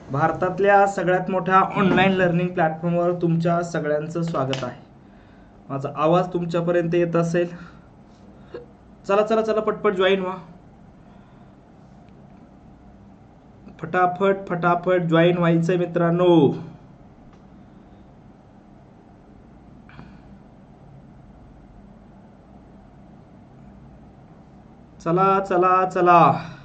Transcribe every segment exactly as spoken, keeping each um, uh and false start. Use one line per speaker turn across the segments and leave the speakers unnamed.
भारतातल्या सगळ्यात मोठ्या ऑनलाईन लर्निंग प्लॅटफॉर्मवर तुमच्या सगळ्यांचं स्वागत आहे. माझा आवाज तुमच्यापर्यंत येत असेल? चला चला चला पटपट जॉईन व्हा. फटाफट फटाफट जॉईन व्हायचंय मित्रांनो. चला चला चला.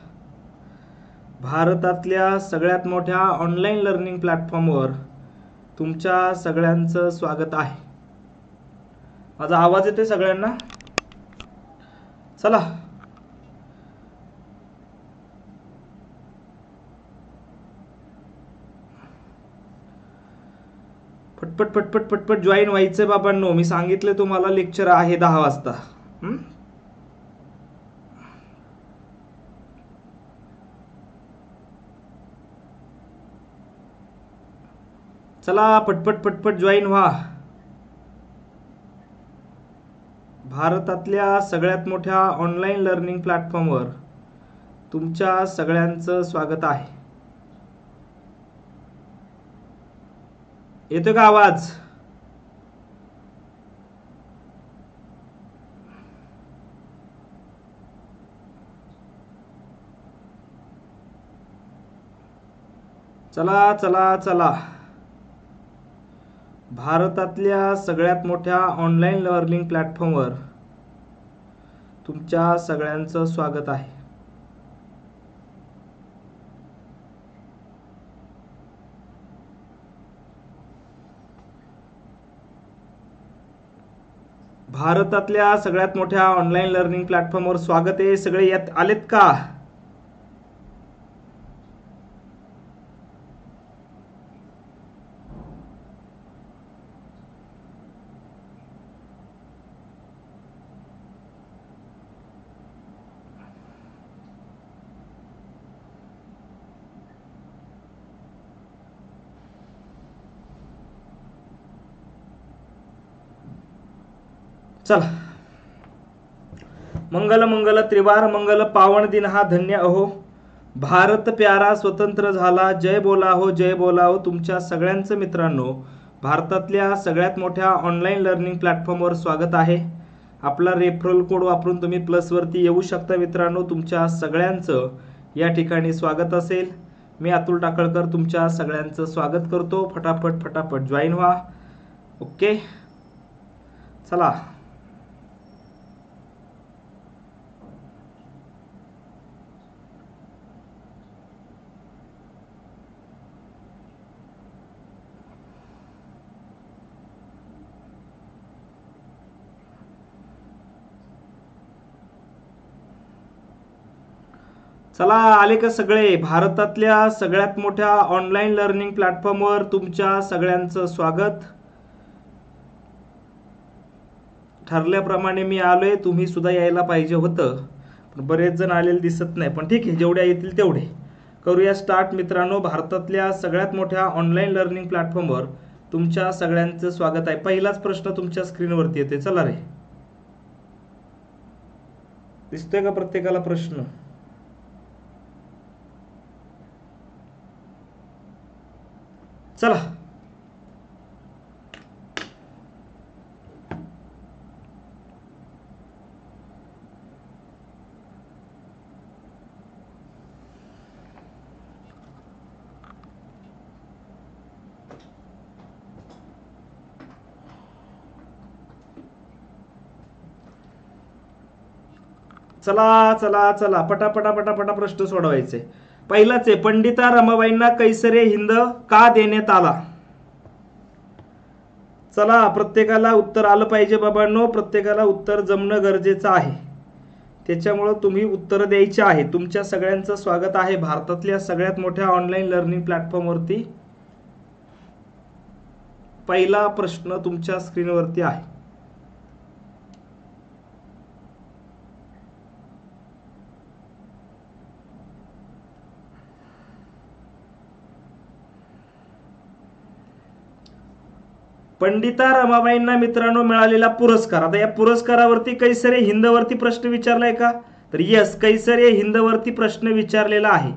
भारतातल्या सगळ्यात मोठ्या ऑनलाईन लर्निंग प्लॅटफॉर्मवर तुमच्या सगळ्यांचं स्वागत आहे. माझा आवाज येतोय सगळ्यांना? चला. पटपट पटपट पटपट जॉईन व्हायचंय बाबांनो. मी सांगितलं तुम्हाला लेक्चर आहे दहा वाजता. हम्म चला पटपट पटपट जॉईन व्हा. भारतातल्या सगळ्यात मोठ्या ऑनलाईन लर्निंग प्लॅटफॉर्मवर तुमच्या सगळ्यांचं स्वागत आहे. येतोय का आवाज? चला चला चला. भारतातल्या सगळ्यात मोठ्या ऑनलाईन लर्निंग प्लॅटफॉर्मवर तुमच्या सगळ्यांचं स्वागत आहे. भारतातल्या सगळ्यात मोठ्या ऑनलाईन लर्निंग प्लॅटफॉर्मवर स्वागत आहे. सगळे यात आलेत का? चला. मंगल मंगल त्रिवार मंगल पावन दिन हा धन्य अहो. भारत प्यारा स्वतंत्र झाला. जय बोला हो जय बोला हो. तुमच्या सगळ्यांचं मित्रांनो भारतातल्या सगळ्यात मोठ्या ऑनलाईन लर्निंग प्लॅटफॉर्मवर स्वागत आहे. आपला रेफरल कोड वापरून तुम्ही प्लस वरती येऊ शकता मित्रांनो. तुमच्या सगळ्यांचं या ठिकाणी स्वागत असेल. मी अतुल टाकळकर तुमच्या सगळ्यांचं स्वागत करतो. फटाफट फटाफट जॉईन व्हा. ओके चला. चला आले का सगळे? भारतातल्या सगळ्यात मोठ्या ऑनलाईन लर्निंग प्लॅटफॉर्मवर तुमच्या सगळ्यांचं स्वागत. ठरल्याप्रमाणे मी आलोय. तुम्ही सुद्धा यायला पाहिजे होतं पण बरेच जण आलेले दिसत नाही. पण ठीक आहे, जेवढे येतील तेवढे करूया स्टार्ट मित्रांनो. भारतातल्या सगळ्यात मोठ्या ऑनलाईन लर्निंग प्लॅटफॉर्मवर तुमच्या सगळ्यांचं स्वागत आहे. पहिलाच प्रश्न तुमच्या स्क्रीनवरती येते. चला रे, दिसतोय का प्रत्येकाला प्रश्न? चला. चला चला चला पटापटा पटापटा प्रश्न सोडवायचे. पहिलाच आहे, पंडिता रमाबाईंना कैसरे हिंद का देण्यात आला? चला प्रत्येकाला उत्तर आलं पाहिजे बाबांनो. प्रत्येकाला उत्तर जमणं गरजेचं आहे. त्याच्यामुळे तुम्ही उत्तर द्यायची आहे. तुमच्या सगळ्यांचं स्वागत आहे भारतातल्या सगळ्यात मोठ्या ऑनलाईन लर्निंग प्लॅटफॉर्मवरती. पहिला प्रश्न तुमच्या स्क्रीनवरती आहे. पंडिता रमाबाईंना मित्रांनो मिळालेला पुरस्कार. आता या पुरस्कारावरती कैसरे हिंदवरती प्रश्न विचारलाय का? तर यस, कैसरे हिंदवरती प्रश्न विचारलेला आहे.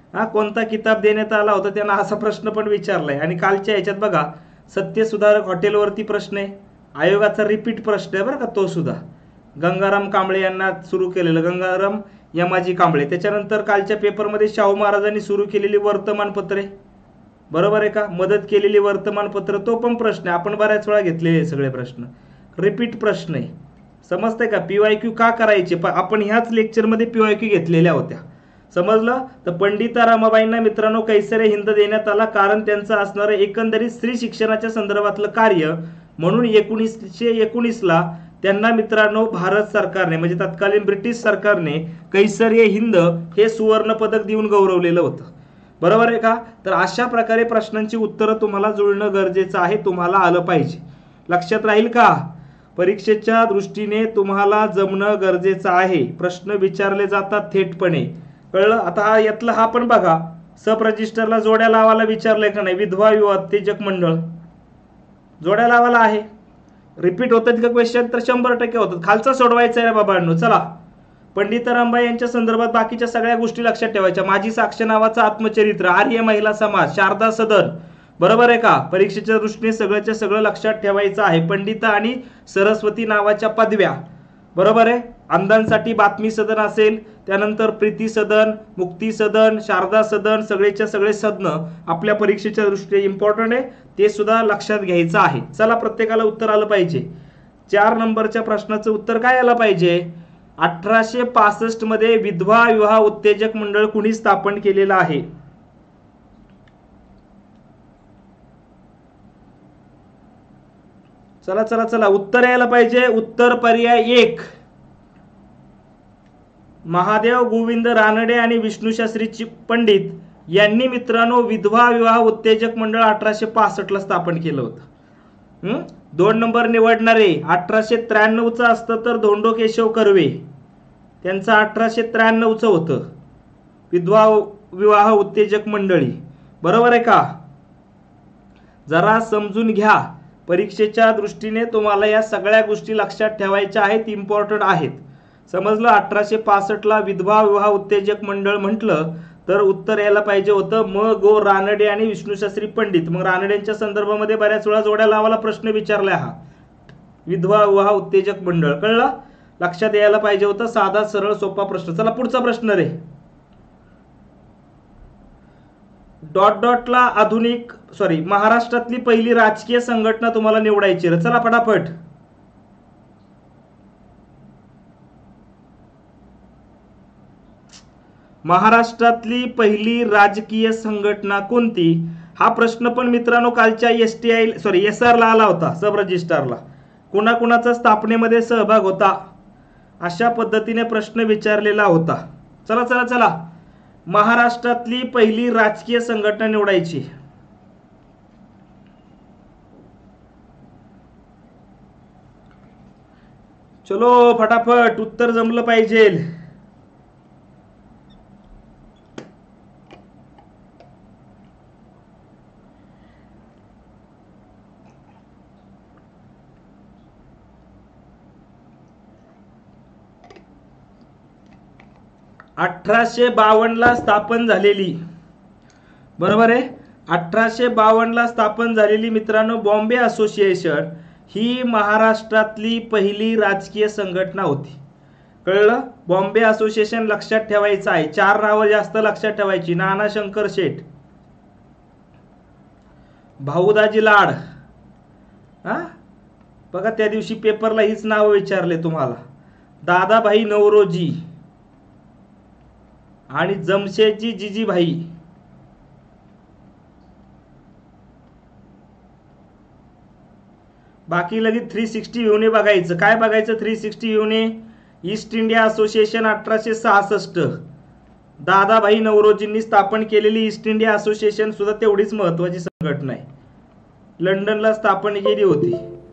हा कोणता किताब देण्यात आला होता, त्यांना असा प्रश्न पण विचारलाय. आणि कालच्या ह्याच्यात बघा सत्य सुधारक हॉटेलवरती प्रश्न आहे, आयोगाचा रिपीट प्रश्न आहे बरं का तो सुद्धा, गंगाराम कांबळे यांना सुरू केलेलं, गंगाराम यमाजी कांबळे. त्याच्यानंतर कालच्या पेपरमध्ये शाहू महाराजांनी सुरू केलेली वर्तमानपत्रे, बरोबर आहे का, मदत केलेली वर्तमानपत्र, तो पण प्रश्न आहे. आपण बऱ्याच वेळा घेतलेले सगळे प्रश्न रिपीट प्रश्न आहे, समजतंय का. पीवाय क्यू का करायचे, पण आपण ह्याच लेक्चरमध्ये पीवाय क्यू घेतलेल्या होत्या, समजलं. तर पंडिता रमाबाईंना मित्रांनो कैसरे हिंद देण्यात आला कारण त्यांचं असणारं एकंदरीत स्त्री शिक्षणाच्या संदर्भातलं कार्य, म्हणून एकोणीसशे एकोणीसला त्यांना मित्रांनो भारत सरकारने म्हणजे तत्कालीन ब्रिटिश सरकारने कैसरे हिंद हे सुवर्ण पदक देऊन गौरवलेलं होतं, बरोबर आहे का. तर अशा प्रकारे प्रश्नांची उत्तरं तुम्हाला जुळणं गरजेचं आहे, तुम्हाला आलं पाहिजे. लक्षात राहील का, परीक्षेच्या दृष्टीने तुम्हाला जमणं गरजेचं आहे. प्रश्न विचारले जातात थेटपणे, कळलं. आता हा यातला हा पण बघा, सब रजिस्टरला जोड्या लावायला विचारलंय का नाही, विधवा विवाह उत्तेजक मंडळ जोड्या लावायला आहे. रिपीट होतात का क्वेश्चन, तर शंभर टक्के होतात. खालचा सोडवायचा आहे बाबांनो. चला, पंडिता रमाबाई यांच्या संदर्भात बाकीच्या सगळ्या गोष्टी लक्षात ठेवायच्या. माझी साक्ष नावाचं आत्मचरित्र, आर्य महिला समाज, शारदा सदन, बरोबर आहे का. परीक्षेच्या दृष्टीने सगळ्याच्या सगळं लक्षात ठेवायचं आहे. पंडिता आणि सरस्वती नावाच्या पदव्या, बरोबर आहे. अंधांसाठी बातमी सदन असेल, त्यानंतर प्रीती सदन, मुक्ती सदन, शारदा सदन, सगळेच्या सगळे सदन आपल्या परीक्षेच्या दृष्टीने इम्पॉर्टंट आहे, ते सुद्धा लक्षात घ्यायचं आहे. चला, प्रत्येकाला उत्तर आलं पाहिजे. चार नंबरच्या प्रश्नाचं उत्तर काय आलं पाहिजे, अठराशे पासष्ट मध्ये विधवा विवाह उत्तेजक मंडळ कुणी स्थापन केलेलं आहे. चला चला चला उत्तर यायला पाहिजे. उत्तर पर्याय एक, महादेव गोविंद रानडे आणि विष्णूशास्त्री पंडित यांनी मित्रांनो विधवा विवाह उत्तेजक मंडळ अठराशे पासष्ट ला स्थापन केलं होतं. दोन नंबर निवडणारे अठराशे त्र्याण्णवचं असतं तर धोंडो केशव कर्वे, त्यांचं अठराशे त्र्याण्णवचं होतं विधवा विवाह उत्तेजक मंडळी, बरोबर आहे का. जरा समजून घ्या, परीक्षेच्या दृष्टीने तुम्हाला या सगळ्या गोष्टी लक्षात ठेवायच्या आहेत, इम्पॉर्टंट आहेत, समजलं. अठराशे पासष्ट ला विधवा विवाह उत्तेजक मंडळ म्हटलं तर उत्तर यायला पाहिजे होतं म गो रानडे आणि विष्णूशास्त्री पंडित. मग रानडेंच्या संदर्भामध्ये बऱ्याच वेळा जोड्या लावायला प्रश्न विचारलाय हा विधवा विवाह उत्तेजक मंडळ, कळलं. लक्षात यायला पाहिजे होतं, साधा सरळ सोपा प्रश्न. चला पुढचा प्रश्न रे, डॉट डॉटला आधुनिक सॉरी महाराष्ट्रातली पहिली राजकीय संघटना तुम्हाला निवडायची रे. चला फटाफट, महाराष्ट्रातली पहिली राजकीय संघटना कोणती, हा प्रश्न पण मित्रांनो कालच्या S T I sorry S R ला आला होता, सब रजिस्ट्रारला. कुणाकुणाचा स्थापनेमध्ये सहभाग होता, अशा पद्धतीने प्रश्न विचारलेला होता. चला चला चला, महाराष्ट्रातली पहिली राजकीय संघटना निवडायची. चलो फटाफट, उत्तर जमलं पाहिजे. अठराशे बावन्न ला स्थापन झालेली, बरोबर आहे. अठराशे बावन्न ला स्थापन झालेली मित्रांनो बॉम्बे असोसिएशन ही महाराष्ट्रातली पहिली राजकीय संघटना होती, कळलं. बॉम्बे असोसिएशन लक्षात ठेवायचं आहे. चार नावं जास्त लक्षात ठेवायची, नाना शंकर शेठ, भाऊदाजी लाड, हा बघा त्या दिवशी पेपरला हीच नावं विचारले तुम्हाला, दादाभाई नवरोजी आणि जमशेदजी जिजीभाई. बाकी लगेच थ्री सिक्स्टी व्ह्यूने बघायचं. काय बघायचं थ्री सिक्स्टी व्ह्यूने, ईस्ट इंडिया असोसिएशन अठराशे सहासष्ट, दादाभाई नवरोजींनी स्थापन केलेली ईस्ट इंडिया असोसिएशन सुद्धा तेवढीच महत्वाची संघटना आहे. लंडनला स्थापन केली होती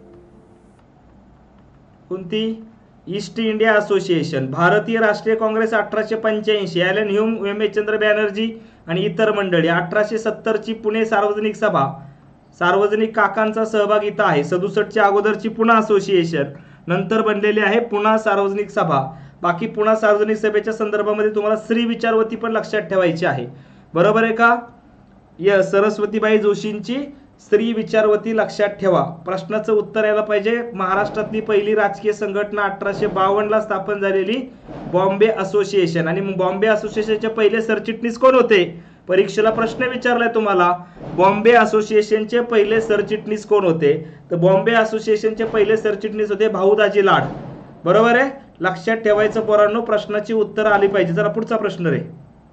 कोणती, ईस्ट इंडिया असोसिएशन. भारतीय राष्ट्रीय काँग्रेस अठराशे पंच्याऐंशी, Allan Hume, M H Chandra Banerjee आणि इतर मंडळी. अठराशे सत्तर ची पुणे सार्वजनिक सभा, सार्वजनिक काकांचा सहभाग इथं आहे. सदुसष्ट ची अगोदरची पुणा असोसिएशन, नंतर बनलेली आहे पुणा सार्वजनिक सभा. बाकी पुणा सार्वजनिक सभेच्या संदर्भामध्ये तुम्हाला श्री विचारवती पण लक्षात ठेवायची आहे, बरोबर आहे का? यस, सरस्वतीबाई जोशींची स्त्री विचारवती लक्षात ठेवा. प्रश्नाचं उत्तर यायला पाहिजे. महाराष्ट्रातली पहिली राजकीय संघटना अठराशे बावन्न ला स्थापन झालेली बॉम्बे असोसिएशन. आणि बॉम्बे असोसिएशनचे पहिले सरचिटणीस कोण होते? परीक्षेला प्रश्न विचारलाय तुम्हाला, बॉम्बे असोसिएशनचे पहिले सरचिटणीस कोण होते? तर बॉम्बे असोसिएशनचे पहिले सरचिटणीस होते भाऊदाजी लाड. बरोबर आहे, लक्षात ठेवायचं पोरांनो. प्रश्नाची उत्तर आली पाहिजे. जरा पुढचा प्रश्न रे.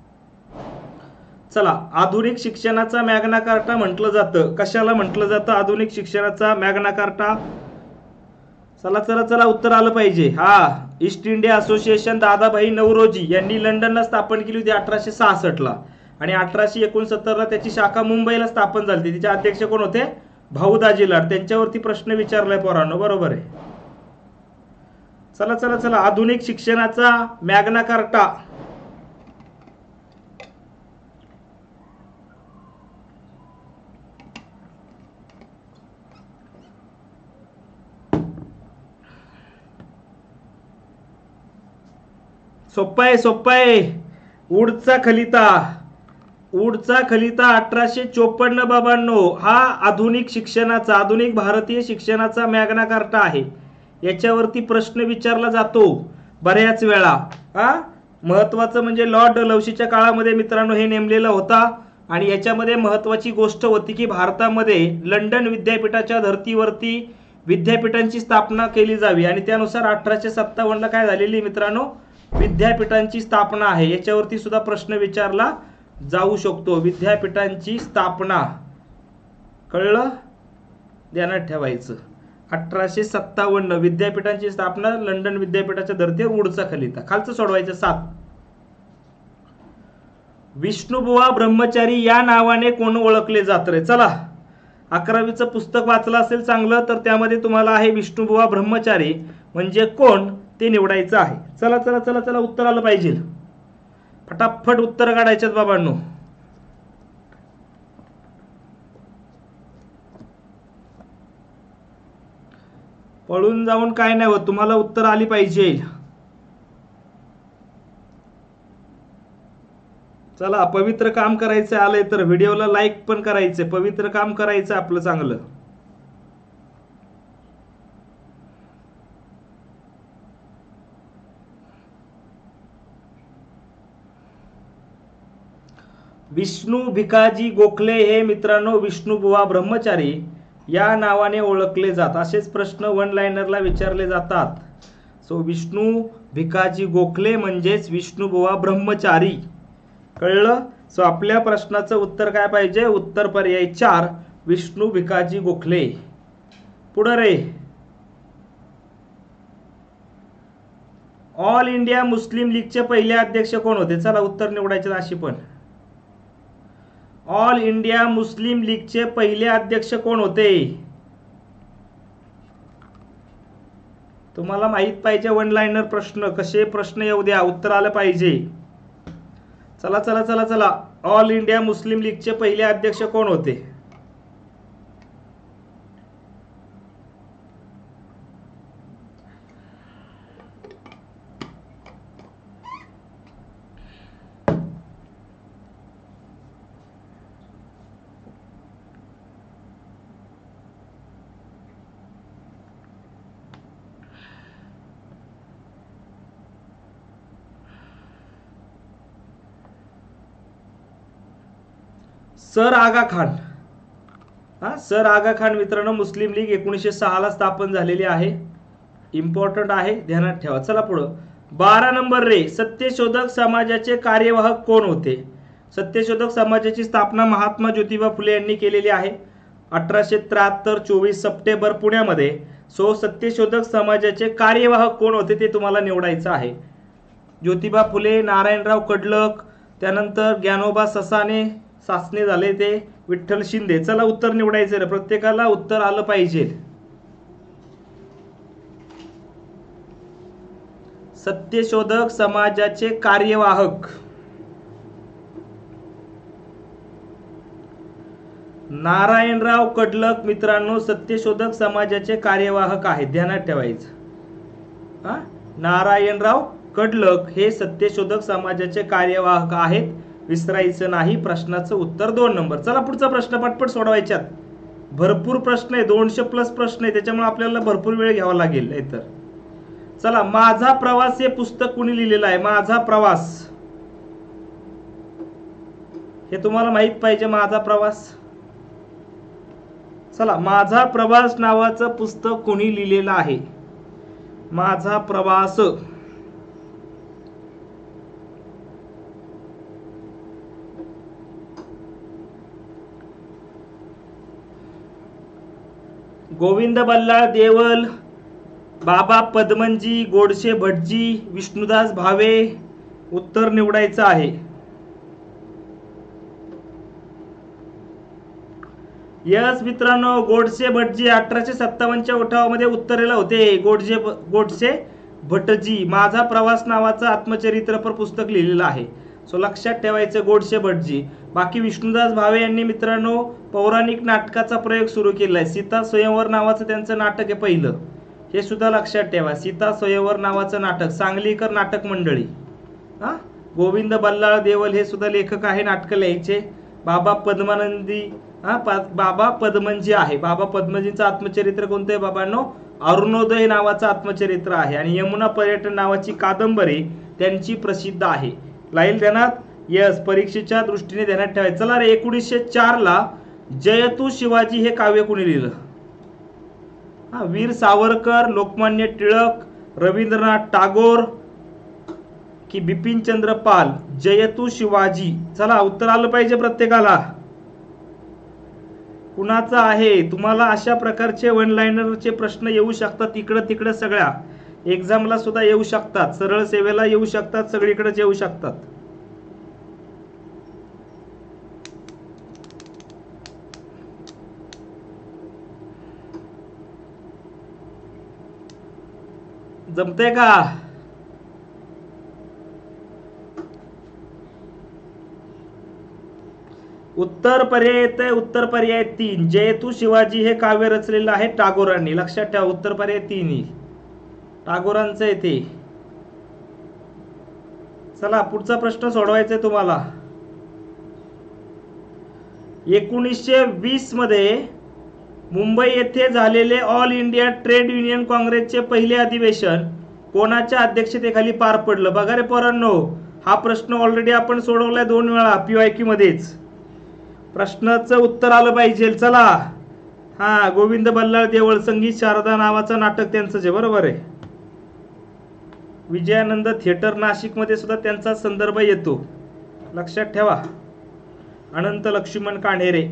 चला, आधुनिक शिक्षणाचा मॅग्ना कार्टा म्हटलं जातं. कशाला म्हटलं जातं आधुनिक शिक्षणाचा मॅग्ना कार्टा? चला चला चला उत्तर आलं पाहिजे. हा, East India association Dadabhai Naoroji यांनी लंडनला स्थापन केली होती अठराशे सहासष्ट ला. आणि अठराशे एकोणसत्तर ला त्याची शाखा मुंबईला स्थापन झाली. तिचे अध्यक्ष कोण होते? भाऊदाजी लाड. त्यांच्यावरती प्रश्न विचारलाय पोरांनो. बरोबर आहे. चला चला चला, आधुनिक शिक्षणाचा मॅग्ना कार्टा. सोप्पा आहे सोप्पा आहे. वुड्सचा खलिता. वुड्सचा खलिता अठराशे चोपन्न बाबांनो हा आधुनिक शिक्षणाचा, आधुनिक भारतीय शिक्षणाचा मॅग्ना कार्टा आहे. याच्यावरती प्रश्न विचारला जातो बऱ्याच वेळा. हा, महत्वाचं म्हणजे लॉर्ड डलहौसीच्या काळामध्ये मित्रांनो हे नेमलेला होता. आणि याच्यामध्ये महत्वाची गोष्ट होती की भारतामध्ये लंडन विद्यापीठाच्या धर्तीवरती विद्यापीठांची स्थापना केली जावी. आणि त्यानुसार अठराशे सत्तावन्न ला काय झालेली मित्रांनो? विद्यापीठांची स्थापना आहे. याच्यावरती सुद्धा प्रश्न विचारला जाऊ शकतो. विद्यापीठांची स्थापना. कळलं? ध्यानात ठेवायचं. अठराशे सत्तावन्न विद्यापीठांची स्थापना लंडन विद्यापीठाच्या धर्तीवर. वुड्सचा खलिता. खालचं सोडवायचं. सात, विष्णुबुवा ब्रह्मचारी या नावाने कोण ओळखले जात रे? चला, अकरावीचं पुस्तक वाचलं असेल चांगलं तर त्यामध्ये तुम्हाला आहे विष्णुबुवा ब्रह्मचारी म्हणजे कोण ते निवडायचं आहे. चला चला चला चला, उत्तर आलं पाहिजे. फटाफट उत्तर काढायच्यात बाबांनो. पळून जाऊन काय नाही होत, तुम्हाला उत्तर आली पाहिजे. चला, पवित्र काम करायचं आलंय तर व्हिडिओला लाईक पण करायचं. पवित्र काम करायचं आपलं चांगलं. विष्णू भिकाजी गोखले हे मित्रांनो विष्णुबुवा ब्रह्मचारी या नावाने ओळखले जातात. असेच प्रश्न वन लाइनरला विचारले जातात. सो विष्णू भिकाजी गोखले म्हणजेच विष्णुबुवा ब्रह्मचारी. कळलं? सो आपल्या प्रश्नाचं उत्तर काय पाहिजे? उत्तर पर्याय चार, विष्णू भिकाजी गोखले. पुढे रे. ऑल इंडिया मुस्लिम लीगचे पहिले अध्यक्ष कोण होते? चला उत्तर निवडायचे. अशी पण ऑल इंडिया मुस्लिम लीगचे पहिले अध्यक्ष कोण होते? तुम्हाला माहित पाहिजे. वन लाइनर प्रश्न कसे प्रश्न येऊ द्या, उत्तर आलं पाहिजे. चला चला चला चला, ऑल इंडिया मुस्लिम लीगचे पहिले अध्यक्ष कोण होते? सर आगा खान. हा, सर आगा खान मित्रांनो मुस्लिम लीग एकोणीसशे सहा ला स्थापन झालेली आहे. इम्पॉर्टंट आहे, ध्यानात ठेवा. चला पुढं. बारा नंबर रे. सत्यशोधक समाजाचे कार्यवाहक कोण होते? सत्यशोधक समाजाची स्थापना महात्मा ज्योतिबा फुले यांनी केलेली आहे अठराशे त्र्याहत्तर चोवीस सप्टेंबर पुण्यामध्ये. सो सत्यशोधक समाजाचे कार्यवाहक कोण होते ते तुम्हाला निवडायचं आहे. ज्योतिबा फुले, नारायणराव कडलक, त्यानंतर ज्ञानोबा ससाने सासने झाले ते विठ्ठल शिंदे. चला उत्तर निवडायचे रे. प्रत्येकाला उत्तर आलं पाहिजे. सत्यशोधक समाजाचे कार्यवाहक नारायणराव कडलक मित्रांनो सत्यशोधक समाजाचे कार्यवाहक आहेत. ध्यानात ठेवायचं. हा, नारायणराव कडलक हे सत्यशोधक समाजाचे कार्यवाहक आहेत. विसरायचं नाही. प्रश्नाचं उत्तर दोन नंबर. चला पुढचा प्रश्न पटपट सोडवायच्यात. भरपूर प्रश्न आहे, दोनशे प्लस प्रश्न आहे, त्याच्यामुळे आपल्याला भरपूर वेळ घ्यावा लागेल तर. चला, माझा प्रवास हे पुस्तक कुणी लिहिलेलं आहे? माझा प्रवास हे तुम्हाला माहित पाहिजे. माझा प्रवास, चला, माझा प्रवास नावाचं पुस्तक कोणी लिहिलेलं आहे? माझा प्रवास. गोविंद बल्लाळ देवल, बाबा पद्मनजी, गोडसे भटजी, विष्णुदास भावे. उत्तर निवडायचं आहे. यस मित्रांनो, गोडसे भटजी अठराशे सत्तावन्नच्या उठावामध्ये उत्तरेला होते. गोडसे गोडसे भटजी माझा प्रवास नावाचं आत्मचरित्रपर पुस्तक लिहिलेलं आहे. सो लक्षात ठेवायचं गोडसे भटजी. बाकी विष्णुदास भावे यांनी मित्रांनो पौराणिक नाटकाचा प्रयोग सुरू केला आहे. सीता स्वयंवर नावाचं त्यांचं नाटक आहे पहिलं, हे सुद्धा लक्षात ठेवा. सीता स्वयंवर नावाचं नाटक, सांगलीकर नाटक मंडळी. हा, गोविंद बल्लाळ देवल हे सुद्धा लेखक आहे, नाटकं लिहायचे. बाबा पद्मानंदी, हा, बाबा पद्मनजी आहे. बाबा पद्मजींचं आत्मचरित्र कोणतं आहे बाबांनो? अरुणोदय नावाचं आत्मचरित्र आहे. आणि यमुना पर्यटन नावाची कादंबरी त्यांची प्रसिद्ध आहे. लाईल ध्यानात. यस, परीक्षेच्या दृष्टीने ध्यानात ठेवायचं. चला रे, एकोणीसशे चार ला जयतू शिवाजी हे काव्य कोणी लिहिलं? हा, वीर सावरकर, लोकमान्य टिळक, रवींद्रनाथ टागोर की बिपिनचंद्र पाल? जयतू शिवाजी. चला, उत्तर आलं पाहिजे प्रत्येकाला. कुणाचा आहे? तुम्हाला अशा प्रकारचे वन लाइनरचे प्रश्न येऊ शकतात इकडं तिकडं, सगळ्या एक्झामला सुद्धा येऊ शकतात, सरळ सेवेला येऊ शकतात, सगळीकडेच येऊ शकतात. जमतंय का? उत्तर पर्याय येतंय. उत्तर पर्याय तीन. जयतू शिवाजी हे काव्य रचलेलं आहे टागोरांनी. लक्षात ठेवा, उत्तर पर्याय तीन ही टागोरांचं येते. चला, पुढचा प्रश्न सोडवायचा आहे तुम्हाला. एकोणीसशे वीस मध्ये मुंबई येथे झालेले ऑल इंडिया ट्रेड युनियन काँग्रेसचे पहिले अधिवेशन कोणाच्या अध्यक्षतेखाली पार पडलं? बघा रे पोरांनो, हा प्रश्न ऑलरेडी आपण सोडवलाय दोन वेळा पीवायक्यू मध्येच. प्रश्नाचं उत्तर आलं पाहिजे. चला, हा, गोविंद बल्लाळ देवळ, संगीत शारदा नावाचं नाटक त्यांचं आहे, बरोबर आहे. विजयानंद थिएटर नाशिक मध्ये सुद्धा त्यांचा संदर्भ येतो, लक्षात ठेवा. अनंत लक्ष्मण कान्हेरे.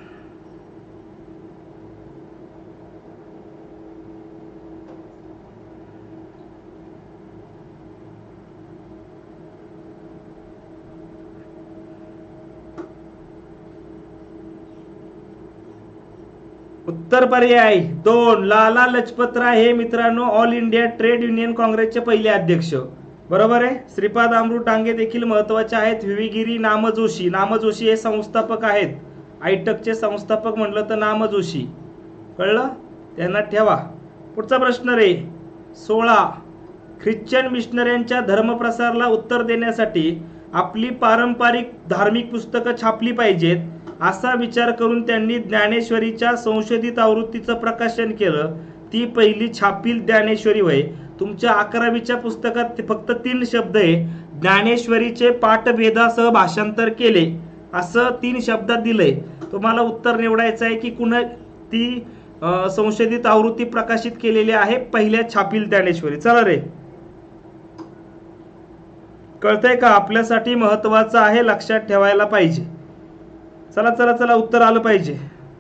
उत्तर पर्याय दोन. लाला लजपतराय हे मित्रांनो ऑल इंडिया ट्रेड युनियन काँग्रेसचे पहिले अध्यक्ष, बरोबर आहे. श्रीपाद अमरू टांगे देखील महत्वाचे आहेत. व्ही गिरी, नाम जोशी. नाम जोशी हे संस्थापक आहेत. आयटकचे संस्थापक म्हटलं तर नाम जोशी, कळलं? त्यांना ठेवा. पुढचा प्रश्न रे सोळा. ख्रिश्चन मिशनऱ्यांच्या धर्मप्रसाराला उत्तर देण्यासाठी आपली पारंपरिक धार्मिक पुस्तकं छापली पाहिजेत असा विचार करून त्यांनी ज्ञानेश्वरीच्या संशोधित आवृत्तीचं प्रकाशन केलं. ती पहिली छापील ज्ञानेश्वरी वय. तुमच्या अकरावीच्या पुस्तकात फक्त तीन शब्द आहे. ज्ञानेश्वरीचे पाठभेदासह भाषांतर केले असं तीन शब्दात दिलंय. तुम्हाला उत्तर निवडायचं आहे की कुणा ती संशोधित आवृत्ती प्रकाशित केलेली आहे पहिल्या छापील ज्ञानेश्वरी. चला रे, कळतंय का? आपल्यासाठी महत्वाचं आहे, लक्षात ठेवायला पाहिजे. चला चला चला, उत्तर आलं पाहिजे.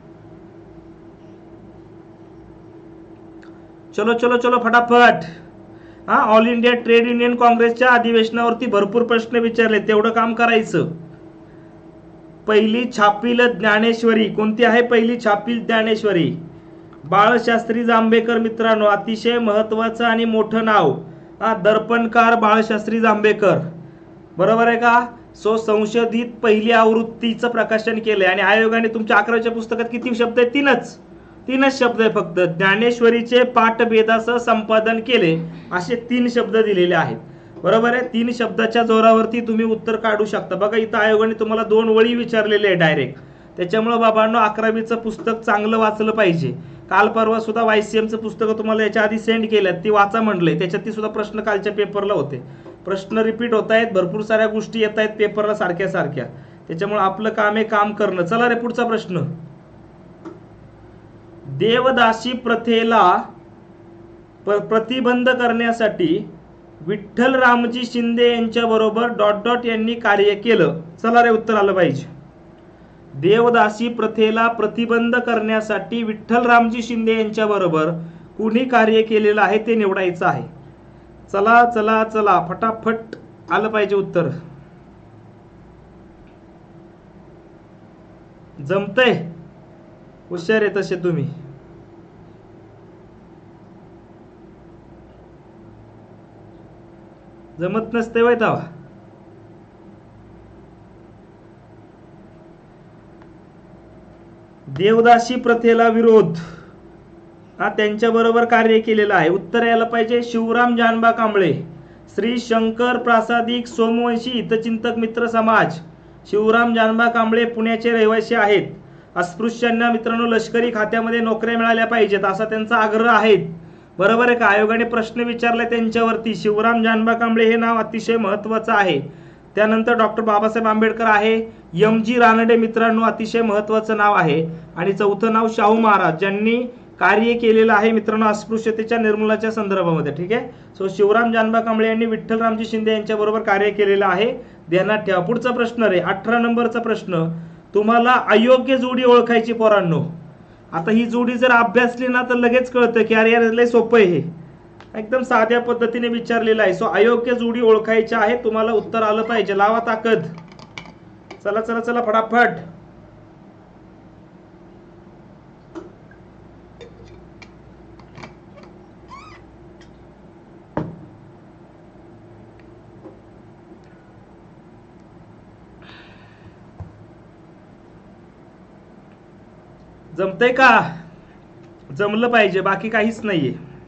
चलो चलो चलो फटाफट. हा, ऑल इंडिया ट्रेड युनियन काँग्रेसच्या अधिवेशनावरती भरपूर प्रश्न विचारले, तेवढं काम करायचं. पहिली छापील ज्ञानेश्वरी कोणती आहे? पहिली छापील ज्ञानेश्वरी बाळशास्त्री जांभेकर. मित्रांनो, अतिशय महत्वाचं आणि मोठं नाव. हा, दर्पणकार बाळशास्त्री जांभेकर, बरोबर आहे का? सो संशोधित पहिली आवृत्तीचं प्रकाशन केलंय. आणि आयोगाने तुमच्या अकरावीच्या पुस्तकात किती शब्द आहेत? तीनच तीनच शब्द आहे फक्त. ज्ञानेश्वरीचे पाठभेदासह संपादन केले असे तीन शब्द दिलेले आहेत. बरोबर आहे. तीन शब्दाच्या जोरावरती तुम्ही उत्तर काढू शकता. बघा इथं आयोगाने तुम्हाला दोन वळी विचारलेले आहे डायरेक्ट. त्याच्यामुळे बाबांनो अकरावीचं पुस्तक चांगलं वाचलं पाहिजे. काल परवा सुद्धा वायसीएमचं पुस्तक तुम्हाला याच्या आधी सेंड केलं, ती वाचा म्हणलंय. त्याच्यात ती सुद्धा प्रश्न कालच्या पेपरला होते. प्रश्न रिपीट होत आहेत, भरपूर साऱ्या गोष्टी येत आहेत पेपरला सारख्या सारख्या. त्याच्यामुळे आपलं काम आहे काम करणं. चला रे पुढचा प्रश्न. देवदासी प्रथेला प्रतिबंध करण्यासाठी विठ्ठल रामजी शिंदे यांच्या बरोबर डॉट डॉट यांनी कार्य केलं. चला रे उत्तर आलं पाहिजे. देवदासी प्रथेला प्रतिबंध करण्यासाठी विठ्ठल रामजी शिंदे यांच्या बरोबर कुणी कार्य केलेलं आहे ते निवडायचं आहे. चला चला चला फटाफट आलं पाहिजे उत्तर. जमतंय, हुशार आहे तसे तुम्ही. जमत नसते वय तवा. देवदासी प्रथेला विरोध हा त्यांच्या बरोबर कार्य केलेलं आहे. उत्तर यायला पाहिजे शिवराम जानबा कांबळे, श्री शंकर प्रासादिक सोमवंशी हितचिंतक मित्र समाज. शिवराम जानबा कांबळे पुण्याचे रहिवासी आहेत. अस्पृश्यांना मित्रांनो लष्करी खात्यामध्ये नोकऱ्या मिळाल्या पाहिजेत असा त्यांचा आग्रह आहे. बरोबर आहे का. आयोगाने प्रश्न विचारलाय त्यांच्यावरती. शिवराम जानबा कांबळे हे नाव अतिशय महत्वाचं आहे. त्यानंतर डॉक्टर बाबासाहेब आंबेडकर आहे. एम जी रानडे मित्रांनो अतिशय महत्वाचं नाव आहे. आणि चौथं नाव शाहू महाराज ज्यांनी कार्य केलेलं आहे मित्रांनो अस्पृश्यतेच्या निर्मूलनाच्या संदर्भामध्ये. ठीक आहे. सो शिवराम जानबा कांबळे यांनी विठ्ठल रामजी शिंदे यांच्या बरोबर कार्य केलेलं आहे. ध्यानात ठेवा. पुढचा प्रश्न रे अठरा नंबरचा प्रश्न. तुम्हाला अयोग्य जोडी ओळखायची पोरांनो. आता ही जोडी जर अभ्यासली ना तर लगेच कळतं की अरे यार लय सोपं आहे. हे एकदम साध्या पद्धतीने विचारलेलं आहे. सो अयोग्य जोडी ओळखायची आहे. तुम्हाला उत्तर आलं पाहिजे. लावा ताकद. चला चला चला फटाफट. जमतंय का. जमलं पाहिजे, बाकी काहीच नाहीये.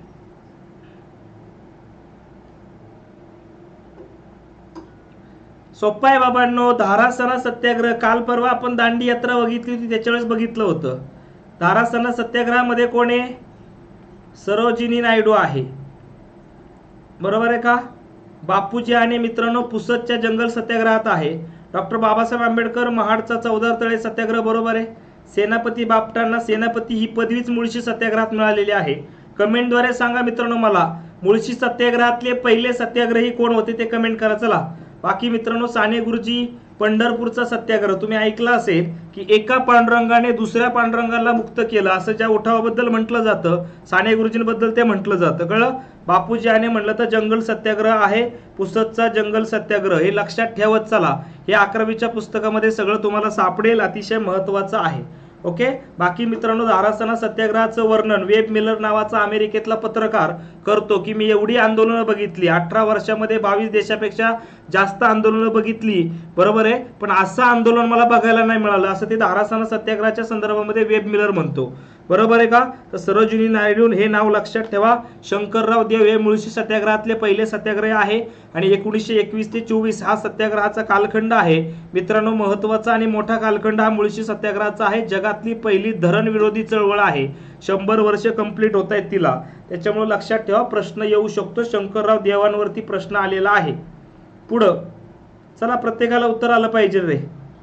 सोप्पा आहे बाबांनो. धारासणा सत्याग्रह काल परवा आपण दांडी यात्रा बघितली होती त्याच्या वेळेस बघितलं होतं. धारासणा सत्याग्रहामध्ये कोण आहे. सरोजिनी नायडू आहे. बरोबर आहे का. बापूजी आणि मित्रांनो पुसदच्या जंगल सत्याग्रहात आहे. डॉक्टर बाबासाहेब आंबेडकर महाडचा चौदार तळे सत्याग्रह. बरोबर आहे. सेनापती बापटांना सेनापती ही पदवीच मुळशी सत्याग्रहात मिळालेली आहे. कमेंटद्वारे सांगा मित्रांनो मला मुळशी सत्याग्रहातले पहिले सत्याग्रही कोण होते ते कमेंट करा. चला बाकी मित्रांनो साने गुरुजी पंढरपूरचा सत्याग्रह तुम्ही ऐकला असेल की एका पांडुरंगाने दुसऱ्या पांडुरंगाला मुक्त केलं असं ज्या उठावाबद्दल म्हटलं जातं साने गुरुजींबद्दल ते म्हटलं जातं. कळलं. बापूजी याने म्हटलं तर जंगल सत्याग्रह आहे. पुसदचा जंगल सत्याग्रह हे लक्षात ठेवत चला. हे अकरावीच्या पुस्तकामध्ये सगळं तुम्हाला सापडेल. अतिशय महत्वाचं आहे. ओके. बाकी मित्रांनो धारासणा सत्याग्रहाचं वर्णन वेब मिलर नावाचा अमेरिकेतला पत्रकार करतो की मी एवढी आंदोलनं बघितली अठरा वर्षामध्ये बावीस देशापेक्षा जास्त आंदोलनं बघितली. बरोबर आहे. पण असं आंदोलन मला बघायला नाही मिळालं असं ते धारासणा सत्याग्रहाच्या संदर्भामध्ये वेब मिलर म्हणतो. बरोबर आहे का. तर सरोजिनी नायडू हे नाव लक्षात ठेवा. शंकरराव देव हे मुळशी सत्याग्रहातले पहिले सत्याग्रही आहे आणि एकोणीसशे एकवीस ते चोवीस हा सत्याग्रहाचा कालखंड आहे. मित्रांनो महत्वाचा आणि मोठा कालखंड हा मुळशी सत्याग्रहाचा आहे. जगातली पहिली धरण विरोधी चळवळ आहे. शंभर वर्ष कंप्लीट होत आहेत तिला. त्याच्यामुळे लक्षात ठेवा प्रश्न येऊ शकतो. शंकरराव देवांवरती प्रश्न आलेला आहे. पुढं चला प्रत्येकाला उत्तर आलं पाहिजे रे.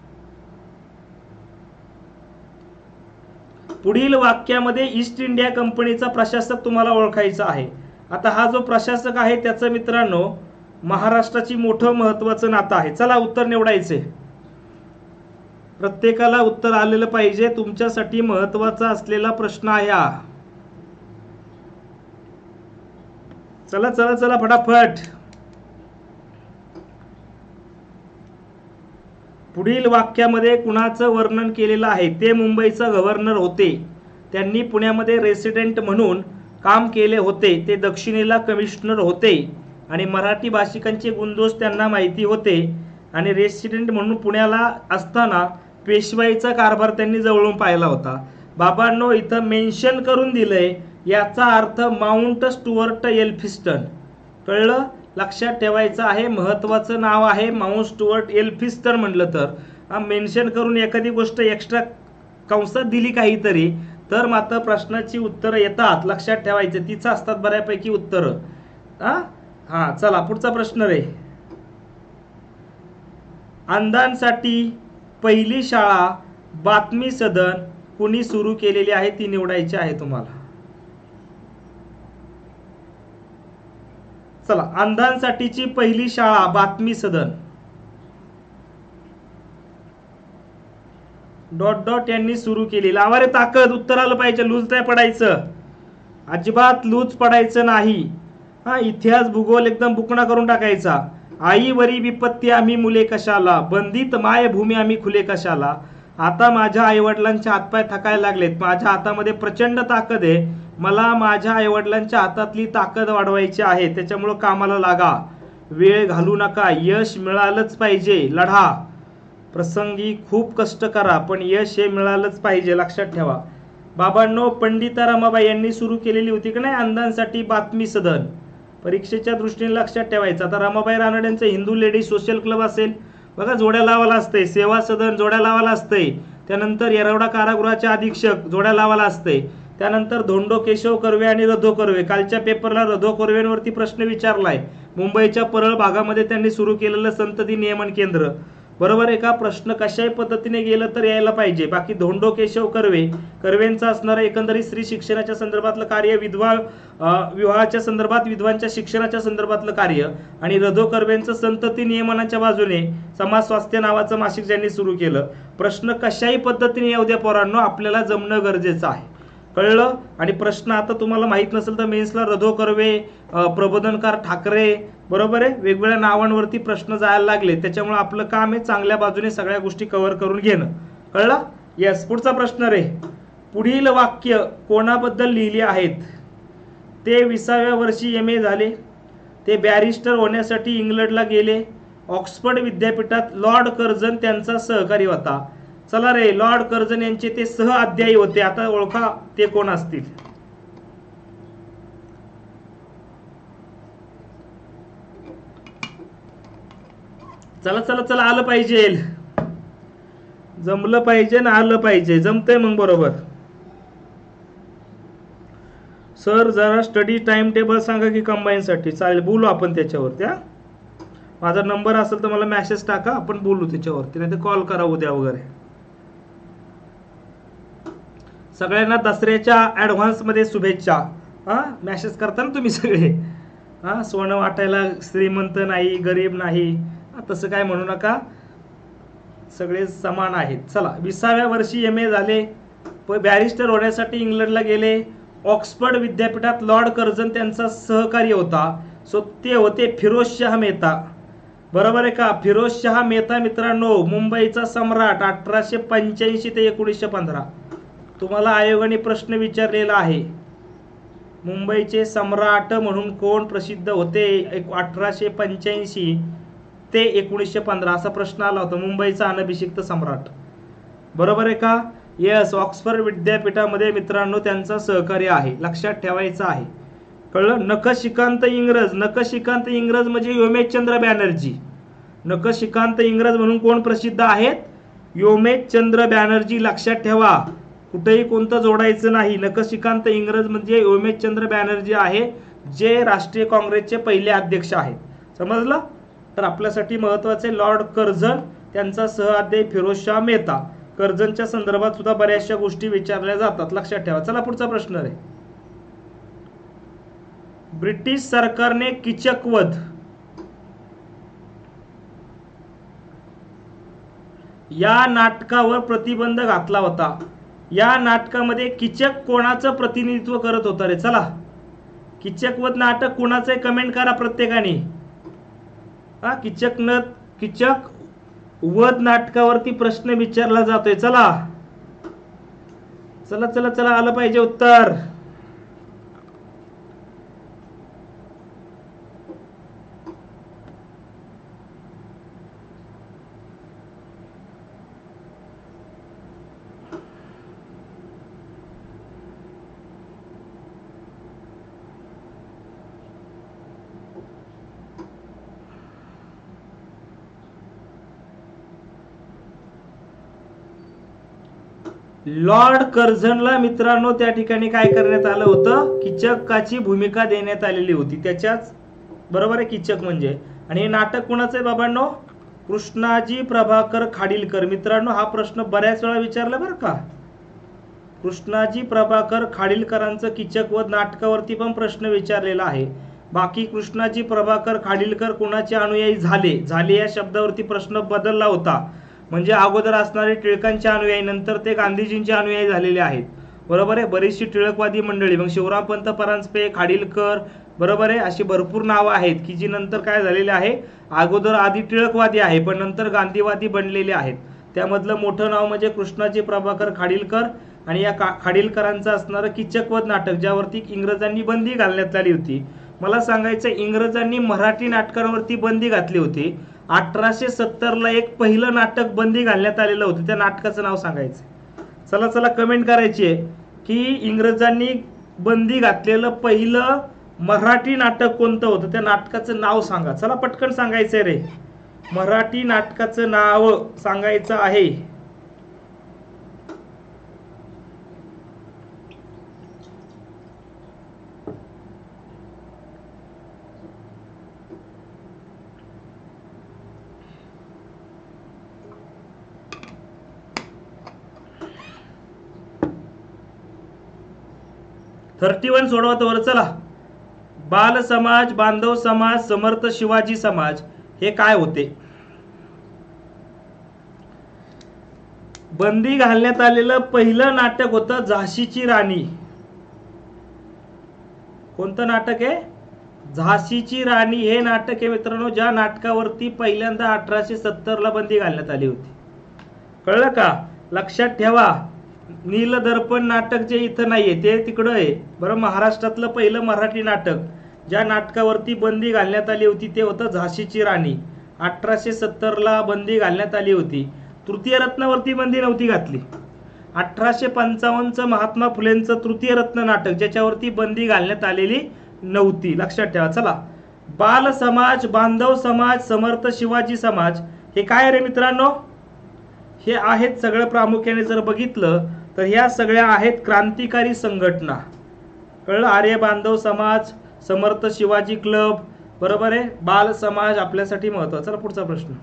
पुढील वाक्यामध्ये ईस्ट इंडिया कंपनीचा प्रशासक तुम्हाला ओळखायचा आहे. आता हा जो प्रशासक आहे त्याचं मित्रांनो महाराष्ट्राची मोठं महत्वाचं नातं आहे. चला उत्तर निवडायचे. प्रत्येकाला उत्तर आलेलं पाहिजे. तुमच्यासाठी महत्वाचा असलेला प्रश्न आहे हा. चला चला चला फटाफट. पुढील वाक्यामध्ये कुणाचं वर्णन केलेलं आहे. ते मुंबईचा गव्हर्नर होते. त्यांनी पुण्यामध्ये रेसिडेंट म्हणून काम केले होते. ते दक्षिणेला कमिशनर होते आणि मराठी भाषिकांचे गुणदोष त्यांना माहिती होते आणि रेसिडेंट म्हणून पुण्याला असताना पेशवाईचा कारभार त्यांनी जवळून पाहिला होता. बाबांनो इथं मेन्शन करून दिलंय याचा अर्थ माउंट स्टुअर्ट एल्फिस्टन. कळलं. लक्षात ठेवायचं आहे. महत्वाचं नाव आहे माउंट स्टुअर्ट एल्फिन्स्टन म्हटलं तर मेन्शन करून एखादी गोष्ट एक्स्ट्रा कंसात दिली काहीतरी तर मात्र प्रश्नाची उत्तरं येतात. लक्षात ठेवायचं तीच असतात बऱ्यापैकी उत्तरं. हा हा चला पुढचा प्रश्न रे. अंधांसाठी पहिली शाळा बातमी सदन कुणी सुरू केलेली आहे ती निवडायची आहे तुम्हाला. चला अंधांसाठीची पहिली शाळा बातमी सदन डॉट डॉट यांनी सुरू केली. लावारे ताकद उत्तर आलं पाहिजे. लूज नाही पडायचं, अजिबात लूज पडायचं नाही. हा इतिहास भूगोल एकदम बुकणा करून टाकायचा. आईवरी विपत्ती आम्ही मुले कशाला, बंदित मायभूमी आम्ही खुले कशाला. आता माझ्या आईवडिलांचे हातपाय थकायला लागलेत, माझ्या हातामध्ये प्रचंड ताकद आहे, मला माझ्या आईवडिलांच्या हातातली ताकद वाढवायची आहे, त्याच्यामुळं कामाला लागा, वेळ घालू नका, यश मिळालंच पाहिजे, लढा, प्रसंगी खूप कष्ट करा पण यश हे मिळालंच पाहिजे. लक्षात ठेवा बाबांनो. पंडिता रमाबाई यांनी सुरू केलेली होती की नाही अंधांसाठी बातमी सदन. परीक्षेच्या दृष्टीने लक्षात ठेवायचं. आता रमाबाई रानडेंचं हिंदू लेडीज सोशल क्लब असेल बघा, जोड्या लावायला असते. सेवा सदन जोड्या लावायला असते. त्यानंतर येरवडा कारागृहाचे अधीक्षक जोड्या लावायला असते. त्यानंतर धोंडो केशव कर्वे आणि रधो कर्वे. कालच्या पेपरला रधो कर्वेंवरती प्रश्न विचारलाय. मुंबईच्या परळ भागामध्ये त्यांनी सुरू केलेलं संतती नियमन केंद्र. बरोबर आहे का. प्रश्न कशाही पद्धतीने गेलं तर यायला पाहिजे. बाकी धोंडो केशव कर्वे कर्वेंचं असणारं एकंदरीत स्त्री शिक्षणाच्या संदर्भातलं कार्य, विधवा विवाहाच्या संदर्भात विधवांच्या शिक्षणाच्या संदर्भातलं कार्य, आणि रधो कर्वेंचं संतती नियमनाच्या बाजूने समाज स्वास्थ्य नावाचं मासिक ज्यांनी सुरू केलं. प्रश्न कशाही पद्धतीने येऊ द्या पोरांनो, आपल्याला जमणं गरजेचं आहे. कळलं. आणि प्रश्न आता तुम्हाला माहित नसेल तर मेन्सला रधो कर्वे, प्रबोधनकार ठाकरे, बरोबर आहे, वेगवेगळ्या नावांवरती प्रश्न जायला लागले. त्याच्यामुळे आपलं काम आहे चांगल्या बाजूने सगळ्या गोष्टी कव्हर करून घेणं. कळलं. येस. पुढचा प्रश्न रे. पुढील वाक्य कोणाबद्दल लिहिली आहेत. ते विसाव्या वर्षी एम ए झाले, ते बॅरिस्टर होण्यासाठी इंग्लंडला गेले, ऑक्सफर्ड विद्यापीठात लॉर्ड कर्झन त्यांचा सहकारी होता. चला रे, लॉर्ड कर्झन यांचे ते सह अध्यायी होते. आता ओळखा ते कोण असतील. चला चला चला आलं पाहिजे, जमलं पाहिजे ना, आलं पाहिजे. जमतंय मग बरोबर. सर जरा स्टडी टाइम टेबल सांगा की कंबाईन साठी. चालेल, बोलू आपण त्याच्यावरती. हा माझा नंबर असेल तर मला मेसेज टाका, आपण बोलू त्याच्यावरती, नाही तर कॉल करा उद्या वगैरे. सगळ्यांना दसऱ्याच्या ऍडव्हान्स मध्ये शुभेच्छा. हा मेसेज करता ना तुम्ही सगळे. हा सोनं वाटायला श्रीमंत नाही गरीब नाही तसं काय म्हणू नका, सगळे समान आहेत. चला, विसाव्या वर्षी एम ए झाले, बॅरिस्टर होण्यासाठी इंग्लंडला गेले, ऑक्सफर्ड विद्यापीठात लॉर्ड कर्झन त्यांचा सहकारी होता. सो ते होते फिरोजशाह मेहता. बरोबर आहे का. फिरोजशाह मेहता मित्रांनो मुंबईचा सम्राट अठराशे पंच्याऐंशी ते एकोणीसशे पंधरा. तुम्हाला आयोगाने प्रश्न विचारलेला आहे. मुंबईचे सम्राट म्हणून कोण प्रसिद्ध होते अठराशे पंच्याऐंशी ते एकोणीसशे पंधरा असा प्रश्न आला होता. मुंबईचा अनभिषिक्त सम्राट. बरोबर आहे का. यस. ऑक्सफर्ड विद्यापीठामध्ये मित्रांनो त्यांचा सहकारी आहे. लक्षात ठेवायचं आहे. कळलं. नखशिकांत इंग्रज. नखशिकांत इंग्रज म्हणजे योमेशचंद्र बॅनर्जी. नखशिकांत इंग्रज म्हणून कोण प्रसिद्ध आहेत. योमेशचंद्र बॅनर्जी. लक्षात ठेवा, कुठेही कोणतं जोडायचं नाही. नखशिकांत इंग्रज म्हणजे योमेशचंद्र बॅनर्जी आहे, जे राष्ट्रीय काँग्रेसचे पहिले अध्यक्ष आहेत. समजलं. तर आपल्यासाठी महत्वाचे लॉर्ड कर्झन, त्यांचा सहअध्यायी फिरोजशाह मेहता. कर्झनच्या संदर्भात सुद्धा बऱ्याचशा गोष्टी विचारल्या जातात. लक्षात ठेवा. चला पुढचा प्रश्न आहे. ब्रिटिश सरकारने किचकवध या नाटकावर प्रतिबंध घातला होता. या नाटकामध्ये किचक कोणाचं प्रतिनिधित्व करत होतं रे. चला, किचकवध नाटक कोणाचं कमेंट करा प्रत्येकाने. हा किचक न किचक वध नाटकावरती प्रश्न विचारला जातोय. चला चला चला चला आलं पाहिजे उत्तर. लॉर्ड कर्झनला मित्रांनो त्या ठिकाणी काय करण्यात आलं होतं, कीचकाची भूमिका देण्यात आलेली होती त्याच्याच, बरोबर आहे, कीचक म्हणजे. आणि हे नाटक कोणाचं आहे बाबांनो, कृष्णाजी प्रभाकर खाडीलकर. मित्रांनो हा प्रश्न बऱ्याच वेळा विचारला बरं का, कृष्णाजी प्रभाकर खाडीलकरांचं कीचकवध नाटकावरती पण प्रश्न विचारलेला आहे. बाकी कृष्णाजी प्रभाकर खाडीलकर कोणाचे अनुयायी झाले, झाले या शब्दावरती प्रश्न बदलला होता. म्हणजे अगोदर असणारे टिळकांचे अनुयायी, नंतर ते गांधीजींचे अनुयायी झालेले आहेत, बरोबर आहे. बरीचशी टिळकवादी मंडळी, मग शिवरामपंत परांजपे, खाडीलकर, बरोबर आहे, अशी भरपूर नावं आहेत की जी नंतर काय झालेले आहे, अगोदर आधी टिळकवादी आहे पण नंतर गांधीवादी बनलेले आहेत. त्यामधलं मोठं नाव म्हणजे कृष्णाजी प्रभाकर खाडीलकर. आणि या खाडीलकरांचं असणारं कीचकवध नाटक, ज्यावरती इंग्रजांनी बंदी घालण्यात आली होती. मला सांगायचं, इंग्रजांनी मराठी नाटकांवरती बंदी घातली होती. अठराशे सत्तर ला एक पहिलं नाटक बंदी घालण्यात आलेलं होतं, त्या नाटकाचं नाव सांगायचं. चला चला कमेंट करायची आहे की इंग्रजांनी बंदी घातलेलं पहिलं मराठी नाटक कोणतं होतं, त्या नाटकाचं नाव सांगा. चला पटकन सांगायचंय रे, मराठी नाटकाचं नाव सांगायचं आहे. थर्टी वन सोडवा तर चला. बाल समाज, बांधव समाज, समर्थ शिवाजी समाज हे काय होते. बंदी घालण्यात आलेलं पहिलं नाटक होतं झाशीची राणी. कोणतं नाटक आहे, झाशीची राणी हे नाटक आहे मित्रांनो, ज्या नाटकावरती पहिल्यांदा अठराशे सत्तर ला बंदी घालण्यात आली होती. कळलं का, लक्षात ठेवा. नीलदर्पण नाटक जे इथं नाहीये ते तिकडं आहे, बरं. महाराष्ट्रातलं पहिलं मराठी नाटक ज्या नाटकावरती बंदी घालण्यात आली होती ते होतं झाशीची राणी. अठराशे सत्तर ला बंदी घालण्यात आली होती. तृतीय रत्नावरती बंदी नव्हती घातली. अठराशे पंचावन्नचं महात्मा फुलेंचं तृतीय रत्न नाटक, ज्याच्यावरती बंदी घालण्यात आलेली नव्हती. लक्षात ठेवा. चला, बाल समाज, बांधव समाज, समर्थ शिवाजी समाज हे काय रे मित्रांनो, हे आहेत सगळं प्रामुख्याने जर बघितलं तर ह्या सगळ्या आहेत क्रांतिकारी संघटना. कळलं, आर्य बांधव समाज, समर्थ शिवाजी क्लब, बरोबर आहे. बाल समाज आपल्यासाठी महत्वाचा. चला पुढचा प्रश्न.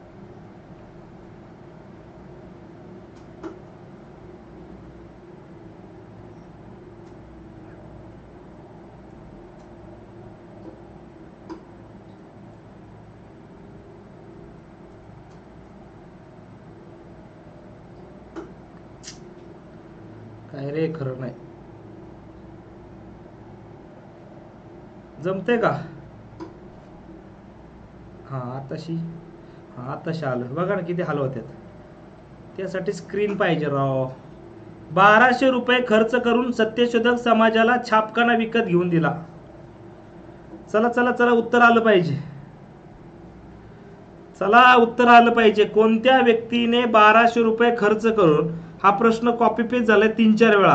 काय रे, खरं नाही. जमते का, हा आताशी, हा आताशी आलं बघा ना, किती हलवतात. त्यासाठी स्क्रीन पाहिजे राव. बाराशे रुपये खर्च करून सत्यशोधक समाजाला छापखाना विकत घेऊन दिला. चला चला चला, उत्तर आलं पाहिजे. चला उत्तर आलं पाहिजे. कोणत्या व्यक्तीने बाराशे रुपये खर्च करून, हा प्रश्न कॉपी पेस्ट झालाय तीन चार वेळा.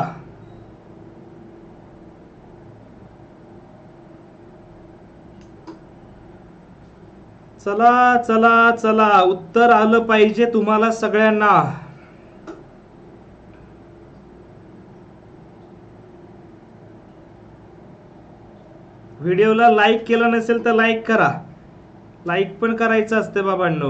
चला चला चला, उत्तर आलं पाहिजे तुम्हाला सगळ्यांना. व्हिडिओला लाईक केलं नसेल तर लाईक करा. लाईक पण करायचं असते बाबांनो.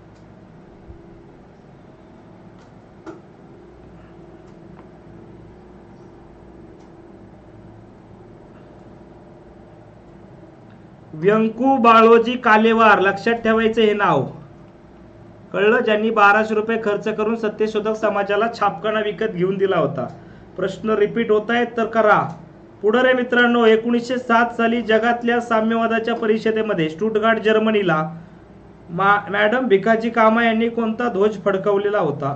व्यंकू बाळोजी कालेवार, लक्षात ठेवायचं हे नाव. कळलं, ज्यांनी बाराशे रुपये खर्च करून सत्यशोधक समाजाला छापखाना विकत घेऊन दिला होता. प्रश्न रिपीट होत आहेत तर करा. पुढे रे मित्रांनो, एकोणीसशे सात साली जगातल्या साम्यवादाच्या परिषदेमध्ये स्टुटगार्ट जर्मनीला मॅडम भिकाजी कामा यांनी कोणता ध्वज फडकवलेला होता.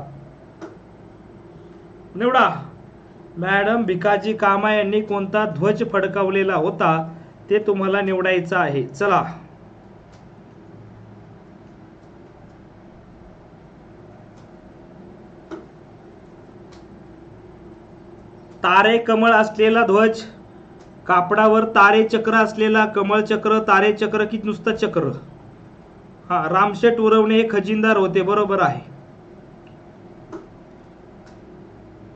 निवडा. मॅडम भिकाजी कामा यांनी कोणता ध्वज फडकवलेला होता ते तुम्हाला निवडायचं आहे. चला, तारे कमळ असलेला ध्वज, कापडावर तारे चक्र असलेला कमळ चक्र, तारे चक्र की नुसतं चक्र. हा, रामशेठ उरवणे हे खजिनदार होते, बरोबर आहे.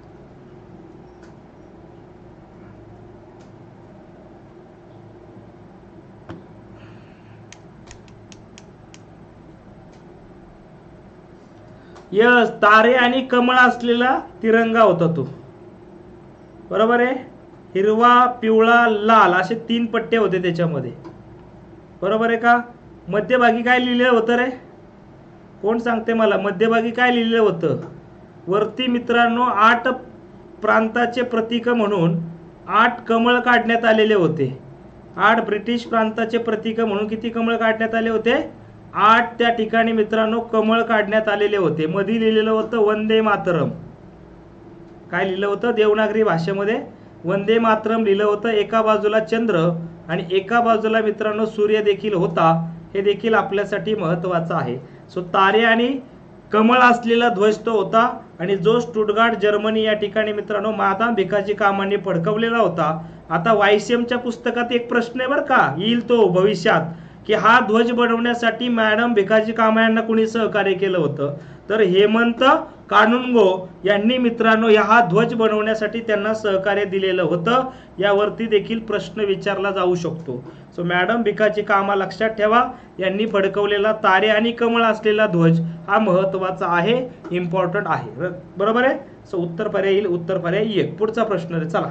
यस, तारे आणि कमळ असलेला तिरंगा होता तो. बरोबर आहे. हिरवा, पिवळा, लाल असे तीन पट्टे होते त्याच्यामध्ये. बरोबर आहे का. मध्यभागी काय लिहिलं होतं रे, कोण सांगते मला. मध्यभागी काय लिहिलं होतं वरती मित्रांनो, आठ प्रांताचे प्रतीक म्हणून आठ कमळ काढण्यात आलेले होते. आठ ब्रिटिश प्रांताचे प्रतीक म्हणून किती कमळ काढण्यात आले होते, आठ त्या ठिकाणी मित्रांनो कमळ काढण्यात आलेले होते. मध्ये लिहिलेलं होतं वंदे मातरम. काय लिहिलं होतं देवनागरी भाषेमध्ये, वंदे मातरम लिहिलं होतं. एका बाजूला चंद्र आणि एका बाजूला मित्रांनो सूर्य देखील होता. हे देखील आपल्यासाठी महत्त्वाचं आहे. सो तारे आणि कमळ असलेला ध्वज तो होता आणि जो स्टुटगार्ट जर्मनी या ठिकाणी मित्रांनो मादाम भिकाजी कामांनी फडकवलेला होता. आता वायसीएमच्या पुस्तकात एक प्रश्न आहे बरं का, येईल तो भविष्यात, की हा ध्वज बनवण्यासाठी मॅडम भिकाजी कामा यांना कोणी सहकार्य केलं होतं, तर हेमंत कानुंगो यांनी मित्रांनो हा ध्वज बनवण्यासाठी त्यांना सहकार्य दिलेलं होतं. यावरती देखील प्रश्न विचारला जाऊ शकतो. सो मॅडम भिकाजी कामा लक्षात ठेवा, यांनी फडकवलेला तारे आणि कमळ असलेला ध्वज हा महत्वाचा आहे, इम्पॉर्टंट आहे. बरोबर आहे. सो उत्तर पर्याय येईल, उत्तर पर्याय एक. पुढचा प्रश्न रे, चला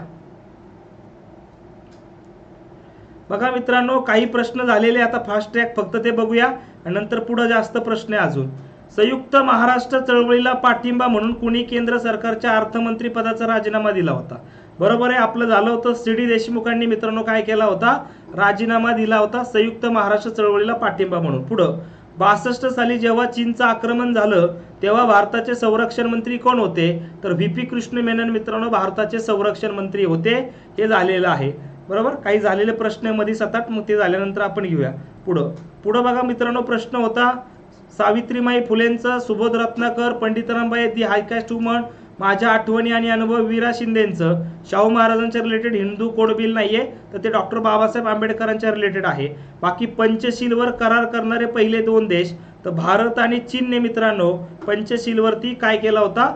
बघा मित्रांनो, काही प्रश्न झालेले आता फास्ट ट्रॅक, फक्त ते बघूया नंतर पुढे जास्त प्रश्न आहे अजून. संयुक्त महाराष्ट्र चळवळीला पाठिंबा म्हणून कुणी केंद्र सरकारच्या अर्थमंत्री पदाचा राजीनामा दिला होता. बरोबर आहे. आपलं झालं होतं सी डी देशमुखांनी मित्रांनो काय केला होता, राजीनामा दिला होता संयुक्त महाराष्ट्र चळवळीला पाठिंबा म्हणून. पुढं बासष्ट साली जेव्हा चीनचं आक्रमण झालं तेव्हा भारताचे संरक्षण मंत्री कोण होते, तर व्ही पी कृष्ण मेनन मित्रांनो भारताचे संरक्षण मंत्री होते. हे झालेलं आहे. बरोबर. काही झालेले प्रश्न मध्ये सात आठ, मग ते झाल्यानंतर आपण घेऊया. पुढं पुढं बघा मित्रांनो, प्रश्न होता सावित्रीमाई फुलेंचं, Subodh Ratnakar, Pandit Ramabai the high caste woman, माझ्या आठवणी आणि अनुभव, वीरा शिंदेचं, शाहू महाराजांच्या रिलेटेड हिंदू कोड बिल नाहीये, तर ते डॉक्टर बाबासाहेब आंबेडकरांच्या रिलेटेड आहे. बाकी पंचशीलवर करार करणारे पहिले दोन देश, तर भारत आणि चीनने मित्रांनो पंचशीलवरती काय केला होता,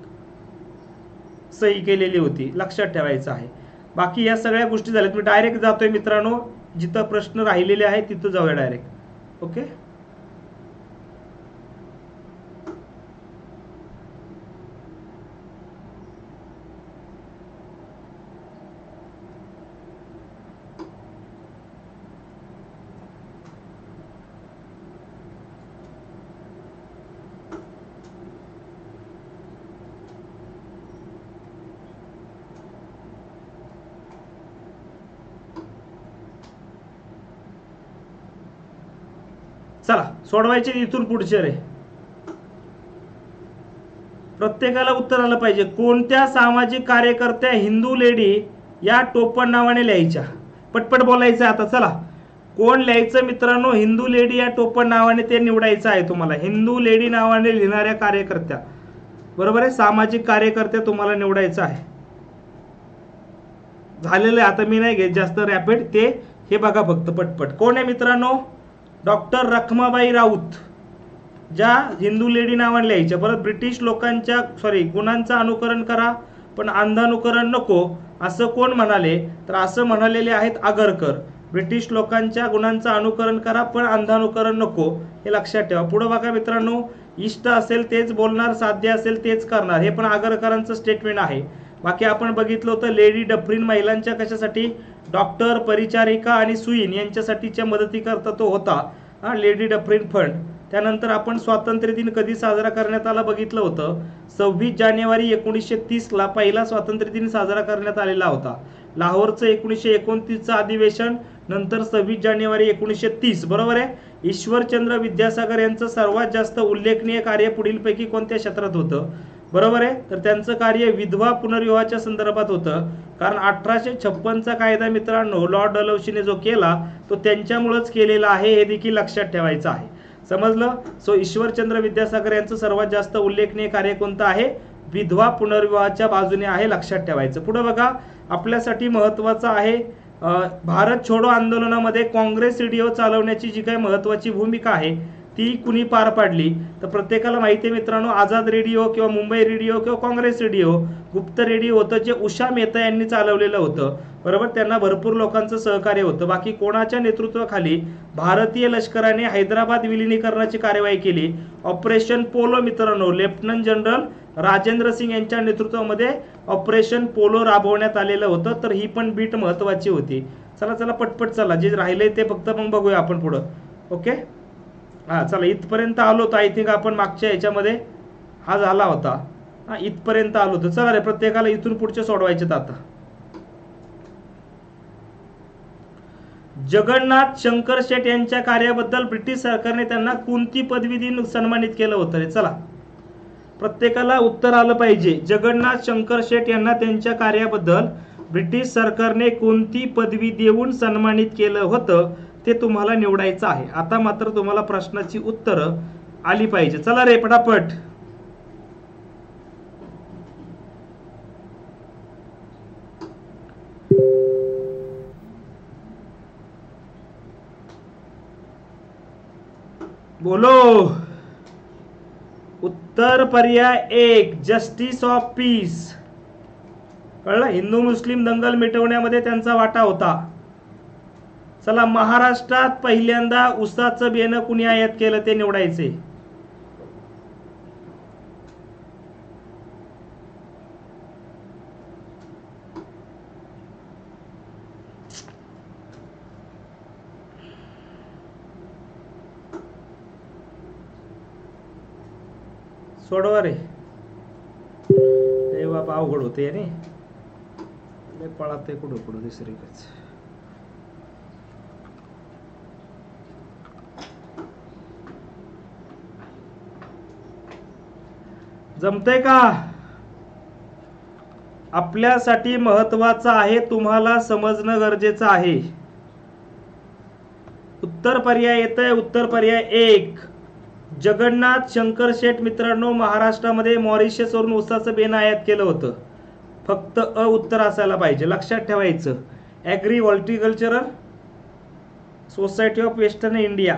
सही केलेली होती. लक्षात ठेवायचं आहे. बाकी या सगळ्या गोष्टी झाल्यात. मी डायरेक्ट जातोय मित्रांनो, जिथं प्रश्न राहिलेले आहे तिथं जाऊया डायरेक्ट. ओके. चला सोडवायचे इथून पुढचे रे. प्रत्येकाला उत्तर आलं पाहिजे. कोणत्या सामाजिक कार्यकर्त्या हिंदू लेडी या टोपण नावाने लिहायच्या, पटपट बोलायचं आता. चला कोण लिहायचं मित्रांनो, हिंदू लेडी या टोपण नावाने ते निवडायचं आहे तुम्हाला. हिंदू लेडी नावाने लिहिणाऱ्या कार्यकर्त्या, बरोबर आहे, सामाजिक कार्यकर्त्या तुम्हाला निवडायचं आहे. झालेलं आहे आता, मी नाही घेत जास्त रॅपिड ते. हे बघा फक्त पटपट कोण आहे मित्रांनो, डॉक्टर रखमाबाई राऊत, ज्या हिंदू लेडी नावाने लिहायच्या. परत ब्रिटिश लोकांच्या सॉरी गुणांचं अनुकरण करा पण अंधानुकरण नको, असं कोण म्हणाले, तर असं म्हणालेले आहेत आगरकर. ब्रिटिश लोकांच्या गुणांचं अनुकरण करा पण अंधानुकरण नको, हे लक्षात ठेवा. पुढे बघा मित्रांनो, इष्ट असेल तेच बोलणार, साध्य असेल तेच करणार, हे पण आगरकरांचं स्टेटमेंट आहे. बाकी आपण बघितलं होतं लेडी डफरीन महिलांच्या कशासाठी, डॉक्टर, परिचारिका आणि सुईन यांच्यासाठीच्या मदतीकरता तो होता हा लेडी डफरीन फंड. त्यानंतर आपण स्वातंत्र्य दिन कधी साजरा करण्यात आला बघितलं होतं, सव्वीस जानेवारी एकोणीसशे तीस ला पहिला स्वातंत्र्य दिन साजरा करण्यात आलेला होता. लाहोरचं एकोणीसशे एकोणतीसचं अधिवेशन, नंतर सव्वीस जानेवारी एकोणीसशे तीस. बरोबर आहे. ईश्वरचंद्र विद्यासागर यांचं सर्वात जास्त उल्लेखनीय कार्य पुढीलपैकी कोणत्या क्षेत्रात होतं, बरोबर आहे, तर त्यांचं कार्य विधवा पुनर्विवाहाच्या संदर्भात होतं. कारण अठराशे छप्पनचा कायदा मित्रांनो लॉर्ड डलहौसीने जो केला तो त्यांच्यामुळेच केलेला आहे, हे देखील लक्षात ठेवायचं आहे. समजलं. सो ईश्वरचंद्र विद्यासागर यांचं सर्वात जास्त उल्लेखनीय कार्य कोणतं आहे, विधवा पुनर्विवाहाच्या बाजूने आहे, लक्षात ठेवायचं. पुढे बघा आपल्यासाठी महत्त्वाचं आहे, भारत छोडो आंदोलनामध्ये काँग्रेस सीडीओ चालवण्याची जी काही महत्त्वाची भूमिका आहे ती कुणी पार पाडली? तर प्रत्येकाला माहिती आहे मित्रांनो, आझाद रेडिओ किंवा मुंबई रेडिओ किंवा काँग्रेस रेडिओ, गुप्त रेडिओ होतं जे उषा मेहता यांनी चालवलेलं होतं, बरोबर. त्यांना भरपूर लोकांचं सहकार्य होतं. बाकी कोणाच्या नेतृत्वाखाली भारतीय लष्कराने हैदराबाद विलिनीकरणाची कार्यवाही केली? ऑपरेशन पोलो मित्रांनो, लेफ्टनंट जनरल राजेंद्र सिंग यांच्या नेतृत्वामध्ये ऑपरेशन पोलो राबवण्यात आलेलं होतं. तर ही पण बीट महत्वाची होती. चला चला पटपट चला, जे राहिले ते फक्त मग बघूया आपण पुढं. ओके, हा चला इथपर्यंत आलो तर आय थिंक आपण मागच्या ह्याच्यामध्ये हा झाला होता. हा इथपर्यंत आलो होतो. चला रे, प्रत्येकाला इथून पुढचे सोडवायचे. आता जगन्नाथ शंकर शेठ यांच्या कार्याबद्दल ब्रिटिश सरकारने त्यांना कोणती पदवी देऊन सन्मानित केलं होतं रे? चला प्रत्येकाला उत्तर आलं पाहिजे. जगन्नाथ शंकर शेठ यांना त्यांच्या कार्याबद्दल ब्रिटिश सरकारने कोणती पदवी देऊन सन्मानित केलं होतं ते तुम्हाला निवडायचं आहे. आता मात्र तुम्हाला प्रश्नाची उत्तरं आली पाहिजे. चला रे पटापट. बोलो. उत्तर पर्याय एक, जस्टिस ऑफ पीस. कळलं? हिंदू मुस्लिम दंगल मिटवण्यामध्ये त्यांचा वाटा होता. चला, महाराष्ट्रात पहिल्यांदा उसाचं बियाणं कुणी आयात केलं ते निवडायचे. सोडवा रे. हे बाबा अवघड होते रे, पळाते कुठं कुठं दुसरीकडेच. जमतंय का? आपल्यासाठी महत्वाचं आहे, तुम्हाला समजणं गरजेचं आहे. उत्तर पर्याय येतंय. उत्तर पर्याय एक, जगन्नाथ शंकर शेठ मित्रांनो महाराष्ट्रामध्ये मॉरिशस वरून उसाचं बियाणं आयात केलं होतं. फक्त अ उत्तर असायला पाहिजे, लक्षात ठेवायचं. Agri horticultural society of western India.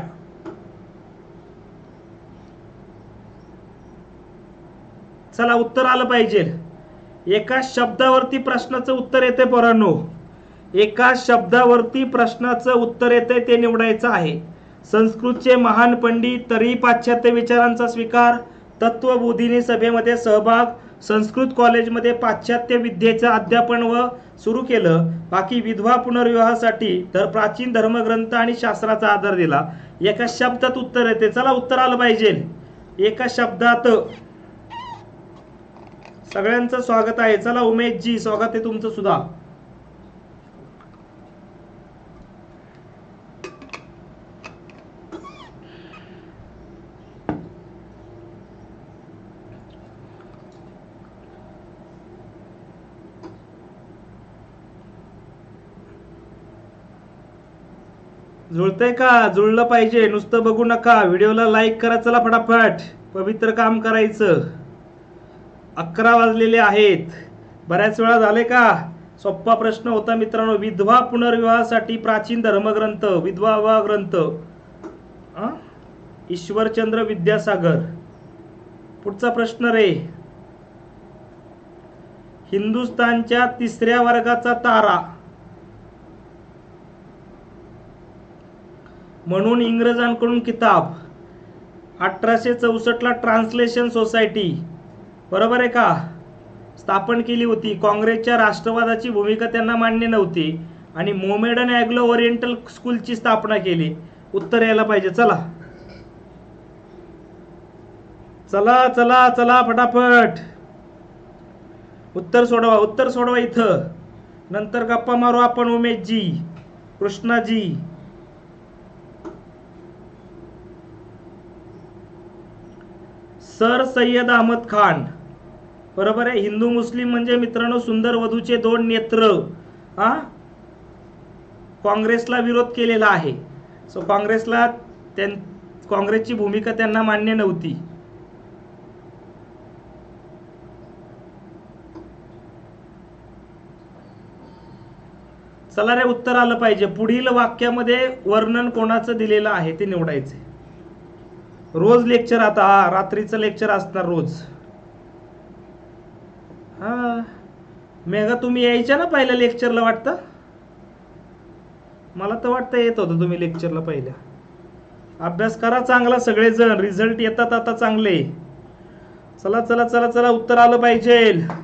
चला उत्तर आलं पाहिजे. एका शब्दावरती प्रश्नाचं उत्तर येते पोरांनो, एका शब्दावरती प्रश्नाचं उत्तर येते ते निवडायचं आहे. संस्कृतचे महान पंडित, तरी पाश्चात्य विचारांचा स्वीकार, तत्वबोधिनी सभेमध्ये सहभाग, संस्कृत कॉलेजमध्ये पाश्चात्य विद्येचं अध्यापन व सुरू केलं. बाकी विधवा पुनर्विवाहासाठी तर प्राचीन धर्मग्रंथ आणि शास्त्राचा आधार दिला. एका शब्दात उत्तर येते. चला उत्तर आलं पाहिजे एका शब्दात. सगळ्यांचं स्वागत आहे. चला उमेश जी, स्वागत आहे तुमचं सुद्धा. जुळतंय का? जुळलं पाहिजे, नुसतं बघू नका. व्हिडिओला लाईक करा. चला फटाफट पवित्र काम करायचं. अकरा वाजलेले आहेत. बऱ्याच वेळा झाले का? सोप्पा प्रश्न होता मित्रांनो. विधवा पुनर्विवाहासाठी प्राचीन धर्मग्रंथ, विधवा विवाह ग्रंथ, ईश्वरचंद्र विद्यासागर. पुढचा प्रश्न रे. हिंदुस्थानच्या तिसऱ्या वर्गाचा तारा म्हणून इंग्रजांकडून किताब. अठराशे चौसष्ट ला ट्रान्सलेशन सोसायटी, बरोबर आहे का, स्थापन केली होती. काँग्रेसच्या राष्ट्रवादाची भूमिका त्यांना मान्य नव्हती आणि मोमेडन अँग्लो ओरिएंटल स्कूलची स्थापना केली. उत्तर यायला पाहिजे. चला चला चला चला फटाफट उत्तर सोडवा. उत्तर सोडवा इथं, नंतर गप्पा मारू आपण. उमेशजी, कृष्णाजी, सर सय्यद अहमद खान, बरोबर आहे. हिंदू मुस्लिम म्हणजे मित्रांनो सुंदर वधूचे दोन नेत्र. हा, काँग्रेसला विरोध केलेला आहे. सो काँग्रेसला काँग्रेसची भूमिका त्यांना मान्य नव्हती. चला रे, उत्तर आलं पाहिजे. पुढील वाक्यामध्ये वर्णन कोणाचं दिलेलं आहे ते निवडायचे. रोज लेक्चर आता, हा रात्रीचं लेक्चर असणार रोज. हा मेघा तुम्ही यायच्या ना पहिल्या लेक्चरला वाटतं, मला तर वाटतं येत होतं तुम्ही लेक्चरला पहिल्या. अभ्यास करा चांगला सगळेजण, रिझल्ट येतात आता चांगले. चला चला चला चला उत्तर आलं पाहिजे.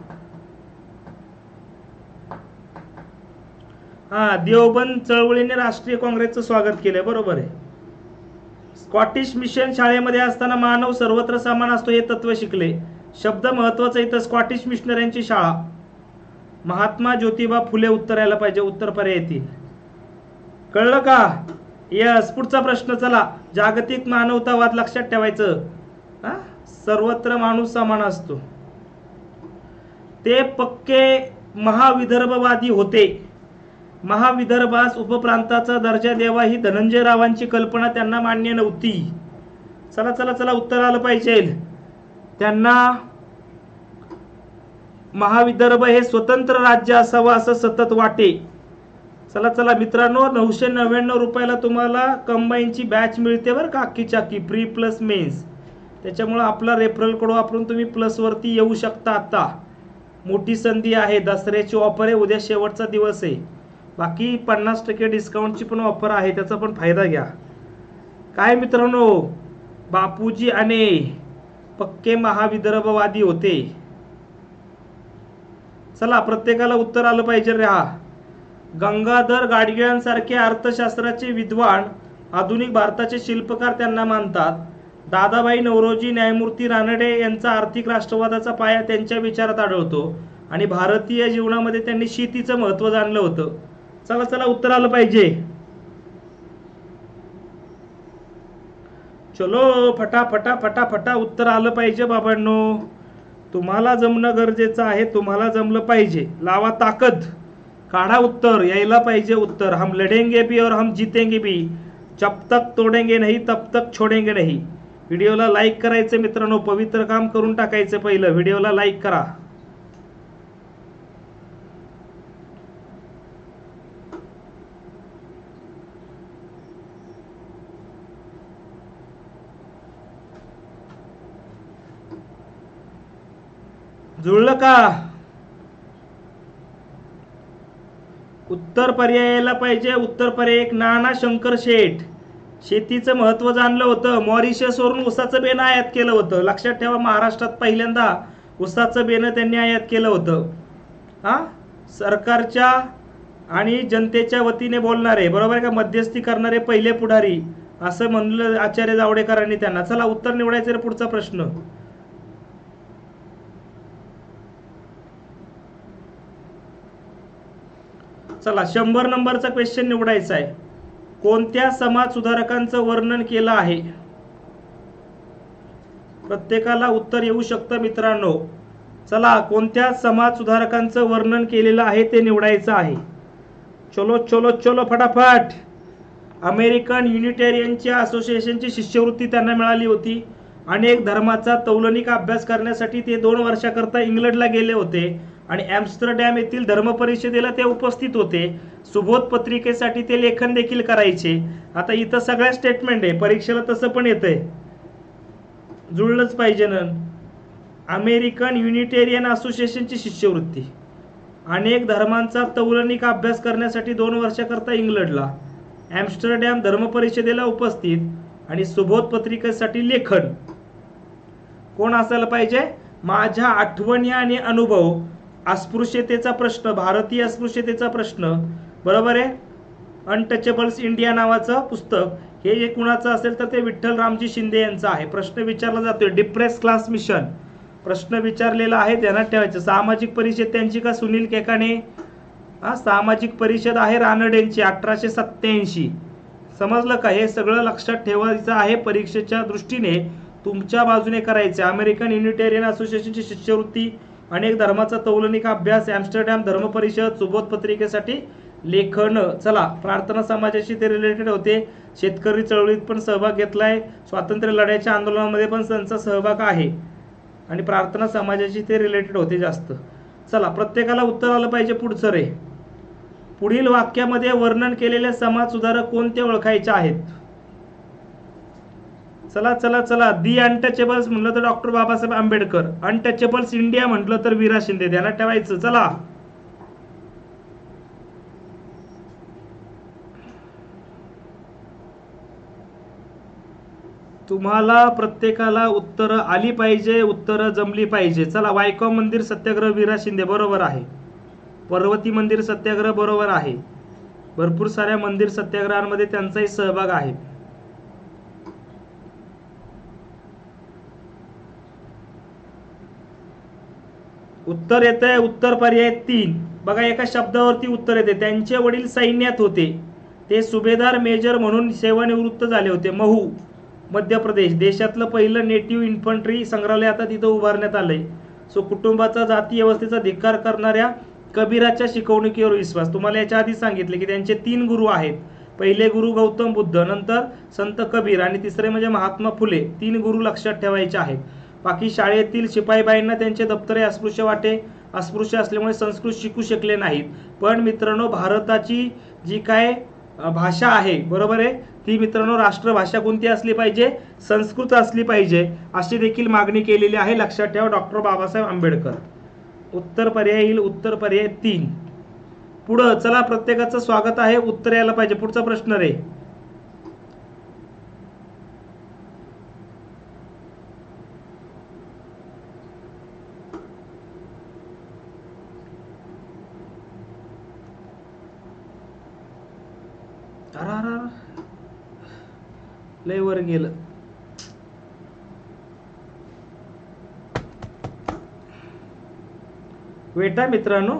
हा देवबंद चळवळीने राष्ट्रीय काँग्रेसचं स्वागत केलंय, बरोबर आहे. स्कॉटिश मिशन शाळेमध्ये असताना मानव सर्वत्र समान असतो हे तत्व शिकले. शब्द महत्वाचा इथं, स्कॉटिश मिशनऱ्यांची शाळा. महात्मा ज्योतिबा फुले उत्तर यायला पाहिजे, उत्तर पर्याय येतील. कळलं का? यस. पुढचा प्रश्न चला. जागतिक मानवतावाद लक्षात ठेवायचं, हा सर्वत्र माणूस समान असतो. ते पक्के महाविदर्भवादी होते. महाविदर्भास उपप्रांताचा दर्जा द्यावा ही धनंजय रावांची कल्पना त्यांना मान्य नव्हती. चला चला चला उत्तर आलं पाहिजे. त्यांना महाविदर्भ हे स्वतंत्र राज्य असावं असं सतत वाटे. चला चला मित्रांनो, नऊशे नव्याण्णव रुपयाला तुम्हाला कंबाईनची बॅच मिळते बरं का, अख्खी चाकी प्री प्लस मेन्स. त्याच्यामुळे आपला रेफरल कोड वापरून तुम्ही प्लस वरती येऊ शकता. आता मोठी संधी आहे, दसऱ्याची ऑफर आहे, उद्या शेवटचा दिवस आहे. बाकी पन्नास टक्के डिस्काउंटची पण ऑफर आहे, त्याचा पण फायदा घ्या. काय मित्रांनो, बापूजी अने पक्के महाविदर्भवादी होते. चला प्रत्येकाला उत्तर आलं पाहिजे रे. हा गंगाधर गाडगिळांसारखे अर्थशास्त्राचे विद्वान आधुनिक भारताचे शिल्पकार त्यांना मानतात. दादाभाई नौरोजी न्यायमूर्ती रानडे यांचा आर्थिक राष्ट्रवादाचा पाया त्यांच्या विचारात आढळतो आणि भारतीय जीवनामध्ये त्यांनी शेतीचं महत्त्व जाणलं होतं. चला चला उत्तर आलं पाहिजे. चलो फटा फटा फटा फटा उत्तर आलं पाहिजे बाबांनो. तुम्हाला जमणं गरजेचं आहे, तुम्हाला जमलं पाहिजे. लावा ताकद, काढा उत्तर, यायला पाहिजे उत्तर. हम लढेंगे भी और हम जीतेंगे भी, जब तक तोडेंगे नहीं तब तक छोडेंगे नहीं. व्हिडिओला लाईक करायचे मित्रांनो, पवित्र काम करून टाकायचं. पहिलं व्हिडिओला लाईक करा. जुळलं का? उत्तर पर्याय यायला पाहिजे. उत्तर पर्याय एक, नाना शंकर शेठ. शेतीचं महत्व जाणलं होतं. मॉरिशस वरून उसाचं बेन आयात केलं होतं. लक्षात ठेवा, महाराष्ट्रात पहिल्यांदा उसाचं बेन त्यांनी आयात केलं होतं. हा सरकारच्या आणि जनतेच्या वतीने बोलणारे, बरोबर आहे का, मध्यस्थी करणारे पहिले पुढारी असं म्हणलं आचार्य जावडेकरांनी त्यांना. चला उत्तर निवडायचं रे. पुढचा प्रश्न. चला शंभर नंबरचा क्वेश्चन निवडायचा आहे. कोणत्या समाज सुधारकांचं वर्णन केलं आहे? प्रत्येकाला उत्तर येऊ शकतं मित्रांनो. चला कोणत्या समाज सुधारकांचं वर्णन केलेलं आहे ते निवडायचं आहे. चलो चलो चलो फटाफट. अमेरिकन युनिटेरियनच्या असोसिएशनची शिष्यवृत्ती त्यांना मिळाली होती. अनेक धर्माचा तौलनिक अभ्यास करण्यासाठी ते दोन वर्षाकरता इंग्लंडला गेले होते आणि ॲम्स्टरडॅम येथील धर्म परिषदेला ते उपस्थित होते. सुबोध पत्रिकेसाठी ते लेखन देखील करायचे. आता इथं सगळ्या स्टेटमेंट आहे, परीक्षेला तसं पण येतंय, जुळलंच पाहिजे ना. अमेरिकन युनिटेरियन असोसिएशनची शिष्यवृत्ती, अनेक धर्मांचा तौलनिक अभ्यास करण्यासाठी दोन वर्षाकरता इंग्लंडला, ॲम्स्टरडॅम धर्म परिषदेला उपस्थित आणि सुबोध पत्रिकेसाठी लेखन. कोण असायला पाहिजे? माझ्या आठवणी आणि अनुभव, अस्पृश्यतेचा प्रश्न, भारतीय अस्पृश्यतेचा प्रश्न, बरोबर आहे. अनटचेबल्स इंडिया नावाचं पुस्तक, हे जे कुणाचं असेल तर ते विठ्ठल रामजी शिंदे यांचं आहे. प्रश्न विचारला जातोय, डिप्रेस क्लास मिशन प्रश्न विचारलेला आहे, ध्यानात ठेवायचं. सामाजिक परिषद त्यांची का? सुनील केकाने. हा सामाजिक परिषद आहे रानडेंची, अठराशे सत्याऐंशी. समजलं का? हे सगळं लक्षात ठेवायचं आहे, परीक्षेच्या दृष्टीने तुमच्या बाजूने करायचे. अमेरिकन युनिटेरियन असोसिएशनची शिष्यवृत्ती, अनेक धर्माचा तौलनिक अभ्यास, ॲम्स्टरडॅम धर्म परिषद, सुबोध पत्रिकेसाठी लेखन. चला प्रार्थना समाजाशी ते रिलेटेड होते. शेतकरी चळवळीत पण सहभाग घेतलाय, स्वातंत्र्य लढ्याच्या आंदोलनामध्ये पण त्यांचा सहभाग आहे आणि प्रार्थना समाजाशी ते रिलेटेड होते जास्त. चला प्रत्येकाला उत्तर आलं पाहिजे. पुढचं रे. पुढील वाक्यामध्ये वर्णन केलेले समाज सुधारक कोणते ओळखायचे आहेत? चला चला चला, दी अनटचेबल्स म्हटलं तर doctor Babasaheb Ambedkar, Untouchables India म्हटलं तर वीरा शिंदे. ध्यानात ठेवायचं. चला, तुम्हाला प्रत्येकाला उत्तरं आली पाहिजे, उत्तरं जमली पाहिजे. चला, वायकॉम मंदिर सत्याग्रह वीरा शिंदे बरोबर आहे. पर्वती मंदिर सत्याग्रह बरोबर आहे. भरपूर साऱ्या मंदिर सत्याग्रहांमध्ये त्यांचाही सहभाग आहे. उत्तर येतंय, उत्तर पर्याय तीन. बघा, एका शब्दावरती उत्तर येते. त्यांचे वडील सैन्यात होते, ते सुभेदार मेजर म्हणून सेवानिवृत्त झाले होते. महू, मध्य प्रदेश. देशातलं पहिलं नेटिव्ह इन्फंट्री संग्रहालय आता तिथं उभारण्यात आलंय. सो कुटुंबाचा जाती व्यवस्थेचा धिक्कार करणाऱ्या कबीराच्या शिकवणुकीवर विश्वास. तुम्हाला याच्या आधी सांगितले की त्यांचे तीन गुरु आहेत. पहिले गुरु गौतम बुद्ध, नंतर संत कबीर आणि तिसरे म्हणजे महात्मा फुले. तीन गुरु लक्षात ठेवायचे आहेत. बाकी शाळेतील शिपाईबाईंना त्यांचे दप्तरे अस्पृश्य वाटे. अस्पृश्य असल्यामुळे संस्कृत शिकू शकले नाहीत. पण मित्रांनो, भारताची जी काय भाषा आहे, बरोबर आहे, ती मित्रांनो राष्ट्रभाषा कोणती असली पाहिजे? संस्कृत असली पाहिजे, अशी देखील मागणी केलेली आहे. लक्षात ठेवा, डॉक्टर बाबासाहेब आंबेडकर. उत्तर पर्याय येईल, उत्तर पर्याय तीन. पुढं चला, प्रत्येकाचं स्वागत आहे. उत्तर यायला पाहिजे. पुढचा प्रश्न रे. लय वर गेलं. वेटा मित्रांनो,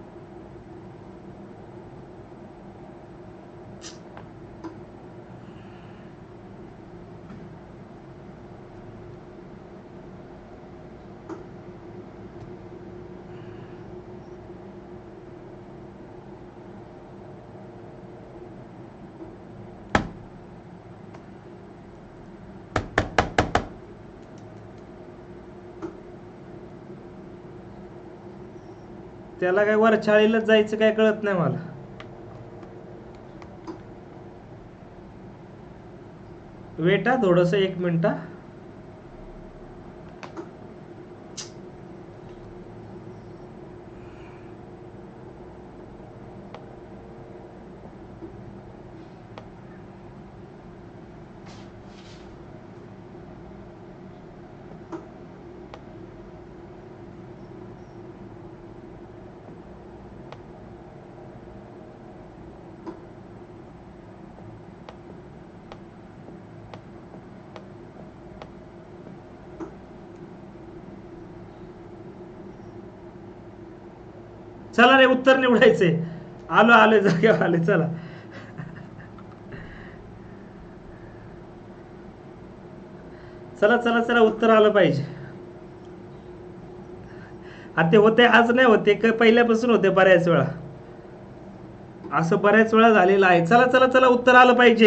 त्याला काय वर चाळीलाच जायचं काय कळत नाही मला. वेटा थोडस, एक मिनिट. चला रे, उत्तर निवडायचे. आलो आलो जागेवर आले. चला, चला चला चला, उत्तर आलं पाहिजे. आता ते होते, आज नाही होते, पहिल्यापासून होते बऱ्याच वेळा. असं बऱ्याच वेळा झालेलं आहे. चला चला चला, उत्तर आलं पाहिजे.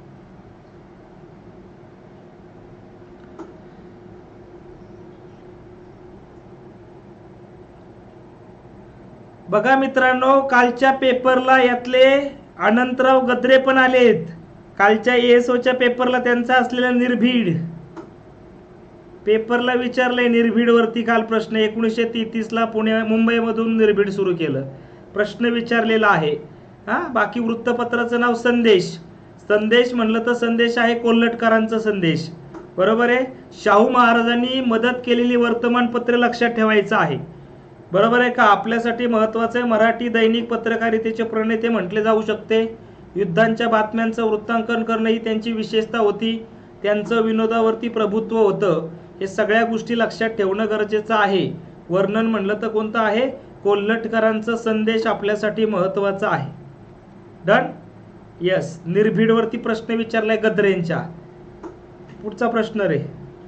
बघा मित्रांनो, कालच्या पेपरला यातले अनंतराव गद्रे पण आलेत. कालच्या एएसओच्या पेपरला त्यांचा असलेला निर्भीड पेपरला विचारलंय. निर्भीड वरती काल प्रश्न एकोणीसशे तेहतीस ला पुणे मुंबईमधून निर्भीड सुरू केलं. प्रश्न विचारलेला आहे. हा, बाकी वृत्तपत्राचं नाव संदेश. संदेश म्हणलं तर संदेश आहे कोल्हटकरांचा संदेश, बरोबर आहे. शाहू महाराजांनी मदत केलेली वर्तमानपत्र लक्षात ठेवायचं आहे, बरोबर आहे का. आपल्यासाठी महत्वाचे मराठी दैनिक पत्रकारितेचे प्रणेते म्हटले जाऊ शकते. युद्धांच्या बातम्यांचं वृत्तांकन करणं ही त्यांची विशेषता होती. त्यांचं विनोदावरती प्रभुत्व होतं. हे सगळ्या गोष्टी लक्षात ठेवणं गरजेचं आहे. वर्णन म्हणलं तर कोणतं आहे? कोल्हटकरांचा संदेश आपल्यासाठी महत्वाचा आहे. डन. यस, निर्भीडवरती प्रश्न विचारलाय गद्रेंच्या. पुढचा प्रश्न रे.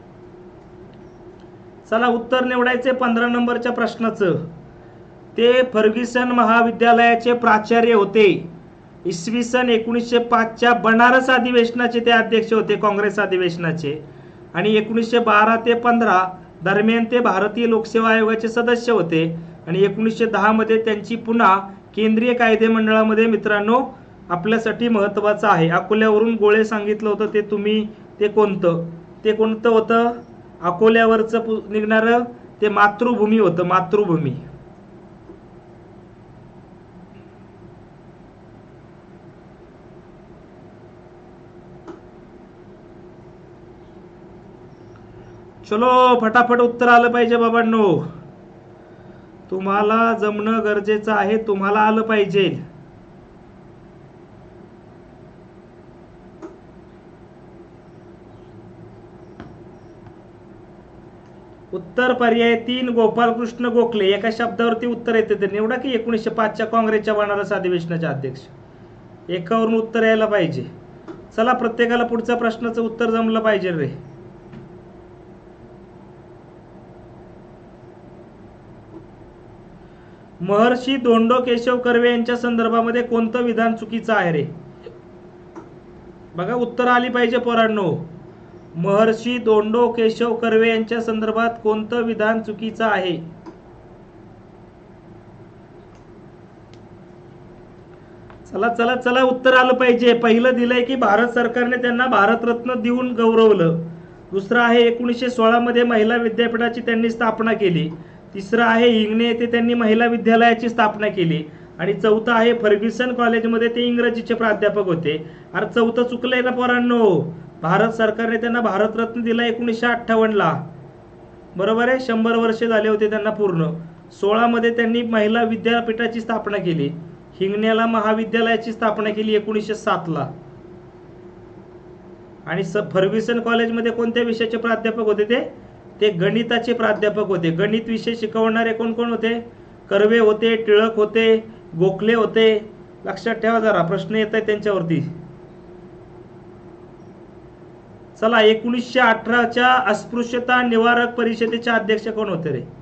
चला, उत्तर निवडायचे पंधरा नंबरच्या प्रश्नाचं. ते फर्ग्युसन महाविद्यालयाचे प्राचार्य होते. इसवी सन एकोणीसशे पाचच्या बनारस अधिवेशनाचे ते अध्यक्ष होते, काँग्रेस अधिवेशनाचे. आणि एकोणीसशे बारा ते पंधरा दरम्यान ते भारतीय लोकसेवा आयोगाचे सदस्य होते. आणि एकोणीसशे दहा मध्ये त्यांची पुन्हा केंद्रीय कायदे मंडळामध्ये मित्रांनो आपल्यासाठी महत्वाचं आहे. अकोल्यावरून गोळे सांगितलं होतं ते तुम्ही, ते कोणतं? ते कोणतं होतं? अकोल्यावरचं निघणारं ते मातृभूमी होतं, मातृभूमी. चलो फटाफट उत्तर आलं पाहिजे बाबांनो. तुम्हाला जमणं गरजेचं आहे, तुम्हाला आलं पाहिजे. उत्तर पर्याय तीन गोपालकृष्ण गोखले. एका शब्दावरती उत्तर येते ते निवडा की एकोणीसशे पाचच्या काँग्रेसच्या बनारस अधिवेशनाचे अध्यक्ष. एकावरून उत्तर यायला पाहिजे. चला प्रत्येकाला पुढच्या प्रश्नाचं उत्तर जमलं पाहिजे रे. महर्षी धोंडो केशव कर्वे यांच्या संदर्भामध्ये कोणतं विधान चुकीचं आहे रे? बघा उत्तर आली पाहिजे पोरांनो. महर्षी धोंडो केशव कर्वे यांच्या संदर्भात कोणतं विधान चुकीचं आहे? चला चला चला उत्तर आलं पाहिजे. पहिलं दिलंय की भारत सरकारने त्यांना भारतरत्न देऊन गौरवलं. दुसरं आहे एकोणीसशे सोळा मध्ये महिला विद्यापीठाची त्यांनी स्थापना केली. तिसरं आहे हिंगणे येथे त्यांनी महिला विद्यालयाची स्थापना केली. आणि चौथं आहे फर्ग्युसन कॉलेजमध्ये ते इंग्रजीचे प्राध्यापक होते. अरे चौथं चुकलंय ना पोरांनो. भारत सरकारने त्यांना भारतरत्न दिला एकोणीसशे अठ्ठावन्न ला. बरोबर आहे, शंभर वर्षे झाले होते त्यांना पूर्ण. सोळा मध्ये त्यांनी महिला विद्यापीठाची स्थापना केली. हिंगण्याला महाविद्यालयाची स्थापना केली एकोणीसशे सात ला. आणि फर्ग्युसन कॉलेजमध्ये कोणत्या विषयाचे प्राध्यापक होते ते? ते गणिताचे प्राध्यापक होते. गणित विषय शिकवणारे कोण कोण होते? कर्वे होते, टिळक होते, गोखले होते. लक्षात ठेवा जरा, प्रश्न येत आहे त्यांच्यावरती. चला एकोणीसशे अठराच्या अस्पृश्यता निवारक परिषदेचे अध्यक्ष कोण होते रे?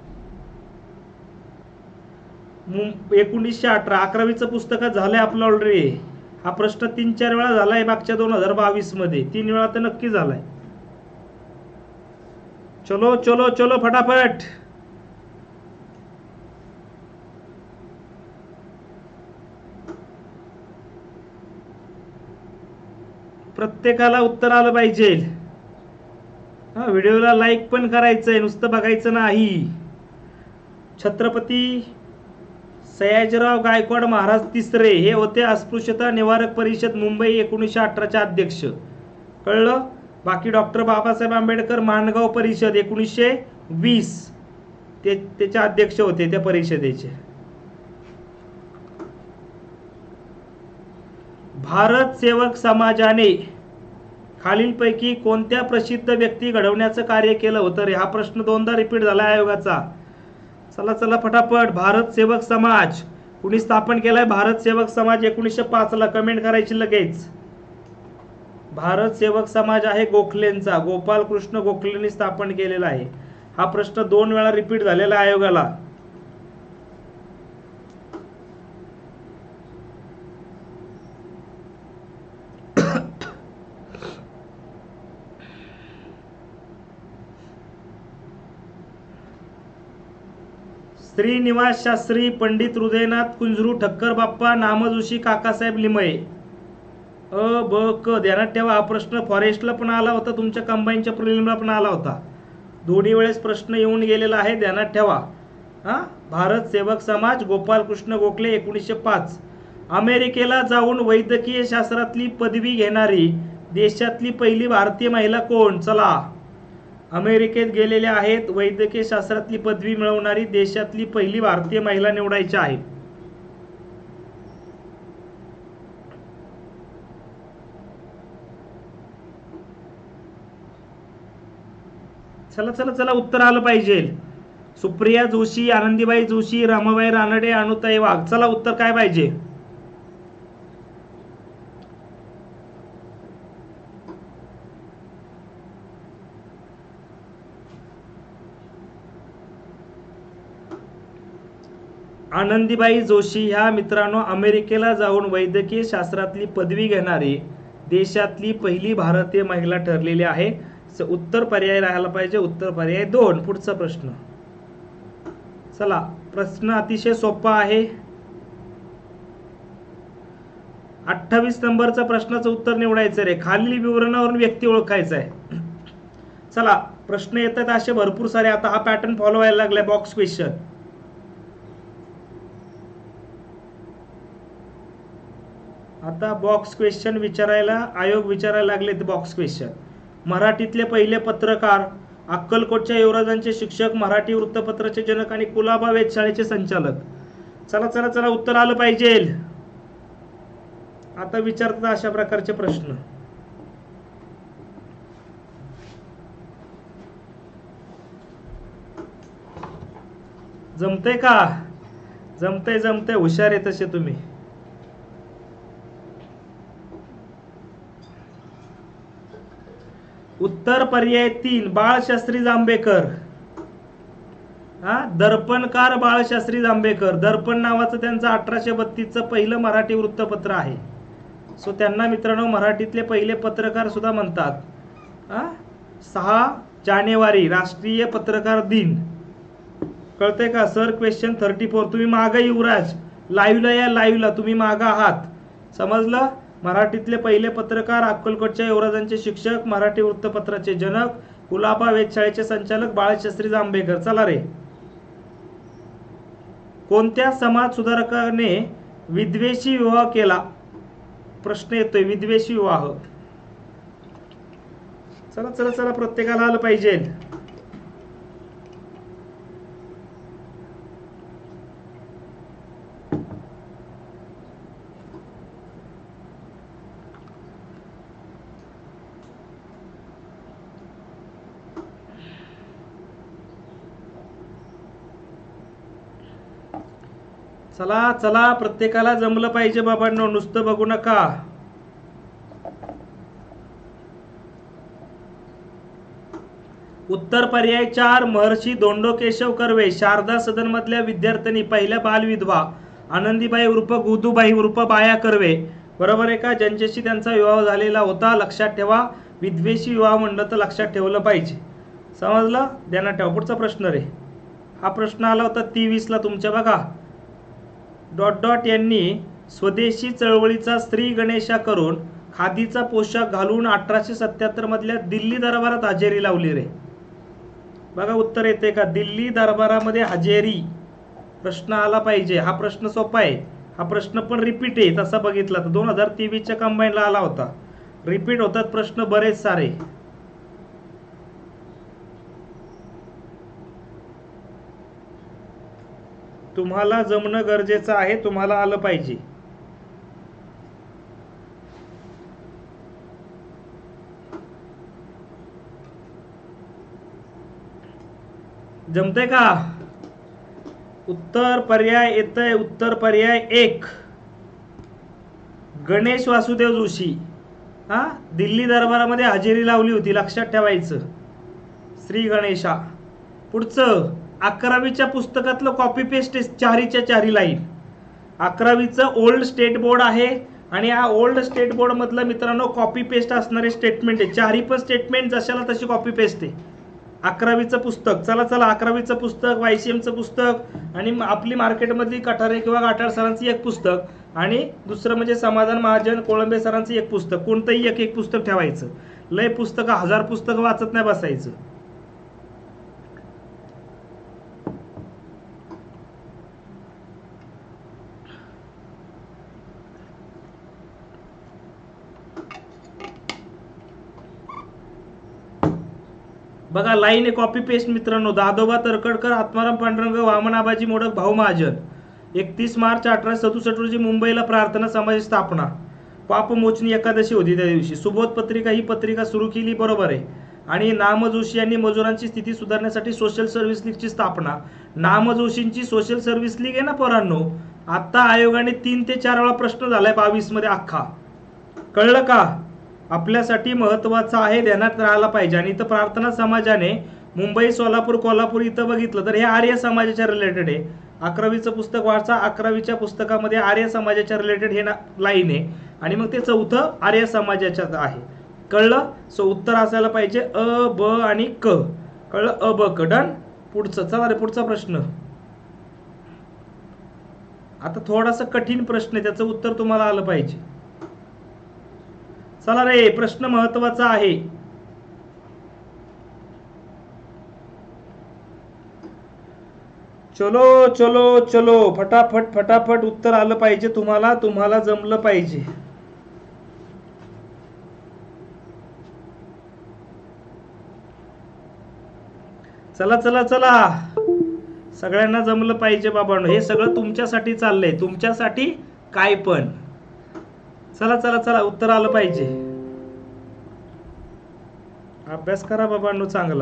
एकोणीसशे अठरा अकरावीचं पुस्तकात झालंय आपलं ऑलरेडी. हा प्रश्न तीन चार वेळा झालाय मागच्या दोन हजार बावीस मध्ये. तीन वेळा तर नक्की झालाय. चलो चलो चलो फटाफट. प्रत्येकाला उत्तर आलं पाहिजे. हा व्हिडिओला लाईक पण करायचंय, नुसतं बघायचं नाही. छत्रपती सयाजीराव गायकवाड महाराज तिसरे हे होते अस्पृश्यता निवारक परिषद मुंबई एकोणीसशे अठराचे अध्यक्ष. कळलं? बाकी डॉक्टर बाबासाहेब आंबेडकर माणगाव परिषद एकोणीसशे वीस ते त्याचे अध्यक्ष होते त्या परिषदेचे. भारत सेवक समाजाने खालीलपैकी कोणत्या प्रसिद्ध व्यक्ती घडवण्याचं कार्य केलं होतं रे? हा प्रश्न दोनदा रिपीट झाला आयोगाचा. चला चला फटाफट. भारत सेवक समाज कुणी स्थापन केलाय? भारत सेवक समाज एकोणीसशे पाच ला. कमेंट करायची लगेच. भारत सेवक समाज आहे गोखलेंचा. गोपालकृष्ण गोखलेंनी स्थापन केलेला आहे. हा प्रश्न दोन वेळा रिपीट झालेला आयोगाला. श्रीनिवास शास्त्री, पंडित हृदयनाथ कुंजरू, ठक्कर बाप्पा, नामजोशी, काकासाहेब लिमये. अ ब क ध्यानात ठेवा. हा प्रश्न फॉरेस्टला पण आला होता, तुमच्या कंबाईनच्या प्रिलिमला पण आला होता. दोन्ही वेळेस प्रश्न येऊन गेलेला आहे, ध्यानात ठेवा. हा भारत सेवक समाज गोपालकृष्ण गोखले एकोणीसशे पाच. अमेरिकेला जाऊन वैद्यकीय शास्त्रातली पदवी घेणारी देशातली पहिली भारतीय महिला कोण? चला अमेरिकेत गेलेल्या आहेत. वैद्यकीय शास्त्रातली पदवी मिळवणारी देशातली पहिली भारतीय महिला निवडायची आहे. चला चला चला उत्तर आलं पाहिजे. सुप्रिया जोशी, आनंदीबाई जोशी, रमाबाई रानडे, अनुताई वाघ. चला उत्तर काय पाहिजे? आनंदीबाई जोशी ह्या मित्रांनो अमेरिकेला जाऊन वैद्यकीय शास्त्रातली पदवी घेणारी देशातली पहिली भारतीय महिला ठरलेली आहे. उत्तर पर्याय राहायला पाहिजे. उत्तर पर्याय दोन. पुढचा प्रश्न. चला प्रश्न अतिशय सोपा आहे. अठ्ठावीस नंबरचा प्रश्नाचं उत्तर निवडायचं रे. खालील विवरणावरून व्यक्ती ओळखायचा आहे. चला प्रश्न येतात असे भरपूर सारे. आता हा पॅटर्न फॉलो व्हायला लागलाय, बॉक्स क्वेश्चन. आता बॉक्स क्वेश्चन विचारायला आयोग विचारायला लागले. Box question. मराठीतले पहिले पत्रकार, अक्कलकोटच्या युवराजांचे शिक्षक, मराठी वृत्तपत्राचे जनक आणि कुलाबा वेधशाळेचे संचालक. चला चला चला उत्तर आलं पाहिजे. आता विचारतात अशा प्रकारचे प्रश्न. जमतंय का? जमतंय जमतंय, हुशार आहे तसे तुम्ही. उत्तर पर्याय तीन, बाळशास्त्री जांभेकर. हा, दर्पणकार बाळशास्त्री जांभेकर. दर्पण नावाचं त्यांचं अठराशे बत्तीसचं पहिलं मराठी वृत्तपत्र आहे. सो त्यांना मित्रांनो मराठीतले पहिले पत्रकार सुद्धा म्हणतात. हा, सहा जानेवारी राष्ट्रीय पत्रकार दिन. कळतंय का सर? Question thirty four. तुम्ही मागा युवराज, लाईव्हला या, लाईव्हला तुम्ही मागा आहात. समजलं? मराठीतले पहिले पत्रकार, अक्कलकोटच्या युवराजांचे शिक्षक, मराठी वृत्तपत्राचे जनक, कुलाबा वेधशाळेचे संचालक, बाळशास्त्री जांभेकर. चला रे. कोणत्या समाज सुधारकाने विधवेशी विवाह केला? प्रश्न येतोय, विधवेशी विवाह. चला चला चला, प्रत्येकाला आलं पाहिजे. चला चला, प्रत्येकाला जमलं पाहिजे बाबांनो, नुसतं बघू नका. उत्तर पर्याय चार, महर्षी धोंडो केशव कर्वे, शारदा सदन मधल्या विद्यार्थिनी, पहिल्या बालविधवा, आनंदीबाई उर्फ गुदूबाई उर्फ बाया कर्वे. बरोबर आहे का? ज्यांच्याशी त्यांचा विवाह झालेला होता. लक्षात ठेवा, विधवेशी विवाह म्हणलं तर लक्षात ठेवलं पाहिजे. समजलं? ध्यानात ठेवा. पुढचा प्रश्न रे. हा प्रश्न आला होता तेवीस ला तुमच्या. बघा, डॉट डॉट यांनी स्वदेशी चळवळीचा श्री गणेशा करून खादीचा पोशाख घालून अठराशे सत्याहत्तर मधल्या दिल्ली दरबारात हजेरी लावली रे. बघा उत्तर येते का? दिल्ली दरबारामध्ये हजेरी. प्रश्न आला पाहिजे. हा प्रश्न सोपा आहे. हा प्रश्न पण रिपीट आहे तसा बघितला तर. दोन हजार तेवीसच्या कंबाईनला आला होता. रिपीट होतात प्रश्न बरेच सारे. तुम्हाला जमणं गरजेचं आहे, तुम्हाला आलं पाहिजे. जमतंय का? उत्तर पर्याय येतंय. उत्तर पर्याय एक, गणेश वासुदेव जोशी. हा, दिल्ली दरबारामध्ये हजेरी लावली होती. लक्षात ठेवायचं, श्री गणेशा. पुढचं, अकरावीच्या पुस्तकातलं कॉपी पेस्ट चारीच्या चारी लाईन. अकरावीचं ओल्ड स्टेट बोर्ड आहे आणि या ओल्ड स्टेट बोर्ड मधलं मित्रांनो कॉपी पेस्ट असणारे स्टेटमेंट आहे. चारही पण स्टेटमेंट जशाला तशी कॉपी पेस्ट आहे. अकरावीचं पुस्तक. चला चला, अकरावीचं पुस्तक, वायसीएमचं पुस्तक आणि आपली मार्केटमधली कठारे किंवा गाठार सरांचं एक पुस्तक आणि दुसरं म्हणजे समाधान महाजन कोळंबे सरांचं एक पुस्तक. कोणतंही एक एक पुस्तक ठेवायचं. लय पुस्तकं, हजार पुस्तकं वाचत नाही बसायचं. बघा लाईन आहे कॉपी पेस्ट मित्रांनो. दादोबा तरखडकर, आत्माराम पांडुरंग, वामन आबाजी मोडक, भाऊ महाजन. एकतीस मार्च अठराशे सदुसष्ट रोजी मुंबईला प्रार्थना समाजाची स्थापना. पापमोचनी एकादशी होती त्या दिवशी. सुबोध पत्रिका ही पत्रिका सुरू केली. बरोबर आहे. आणि नाम जोशी यांनी मजुरांची स्थिती सुधारण्यासाठी सोशल सर्व्हिस लीगची स्थापना. नाम जोशींची सोशल सर्व्हिस लीग आहे ना पोरांनो. आता आयोगाने तीन ते चार वेळा प्रश्न झालाय बावीस मध्ये अख्खा. कळलं का? आपल्यासाठी महत्वाचं आहे, ध्यानात राहायला पाहिजे. आणि इथं प्रार्थना समाजाने मुंबई, सोलापूर, कोल्हापूर इथं बघितलं तर हे आर्य समाजाच्या रिलेटेड आहे. अकरावीचं पुस्तक वाचा. अकरावीच्या पुस्तकामध्ये आर्य समाजाच्या रिलेटेड हे लाईन आहे आणि मग ते चौथं आर्य समाजाच्यात आहे. कळलं? सो उत्तर असायला पाहिजे अ, ब आणि क. कळलं? अ, ब, क. डन. पुढचं. चला रे, पुढचा प्रश्न. आता थोडासा कठीण प्रश्न आहे, त्याचं उत्तर तुम्हाला आलं पाहिजे. चला रे, प्रश्न महत्वाचा आहे. चलो चलो चलो, फटाफट फटाफट उत्तर आलं पाहिजे तुम्हाला, तुम्हाला जमलं पाहिजे. चला चला चला, सगळ्यांना जमलं पाहिजे बाबांनो, हे सगळं तुमच्यासाठी चाललंय, तुमच्यासाठी काय पण. चला चला चला, उत्तर आलं पाहिजे. अभ्यास करा बाबांनो चांगला.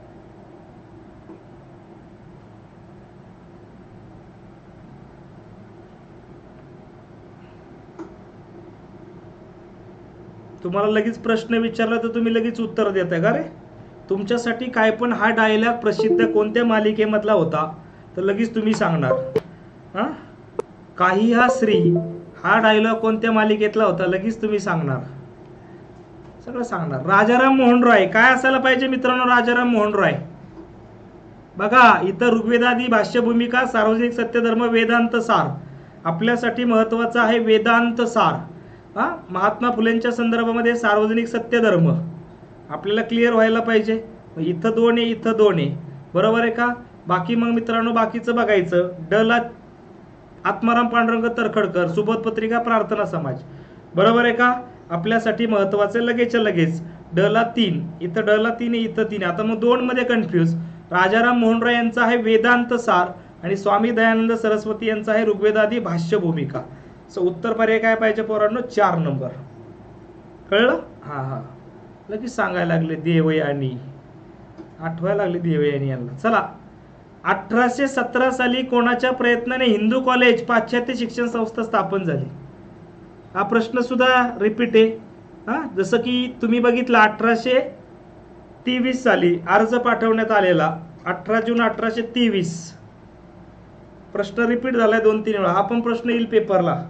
तुम्हाला लगेच प्रश्न विचारला तर तुम्ही लगेच उत्तर देताय का रे? तुमच्यासाठी काय पण हा डायलॉग प्रसिद्ध कोणत्या मालिकेमधला होता तर लगेच तुम्ही सांगणार. हा, काही हा श्री हा डायलॉग कोणत्या मालिकेतला होता लगेच तुम्ही सांगणार, सगळं सांगणार. राजाराम मोहन रॉय काय असायला पाहिजे मित्रांनो? राजाराम मोहन रॉय. बघा इथं ऋग्वेदादी भाष्य भूमिका, सार्वजनिक सत्यधर्म, वेदांत सार. आपल्यासाठी महत्वाचा आहे वेदांत सार. हा, महात्मा फुलेंच्या संदर्भामध्ये सार्वजनिक सत्यधर्म आपल्याला क्लिअर व्हायला पाहिजे. इथं दोन आहे, इथं दोन आहे, बरोबर आहे का? बाकी मग मित्रांनो बाकीचं बघायचं. ड ला आत्माराम पांडुरंग तरखडकर, सुबोध पत्रिका, प्रार्थना समाज, बरोबर आहे का? आपल्यासाठी महत्वाचे लगेच लगेच. ड ला तीन, इथं ड ला तीन आहे, इथं तीन आहे. आता मग दोन मध्ये कन्फ्यूज. राजाराम मोहन रॉय यांचा आहे वेदांत सार आणि स्वामी दयानंद सरस्वती यांचा आहे ऋग्वेदादी भाष्य भूमिका. सो उत्तर पर्याय काय पाहिजे पोरांनो? चार नंबर. कळलं? हा हा, लगेच सांगायला लागले देवयानी, आठवायला लागले देवयानी यांना. चला, अठराशे सतरा साली कोणाच्या प्रयत्नाने हिंदू कॉलेज पाश्चात्य शिक्षण संस्था स्थापन झाली? हा प्रश्न सुद्धा रिपीट आहे. हा, जसं की तुम्ही बघितलं अठराशे तेवीस साली अर्ज पाठवण्यात आलेला, अठरा जून अठराशे तेवीस. प्रश्न रिपीट झालाय दोन तीन वेळा. हा पण प्रश्न येईल पेपरला.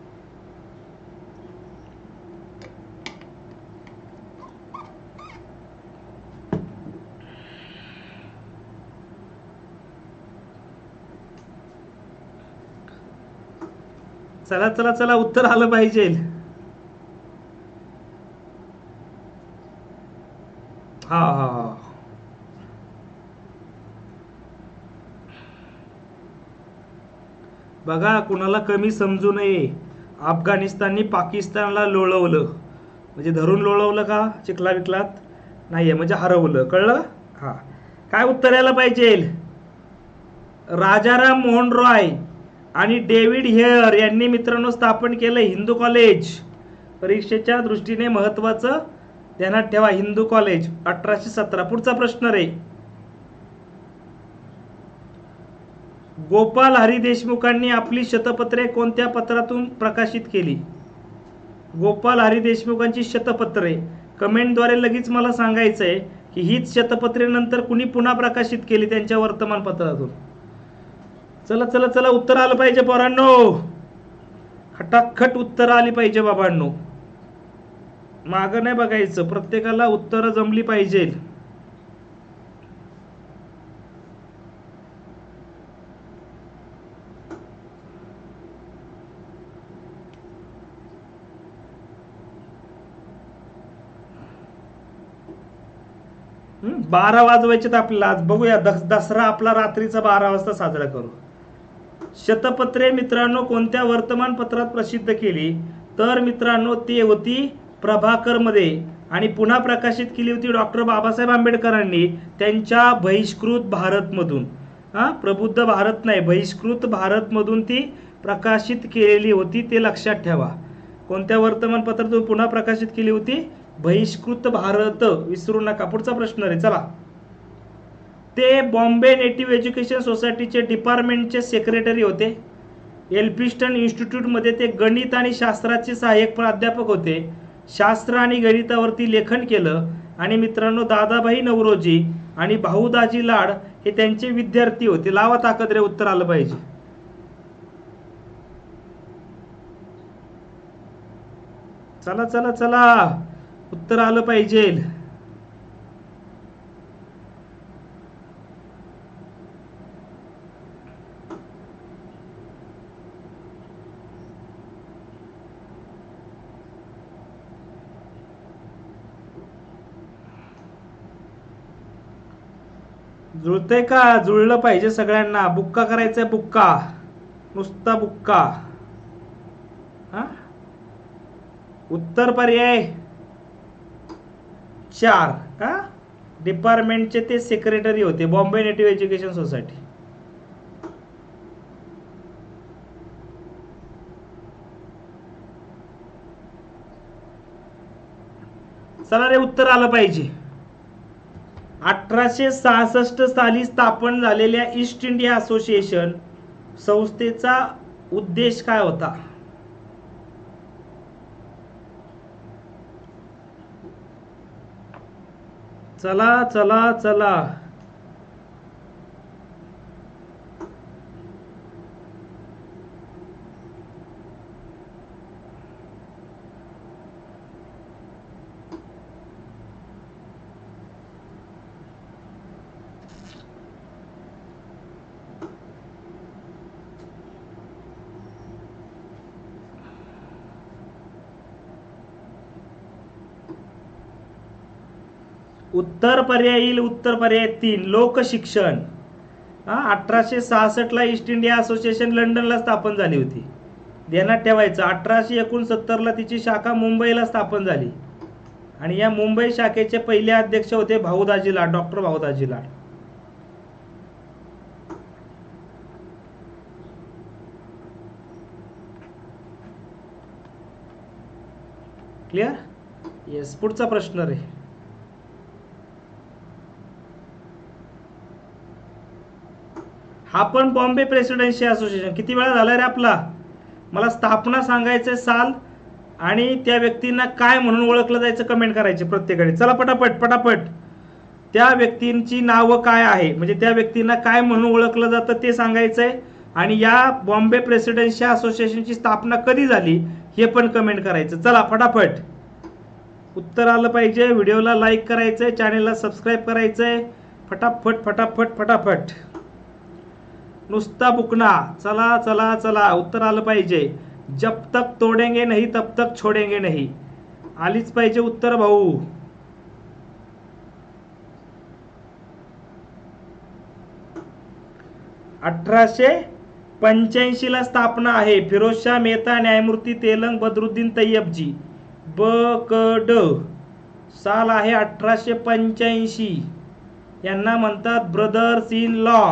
चला चला चला, उत्तर आलं पाहिजे. हा हा हा, बघा कुणाला कमी समजू नये. अफगाणिस्ताननी पाकिस्तानला लोळवलं, म्हणजे धरून लोळवलं का चिखला विकलात? नाहीये, म्हणजे हरवलं. कळलं? हा, काय उत्तर यायला पाहिजे? राजाराम मोहन रॉय आणि डेव्हिड हेयर यांनी मित्रांनो स्थापन केलं हिंदू कॉलेज. परीक्षेच्या दृष्टीने महत्वाचं, ध्यानात ठेवा, हिंदू कॉलेज अठराशे सतरा. पुढचा प्रश्न रे, गोपाल हरी देशमुखांनी आपली शतपत्रे कोणत्या पत्रातून प्रकाशित केली? गोपाल हरी देशमुखांची शतपत्रे, कमेंटद्वारे लगेच मला सांगायचंय की हीच शतपत्रे नंतर कुणी पुन्हा प्रकाशित केली त्यांच्या वर्तमानपत्रातून. चला चला चला, उत्तर आलं पाहिजे पोरांनो, खटाखट उत्तर आली पाहिजे बाबांनो. मागं नाही बघायचं, प्रत्येकाला उत्तर जमली पाहिजे. बारा वाजवायचे आपल्याला आज. बघूया दसरा आपला रात्रीचा बारा वाजता साजरा करू. शतपत्रे मित्रांनो कोणत्या वर्तमानपत्रात प्रसिद्ध केली? तर मित्रांनो ती होती प्रभाकर मध्ये, आणि पुन्हा प्रकाशित केली होती डॉक्टर बाबासाहेब आंबेडकरांनी त्यांच्या बहिष्कृत भारत मधून. हा, प्रबुद्ध भारत नाही, बहिष्कृत भारत मधून ती प्रकाशित केलेली होती, ते लक्षात ठेवा. कोणत्या वर्तमानपत्रातून पुन्हा प्रकाशित केली होती? बहिष्कृत भारत, विसरू नका. पुढचा प्रश्न रे, चला. ते बॉम्बे नेटिव्ह एज्युकेशन सोसायटीचे डिपार्टमेंटचे सेक्रेटरी होते. एल्फिस्टन इन्स्टिट्यूट मध्ये ते गणित आणि शास्त्राचे सहाय्यक प्राध्यापक होते. शास्त्र आणि गणितावरती लेखन केलं. आणि मित्रांनो दादाभाई नवरोजी आणि भाऊदाजी लाड हे त्यांचे विद्यार्थी होते. लावा ताकद रे, उत्तर आलं पाहिजे. चला चला चला, उत्तर आलं पाहिजे. जुळतंय का? जुळलं पाहिजे सगळ्यांना. बुक्का करायचंय, बुक्का, नुसता बुक्का. हा, उत्तर पर्याय चार. का? डिपार्टमेंटचे ते सेक्रेटरी होते, बॉम्बे नेटिव्ह एज्युकेशन सोसायटी. चला रे, उत्तर आलं पाहिजे. अठराशे सहासष्ट साली स्थापन झालेल्या ईस्ट इंडिया असोसिएशन संस्थेचा उद्देश काय होता? चला चला चला. उत्तर पर्याय येईल, उत्तर पर्याय तीन, लोकशिक्षण. हा, अठराशे सहासष्ट ला ईस्ट इंडिया असोसिएशन लंडनला स्थापन झाली होती. ध्यानात ठेवायचं. अठराशे एकोणसत्तर ला तिची शाखा मुंबईला स्थापन झाली आणि या मुंबई शाखेचे पहिले अध्यक्ष होते Bhaudaji Lad, doctor Bhaudaji Lad. Clear? Yes. पुढचा प्रश्न रे. हा पण बॉम्बे प्रेसिडेन्सी असोसिएशन किती वेळा झाला रे आपला? मला स्थापना सांगायचं साल आणि त्या व्यक्तींना काय म्हणून ओळखलं जायचं कमेंट करायचे प्रत्येकाने. चला पटापट पटापट. त्या व्यक्तींची नावं काय आहे, म्हणजे त्या व्यक्तींना काय म्हणून ओळखलं जातं ते सांगायचंय. आणि या बॉम्बे प्रेसिडेन्सी असोसिएशनची स्थापना कधी झाली हे पण कमेंट करायचं. चला फटाफट उत्तर आलं पाहिजे. व्हिडिओला लाईक करायचंय, चॅनेलला सबस्क्राईब करायचंय. फटाफट फटाफट फटाफट. नुसता बुकना. चला चला चला. उत्तर आलं पाहिजे. जब तक तोडेंगे नहीं तब तक छोडेंगे नहीं. आलीच पाहिजे उत्तर भाऊ. अठराशे पंच्याऐंशी ला स्थापना आहे. फिरोजशाह मेहता, न्यायमूर्ती तेलंग बदरुद्दीन तय्यबजी. ब क ड. साल आहे अठराशे पंच्याऐंशी. यांना म्हणतात ब्रदर्स इन लॉ.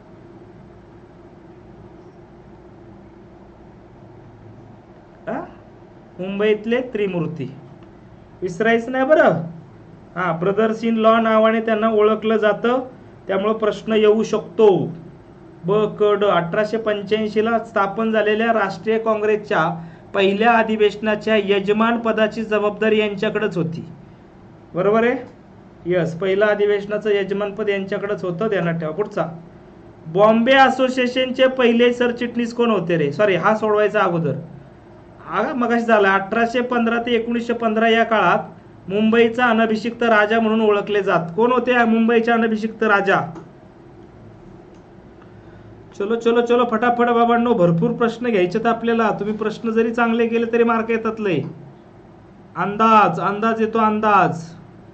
मुंबईतले त्रिमूर्ती. विसरायचं नाही बरं. हा, ब्रदर्स इन लॉ नावाने त्यांना ओळखलं जातं, त्यामुळे प्रश्न येऊ शकतो. ब क ड. अठराशे पंच्याऐंशी ला स्थापन झालेल्या राष्ट्रीय काँग्रेसच्या पहिल्या अधिवेशनाच्या यजमान पदाची जबाबदारी यांच्याकडेच होती. बरोबर आहे? यस. पहिल्या अधिवेशनाचं यजमानपद यांच्याकडेच होतं. ध्यानात ठेवा. पुढचा. बॉम्बे असोसिएशनचे पहिले सरचिटणीस कोण होते रे? सॉरी, हा सोडवायचा अगोदर. हा मगाशी झाला. अठराशे पंधरा ते एकोणीसशे पंधरा या काळात मुंबईचा अनभिषिक्त राजा म्हणून ओळखले जात. कोण होते मुंबईचे अनभिषिक्त राजा? चलो चलो चलो फटाफट बाबांनो. भरपूर प्रश्न घ्यायचे तर आपल्याला. तुम्ही प्रश्न जरी चांगले गेले तरी मार्क येतात लय. अंदाज अंदाज येतो अंदाज.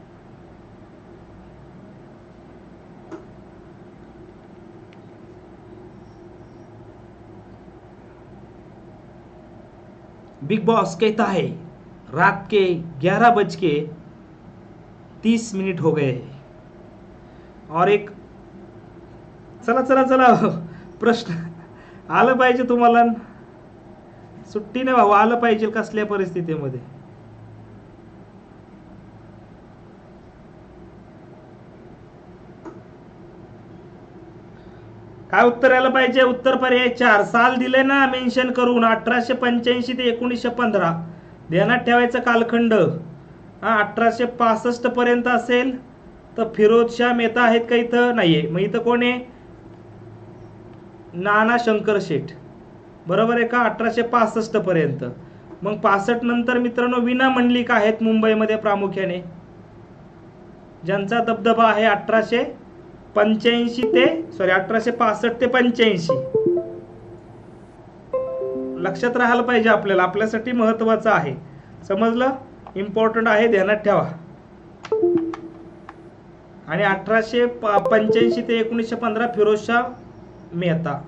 बिग बॉस कहता है रात के ग्यारह बज के तीस मिनट हो गए और एक. चला चला चला. प्रश्न आलं पाहिजे तुम्हाला. सुट्टी नाही भाऊ, आलं पाहिजे कसल्या परिस्थितीमध्ये. काय उत्तर यायला पाहिजे? उत्तर पर्याय चार. साल दिले ना मेन्शन करून. अठराशे पंच्याऐंशी ते एकोणीसशे पंधरा. ध्यानात ठेवायचं कालखंड. हा, अठराशे पासष्ट पर्यंत असेल तर फिरोजशाह मेहता आहेत का इथं? नाहीये. मग इथं कोण आहे? नाना शंकर शेठ. बरोबर आहे का? अठराशे पासष्ट पर्यंत. मग पासष्ट नंतर मित्रांनो विना मंडलिक आहेत मुंबईमध्ये प्रामुख्याने, ज्यांचा दबदबा आहे. अठराशे पंच्याऐंशी ते सॉरी अठराशे पासष्ट ते पंच्याऐंशी. लक्षात राहायला पाहिजे आपल्याला. आपल्यासाठी महत्वाचं आहे. समजलं? इम्पॉर्टंट आहे. ध्यानात ठेवा. आणि अठराशे पंच्याऐंशी ते एकोणीसशे पंधरा फिरोजशाह मेहता.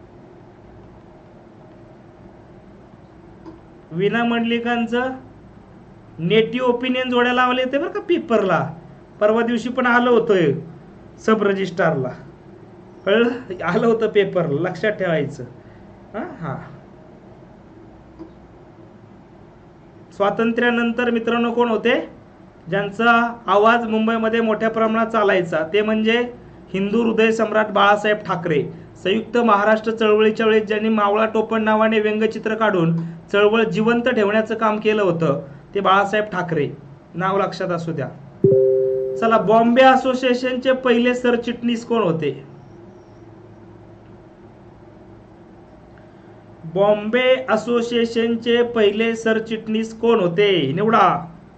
विना मंडलिकांचं नेटिव्ह ओपिनियन जोड्या लावले होते बरं का पेपरला, परवा दिवशी पण आलं होतं सब रजिस्ट्रारला, कळलं, आलं होतं पेपरला, लक्षात ठेवायचं. हा हा स्वातंत्र्यानंतर मित्रांनो कोण होते ज्यांचा आवाज मुंबईमध्ये मोठ्या प्रमाणात चालायचा, ते म्हणजे हिंदू हृदय सम्राट बाळासाहेब ठाकरे. संयुक्त महाराष्ट्र चळवळीच्या वेळेस ज्यांनी मावळा टोपण नावाने व्यंगचित्र काढून चळवळ जिवंत ठेवण्याचं काम केलं होतं ते बाळासाहेब ठाकरे, नाव लक्षात असू द्या. चला, बॉम्बे असोसिएशनचे पहिले सरचिटणीस कोण होते? बॉम्बे असोसिएशनचे पहिले सरचिटणीस कोण होते? निवडा,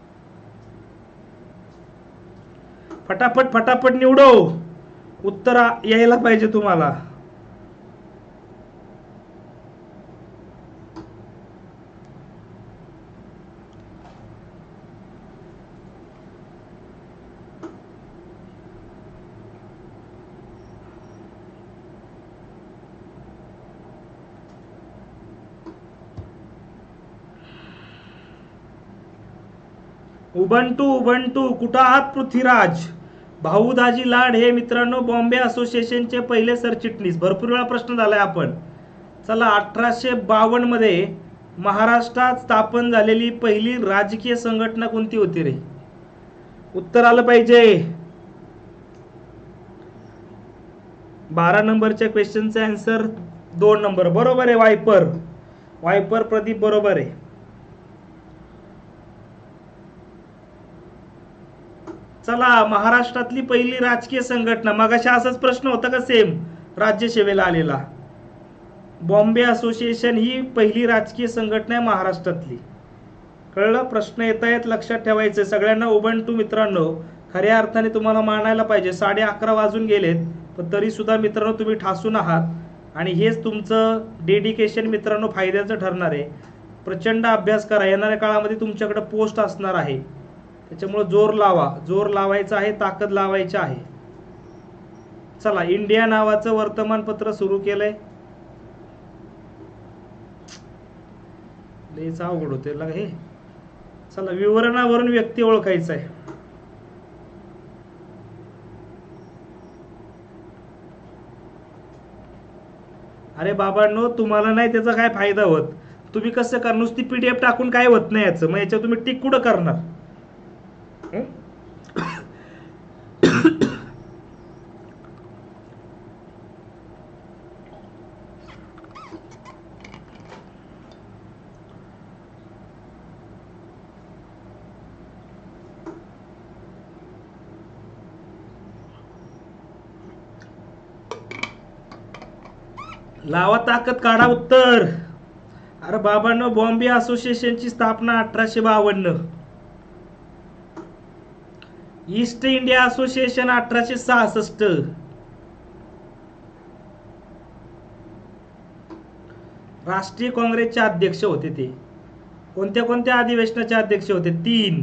फटाफट फटाफट निवडो, उत्तर यायला पाहिजे तुम्हाला. उबंटू उबंटू कुठं आहात पृथ्वीराज? भाऊ दाजी लाड हे मित्रांनो बॉम्बे असोसिएशनचे पहिले सरचिटणीस. भरपूर वेळा प्रश्न झालाय आपण. चला, अठराशे बावन्न मध्ये महाराष्ट्रात स्थापन झालेली पहिली राजकीय संघटना कोणती होती रे? उत्तर आलं पाहिजे. बारा नंबरच्या क्वेश्चनचा आन्सर दोन नंबर बरोबर आहे. वायपर वायपर प्रदीप बरोबर आहे. चला, महाराष्ट्रातली पहिली राजकीय संघटना, मगाशी असाच प्रश्न होता का सेम राज्यसेवेला आलेला. बॉम्बे असोसिएशन ही पहिली राजकीय संघटना आहे महाराष्ट्रातली. कळलं? प्रश्न येत आहेत, लक्षात ठेवायचे. सगळ्यांना उबंटू मित्रांनो खऱ्या अर्थाने तुम्हाला मानायला पाहिजे. साडे अकरा वाजून गेलेत पण तरी सुद्धा मित्रांनो तुम्ही ठासून आहात आणि हेच तुमचं डेडिकेशन मित्रांनो फायद्याचं ठरणार आहे. प्रचंड अभ्यास करा. येणाऱ्या काळामध्ये तुमच्याकडे पोस्ट असणार आहे, त्याच्यामुळे जोर लावा. जोर लावायचा आहे, ताकद लावायची आहे. चला, इंडिया नावाचं वर्तमानपत्र सुरू केलंय. लयच अवघड होते लग हे. चला, विवरणावरून व्यक्ती ओळखायचा आहे. अरे बाबांनो, तुम्हाला नाही त्याचा काय फायदा होत. तुम्ही कसं कर, नुसती पीडीएफ टाकून काय होत नाही याचं, मग याच्यावर तुम्ही टिक कुठं करणार? लावा ताकद, काढा उत्तर. अरे बाबांनो, बॉम्बे असोसिएशनची स्थापना अठराशे बावन्न. ईस्ट इंडिया असोसिएशन अठराशे सहासष्ट. राष्ट्रीय काँग्रेसचे अध्यक्ष होते ते. कोणत्या कोणत्या अधिवेशनाचे अध्यक्ष होते? तीन.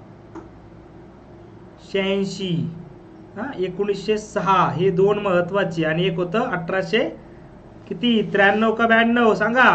शहाऐंशी, हा एकोणीसशे सहा, हे दोन महत्वाचे, आणि एक होतं अठराशे किती, त्र्याण्णव का ब्याण्णव सांगा?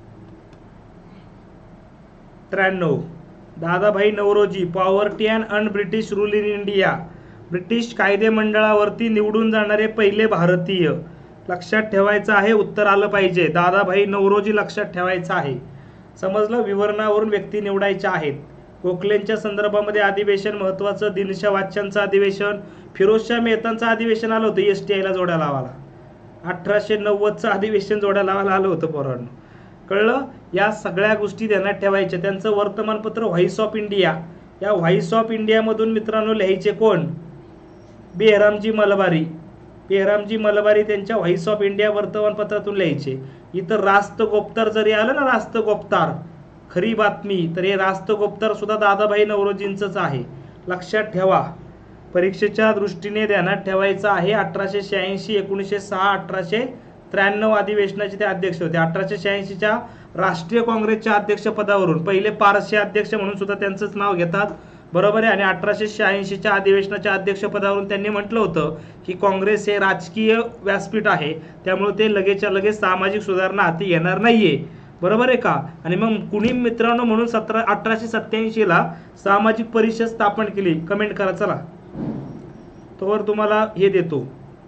त्र्याण्णव. Dadabhai Naoroji, poverty and un British rule in India, British कायदे मंडळावरती निवडून जाणारे पहिले भारतीय. लक्षात ठेवायचं आहे, उत्तर आलं पाहिजे. दादाभाई नौरोजी लक्षात ठेवायचं आहे. समजलं? विवरणावरून व्यक्ती निवडायच्या आहेत. गोखलेंच्या संदर्भामध्ये अधिवेशन महत्वाचं. दिनशा वाच्यांचं अधिवेशन, फिरोजशाह मेहतांचं अधिवेशन आलं होतं एस टी आयला जोड्या लावायला. अठराशे नव्वदचं अधिवेशन जोड्या लावायला आलं होतं पोरांनो. कळलं? या सगळ्या गोष्टी ध्यानात ठेवायच्या. त्यांचं वर्तमानपत्र व्हॉइस ऑफ इंडिया. या व्हॉइस ऑफ इंडियामधून मित्रांनो लिहायचे कोण? बेहरामजी मलबारी. बेहरामजी मलबारी त्यांच्या व्हॉइस ऑफ इंडिया वर्तमानपत्रातून लिहायचे. इथं रास्त गोप्तार जरी आलं ना, रास्त गोप्तार खरी बातमी, तर हे रास्त गोप्तार सुद्धा दादाभाई नौरोजींचंच आहे. लक्षात ठेवा, परीक्षेच्या दृष्टीने ध्यानात ठेवायचं आहे. अठराशे शहाऐंशी, एकोणीसशे सहा, अठराशे त्र्याण्णव अधिवेशनाचे ते अध्यक्ष होते. अठराशे शहाऐंशीच्या राष्ट्रीय काँग्रेसच्या अध्यक्षपदावरून पहिले पारशी अध्यक्ष म्हणून सुद्धा त्यांचंच नाव घेतात. बरोबर आहे. आणि अठराशे शहाऐंशीच्या अधिवेशनाच्या अध्यक्षपदावरून त्यांनी म्हटलं होतं की काँग्रेस हे राजकीय व्यासपीठ आहे, त्यामुळे ते लगेचच्या लगेच सामाजिक सुधारणा हाती येणार नाहीये. बरोबर आहे का? आणि मग कुणी मित्रांनो म्हणून सतरा अठराशे सत्याऐंशी ला सामाजिक परिषद स्थापन केली? कमेंट करा. चला तोवर तुम्हाला हे देतो.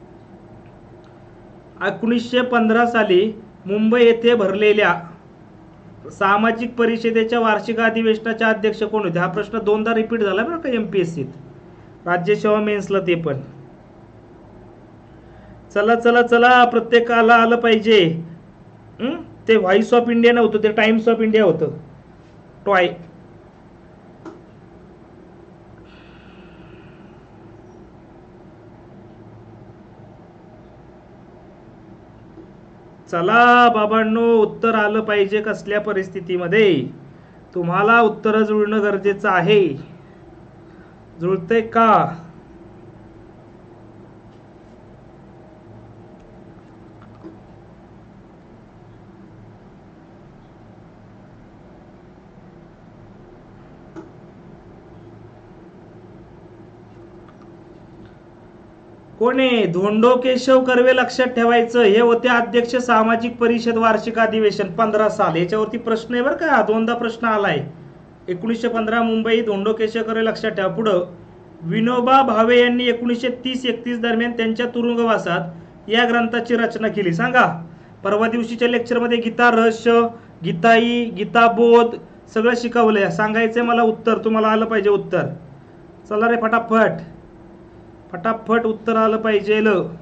एकोणीसशे पंधरा साली मुंबई येथे भरलेल्या सामाजिक परिषदेच्या वार्षिक अधिवेशनाचे अध्यक्ष कोण होते? हा प्रश्न दोनदा रिपीट झाला बरं का एमपीएससीत, राज्यसेवा मेन्सला ते पण. चला चला चला, प्रत्येकाला आलं पाहिजे. ते व्हॉइस ऑफ इंडिया नव्हतं, ते टाइम्स ऑफ इंडिया होतं. टॉय. चला बाबांनो, उत्तर आलं पाहिजे. कसल्या परिस्थितीमध्ये तुम्हाला उत्तर जुळणं गरजेचं आहे. जुळतंय का? कोणे? धोंडो केशव कर्वे. लक्षात ठेवायचं, हे होते अध्यक्ष सामाजिक परिषद वार्षिक अधिवेशन पंधरा साल. याच्यावरती प्रश्न आहे बरं का, दोनदा प्रश्न आलाय. एकोणीसशे पंधरा मुंबई, धोंडो केशव कर्वे. लक्षात ठेवा. पुढं विनोबा भावे यांनी एकोणीसशे तीस एकतीस दरम्यान त्यांच्या तुरुंगवासात या ग्रंथाची रचना केली. सांगा. परवा दिवशीच्या लेक्चरमध्ये गीता रहस्य, गीताई, गीताबोध सगळं शिकवलंय. सांगायचंय मला उत्तर. तुम्हाला आलं पाहिजे उत्तर. चला रे फटाफट फटाफट उत्तर आलं पाहिजे.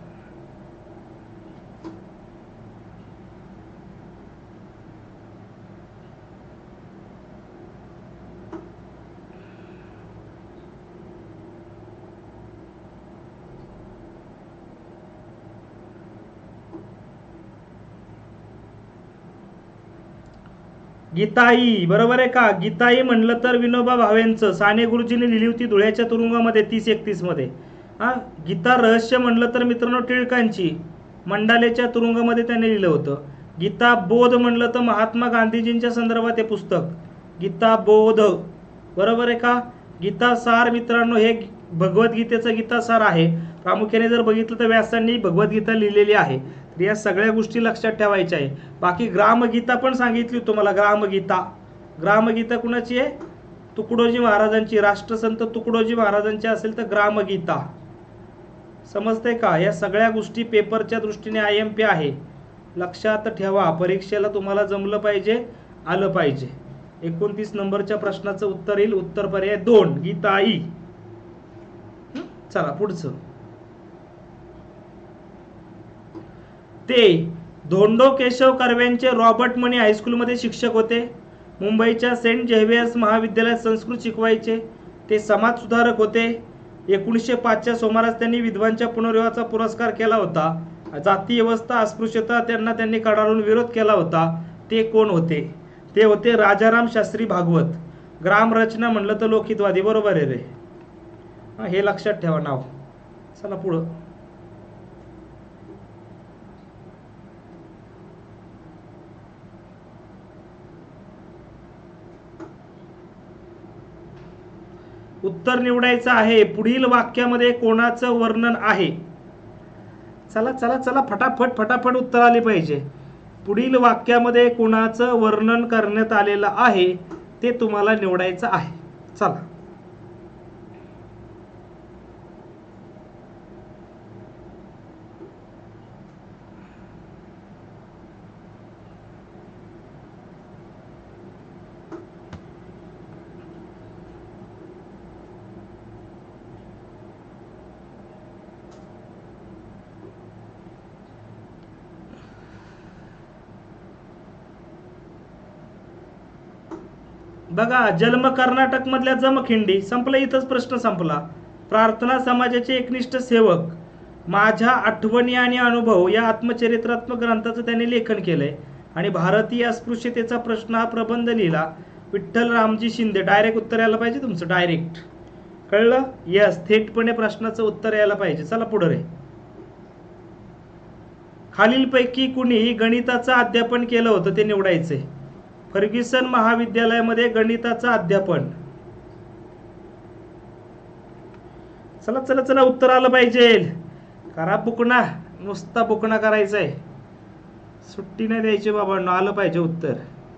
गीताई. बरोबर आहे का? गीताई म्हणलं तर विनोबा भावेंचं, साने गुरुजींनी लिहिली होती धुळ्याच्या तुरुंगामध्ये तीस एकतीस मध्ये. हा. गीता रहस्य म्हणलं तर मित्रांनो टिळकांची, मंडालेच्या तुरुंगामध्ये त्यांनी लिहिलं होतं. गीता बोध म्हणलं तर महात्मा गांधीजींच्या संदर्भात हे पुस्तक गीता बोध. बरोबर आहे का? गीता सार मित्रांनो हे भगवद्गीतेचं गीता सार आहे. प्रामुख्याने जर बघितलं तर व्यासांनी भगवद्गीता लिहिलेली आहे. तर या सगळ्या गोष्टी लक्षात ठेवायच्या आहे. बाकी ग्रामगीता पण सांगितली तुम्हाला. ग्रामगीता. ग्रामगीता कुणाची आहे? तुकडोजी महाराजांची. राष्ट्रसंत तुकडोजी महाराजांची असेल तर ग्रामगीता. समजतंय का? या सगळ्या गोष्टी पेपरच्या दृष्टीने आय एम पी आहे. लक्षात ठेवा. परीक्षेला तुम्हाला जमलं पाहिजे, आलं पाहिजे. एकोणतीस नंबरच्या प्रश्नाचं उत्तर येईल. उत्तर पर्याय दोन, गीताई. चला पुढचं. ते धोंडो केशव कर्वेंचे रॉबर्ट मनी हायस्कूलमध्ये शिक्षक होते. मुंबईच्या सेंट झेवियर्स महाविद्यालयात संस्कृत शिकवायचे. ते समाजसुधारक होते. एकोणीसशे पाचच्या सुमारास त्यांनी विधवांच्या पुनर्विवाहाचा पुरस्कार केला होता. जाती व्यवस्था, अस्पृश्यता त्यांना त्यांनी कडाडून विरोध केला होता. ते कोण होते? ते होते राजाराम शास्त्री भागवत. ग्रामरचना म्हणलं तर लोकहितवादी. बरोबर आहे रे. हे लक्षात ठेवा नाव. चला पुढं. उत्तर निवडायचं आहे. पुढील वाक्यामध्ये कोणाचं वर्णन आहे? चला चला चला फटाफट फटाफट उत्तर आले पाहिजे. पुढील वाक्यामध्ये कोणाचं वर्णन करण्यात आलेलं आहे ते तुम्हाला निवडायचं आहे. चला. बघा, जन्म कर्नाटक मधल्या जमखिंडी. संपला. इथंच प्रश्न संपला. प्रार्थना समाजाचे एकनिष्ठ सेवक. माझ्या आठवणी आणि अनुभव या आत्मचरित्रात्मक ग्रंथाचं त्यांनी लेखन केलंय. आणि भारतीय अस्पृश्यतेचा प्रश्न हा प्रबंध लिहिला विठ्ठल रामजी शिंदे. डायरेक्ट उत्तर यायला पाहिजे तुमचं. डायरेक्ट. कळलं? यस. थेटपणे प्रश्नाचं उत्तर यायला पाहिजे. चला पुढे रे. खालीलपैकी कुणी गणिताचं अध्यापन केलं होतं ते निवडायचंय. फर्ग्युसन महाविद्यालयामध्ये गणिताचं अध्यापन. चला चला चला उत्तर आलं पाहिजे. करा बुकना, नुसता बुकना करायचा आहे, सुट्टी नाही द्यायची बाबा. आलं पाहिजे उत्तर.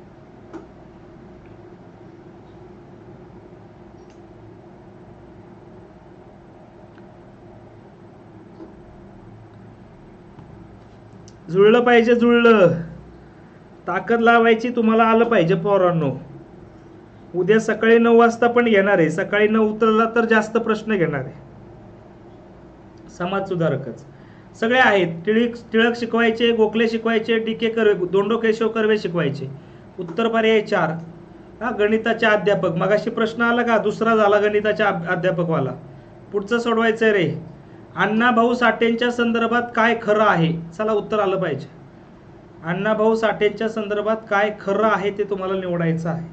जुळलं पाहिजे, जुळलं. ताकद लावायची, तुम्हाला आलं पाहिजे पोरांनो. उद्या सकाळी नऊ वाजता पण घेणार आहे. सकाळी नऊ उतरला तर जास्त प्रश्न घेणार आहे. समाज सुधारकच सगळे आहेत. टिळक टिळक शिकवायचे, गोखले शिकवायचे, डी के कर्वे, दोंडो केशव कर्वे शिकवायचे. उत्तर पर्याय चार. हा गणिताचे अध्यापक. मगाशी प्रश्न आला का, दुसरा झाला गणिताच्या अध्यापकवाला. पुढचं सोडवायचंय रे. अण्णाभाऊ साठेंच्या संदर्भात काय खरं आहे? चला उत्तर आलं पाहिजे. अण्णाभाऊ साठेंच्या संदर्भात काय खरं आहे ते तुम्हाला निवडायचं आहे.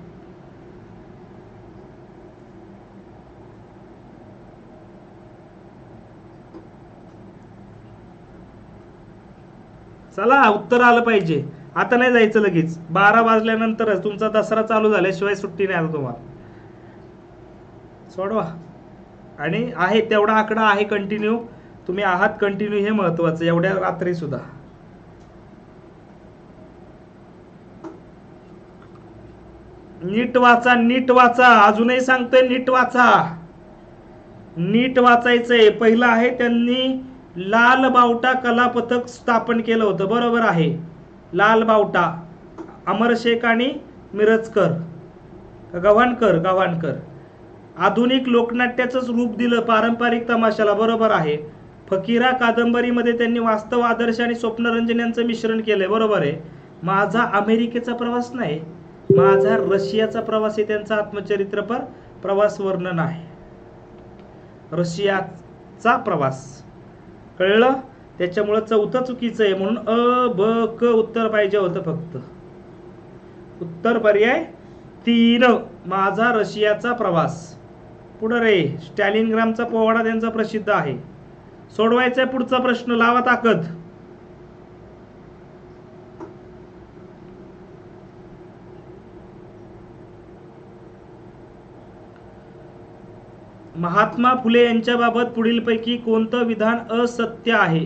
चला उत्तर आलं पाहिजे. आता नाही जायचं लगेच. बारा वाजल्यानंतरच तुमचा दसरा चालू झाल्याशिवाय सुट्टी नाही आता तुम्हाला. सोडवा. आणि आहे तेवढा आकडा आहे कंटिन्यू. तुम्ही आहात कंटिन्यू, हे महत्वाचं. एवढ्या रात्री सुद्धा नीट वाचा, नीट वाचा. अजूनही सांगतोय नीट वाचा, नीट वाचायचंय. पहिलं आहे त्यांनी लाल बावटा कला पथक स्थापन केलं होतं. बरोबर आहे. लाल बावटा, अमर शेख आणि मिरजकर, गव्हाणकर गव्हाणकर. आधुनिक लोकनाट्याचंच रूप दिलं पारंपरिक तमाशाला. बरोबर आहे. फकीरा कादंबरीमध्ये त्यांनी वास्तव, आदर्श आणि स्वप्नरंजन यांचं मिश्रण केलंय. बरोबर आहे. माझा अमेरिकेचा प्रवास नाही, माझा रशियाचा प्रवास हे त्यांचा आत्मचरित्रपर प्रवास वर्णन आहे. रशियाचा प्रवास. कळलं? त्याच्यामुळे चौथं चुकीचं आहे, म्हणून अ ब क उत्तर पाहिजे होतं फक्त. उत्तर पर्याय तीन, माझा रशियाचा प्रवास. पुढे रे, स्टॅलिनग्रामचा पोवाडा त्यांचा प्रसिद्ध आहे. सोडवायचा पुढचा प्रश्न. लावा ताकद. महात्मा फुले यांच्याबाबत पुढीलपैकी कोणतं विधान असत्य आहे?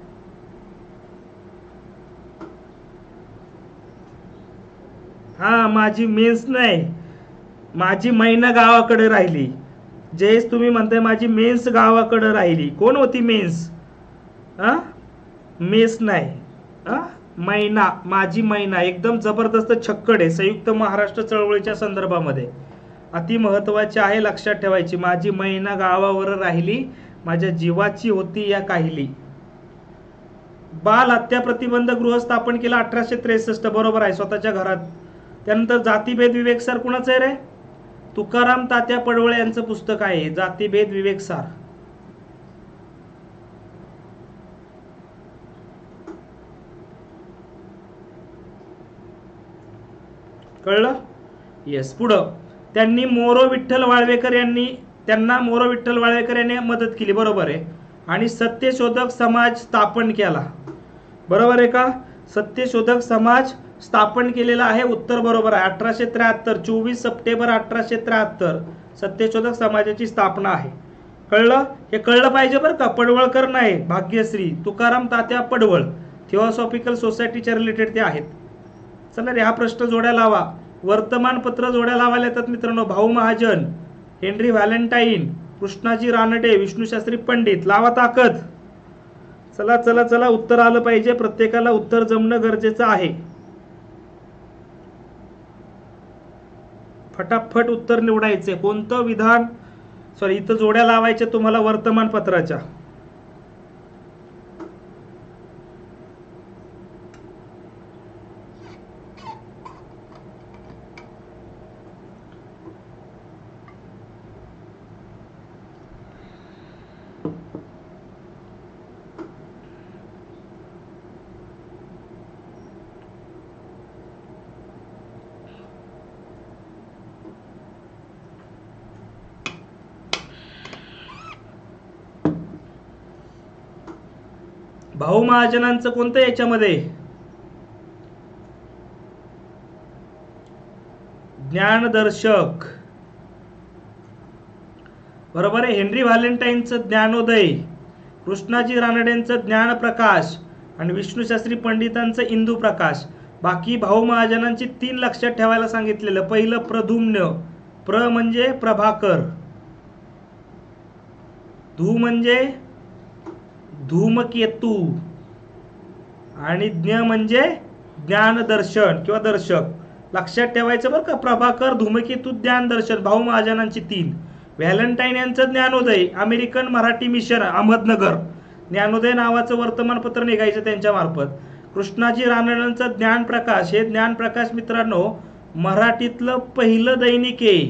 हा, माझी मेन्स नाही, माझी मैना गावाकडे राहिली. जयेश तुम्ही म्हणताय माझी मेन्स गावाकडे राहिली. कोण होती मेन्स? हा, मेस नाही, हा मैना. माझी मैना एकदम जबरदस्त छक्कड आहे संयुक्त महाराष्ट्र चळवळीच्या संदर्भामध्ये. अति महत्वाची आहे, लक्षात ठेवायची. माझी मैना गावावर राहिली, माझ्या जीवाची होती या काहिली. बाल हत्या प्रतिबंध गृह स्थापन केलं अठराशे त्रेसष्ट. बरोबर आहे, स्वतःच्या घरात. त्यानंतर जातीभेद विवेकसार कुणाचं आहे रे? तुकाराम तात्या पडवळे यांचं पुस्तक आहे जातीभेद विवेकसार. कळलं? येस. पुढं त्यांनी मोरो विठ्ठल वाळवेकर यांनी त्यांना मोरो विठ्ठल वाळवेकर यांनी मदत केली. बरोबर आहे. आणि सत्यशोधक समाज स्थापन केला. बरोबर आहे का? सत्यशोधक समाज स्थापन केलेला आहे. उत्तर बरोबर आहे. अठराशे त्र्याहत्तर चोवीस सप्टेंबर अठराशे त्र्याहत्तर सत्यशोधक समाजाची स्थापना आहे. कळलं? हे कळलं पाहिजे बरं का. पडवळकर नाही, भाग्यश्री तुकाराम तात्या पडवळ थिओसॉफिकल सोसायटीच्या रिलेटेड ते आहेत. चला रे, हा प्रश्न जोड्या लावा. वर्तमानपत्र जोड्या लावायला येतात मित्रांनो. Bhau Mahajan, Henry Valentine, Krishnaji Ranade, Vishnushastri Pandit. लावा ताकद. चला चला चला, उत्तर आलं पाहिजे. प्रत्येकाला उत्तर जमणं गरजेचं आहे. फटाफट उत्तर निवडायचे. कोणतं विधान, सॉरी इथं जोड्या लावायच्या तुम्हाला वर्तमानपत्राच्या. भाऊ महाजनांचं कोणतं याच्यामध्ये? ज्ञानदर्शक. बरोबर आहे. हेनरी व्हॅलेंटाईनचं ज्ञानोदय, कृष्णाजी रानडेंचं ज्ञानप्रकाश आणि विष्णूशास्त्री पंडितांचं इंदू प्रकाश. बाकी भाऊ महाजनांची तीन लक्षात ठेवायला सांगितलेलं. पहिलं प्रधुम्न, प्र म्हणजे प्रभाकर, धू म्हणजे धूमकेतू आणि ज्ञ म्हणजे ज्ञानदर्शन किंवा दर्शक. लक्षात ठेवायचं बरं का. प्रभाकर, धूमकेतू, ज्ञानदर्शन भाऊ महाजनांची तीन. व्हॅलेंटाईन यांचं ज्ञानोदय, अमेरिकन मराठी मिशन अहमदनगर, ज्ञानोदय नावाचं वर्तमानपत्र निघायचं त्यांच्या मार्फत. कृष्णाजी रानडेंचं ज्ञानप्रकाश, हे ज्ञानप्रकाश मित्रांनो मराठीतलं पहिलं दैनिक आहे,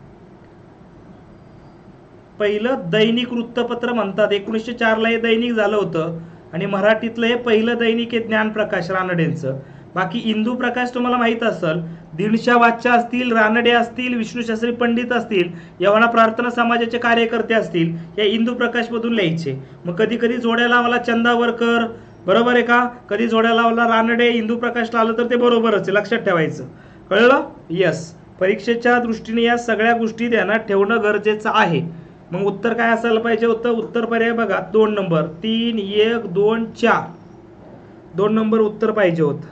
पहिलं दैनिक वृत्तपत्र म्हणतात. एकोणीसशे चार ला हे दैनिक झालं होतं आणि मराठीतलं हे पहिलं दैनिक आहे ज्ञानप्रकाश रानडेंचं. बाकी इंदू प्रकाश तुम्हाला माहित असेल, दिनशा वाच्या असतील, रानडे असतील, विष्णूशास्त्री पंडित असतील, यवना प्रार्थना समाजाचे कार्यकर्ते असतील, या इंदू प्रकाश मधून लिहायचे. मग कधी कधी जोड्या लावायला चंदावरकर, बरोबर आहे का, कधी जोड्या लावला रानडे, इंदू प्रकाश लावलं तर ते बरोबरच आहे, लक्षात ठेवायचं. कळलं? यस. परीक्षेच्या दृष्टीने या सगळ्या गोष्टी ध्यानात ठेवणं गरजेचं आहे. मग उत्तर काय असायला पाहिजे होतं? उत्तर पर्याय बघा, दोन नंबर, तीन, एक, दोन, चार, दोन नंबर उत्तर पाहिजे होतं.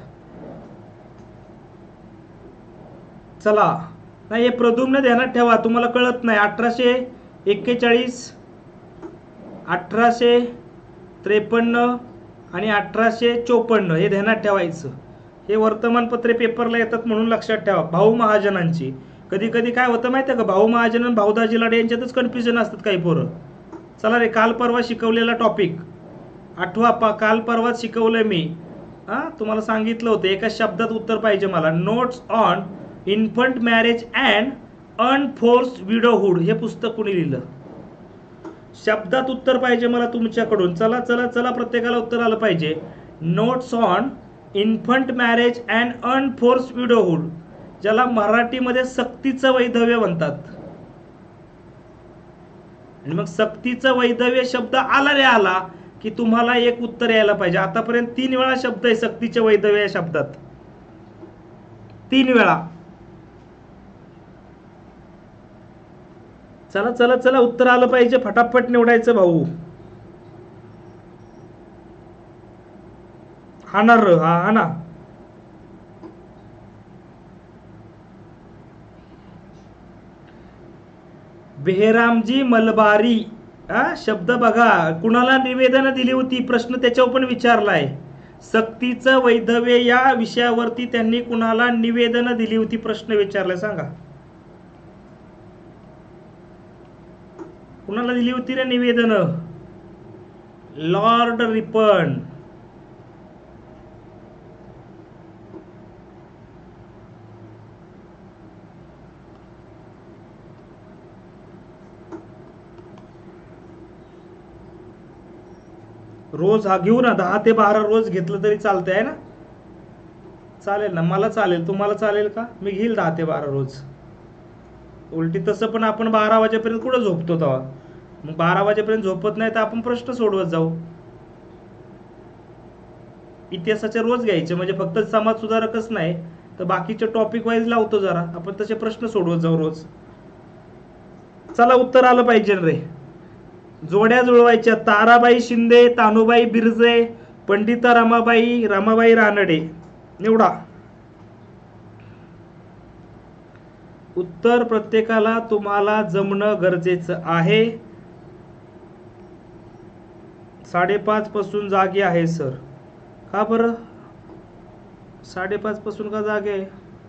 चला, नाही हे प्रद्युम्न ध्यानात ठेवा, तुम्हाला कळत नाही. अठराशे एक्केचाळीस, अठराशे त्रेपन्न आणि अठराशे चोपन्न हे ध्यानात ठेवायचं. हे वर्तमानपत्रे पेपरला येतात म्हणून लक्षात ठेवा. भाऊ महाजनांची कधी कधी काय होतं माहिती आहे का, भाऊ महाजन आणि भाऊदाजी लाडे यांच्यातच कन्फ्युजन असतात काही पोरं. चला रे, काल परवा शिकवलेला टॉपिक आठवा, पा काल परवाच शिकवलंय मी. हां, तुम्हाला सांगितलं होतं एका शब्दात उत्तर पाहिजे मला. Notes on infant marriage and unforced widowhood हे पुस्तक कोणी लिहिलं? शब्दात उत्तर पाहिजे मला तुमच्याकडून. चला चला चला, प्रत्येकाला उत्तर आलं पाहिजे. Notes on infant marriage and unforced widowhood, ज्याला मराठीमध्ये सक्तीचं वैधव्य म्हणतात. आणि मग सक्तीचं वैधव्य शब्द आला रे आला की तुम्हाला एक उत्तर यायला पाहिजे. आतापर्यंत तीन वेळा शब्द आहे सक्तीचे वैधव्य या शब्दात, तीन वेळा. चला चला चला, उत्तर आलं पाहिजे, फटाफट निवडायचं भाऊ. हा ना र, हा हा ना. बेहरामजी मलबारी, हा शब्द बघा, कुणाला निवेदन दिली होती प्रश्न त्याच्यावर पण विचारलाय. सक्तीचं वैधव्य या विषयावरती त्यांनी कुणाला निवेदन दिली होती प्रश्न विचारलाय, सांगा कुणाला दिली होती रे निवेदन? Lord Ripon. रोज हा घेऊ ना, दहा ते बारा रोज घेतलं तरी चालतंय ना? चालेल ना, मला चालेल, तुम्हाला चालेल का? मी घेईल दहा ते बारा रोज. उलटी तसं पण आपण बारा वाजेपर्यंत कुठं झोपतो तेव्हा, मग बारा वाजेपर्यंत झोपत नाही तर आपण प्रश्न सोडवत जाऊ. इतिहासाचे रोज घ्यायचे, म्हणजे फक्त समाज सुधारकच नाही तर बाकीचे टॉपिक वाईज लावतो जरा आपण, तसे प्रश्न सोडवत जाऊ रोज. चला, उत्तर आलं पाहिजे रे. जोड्या जुळवायच्या, ताराबाई शिंदे, तानुबाई बिरजे, पंडिता रमाबाई, रमाबाई रानडे. निवडा उत्तर. प्रत्येकाला तुम्हाला जमणं गरजेचं आहे. साडेपाच पासून जागे आहे सर. का बरं साडेपाच पासून का जागे आहे?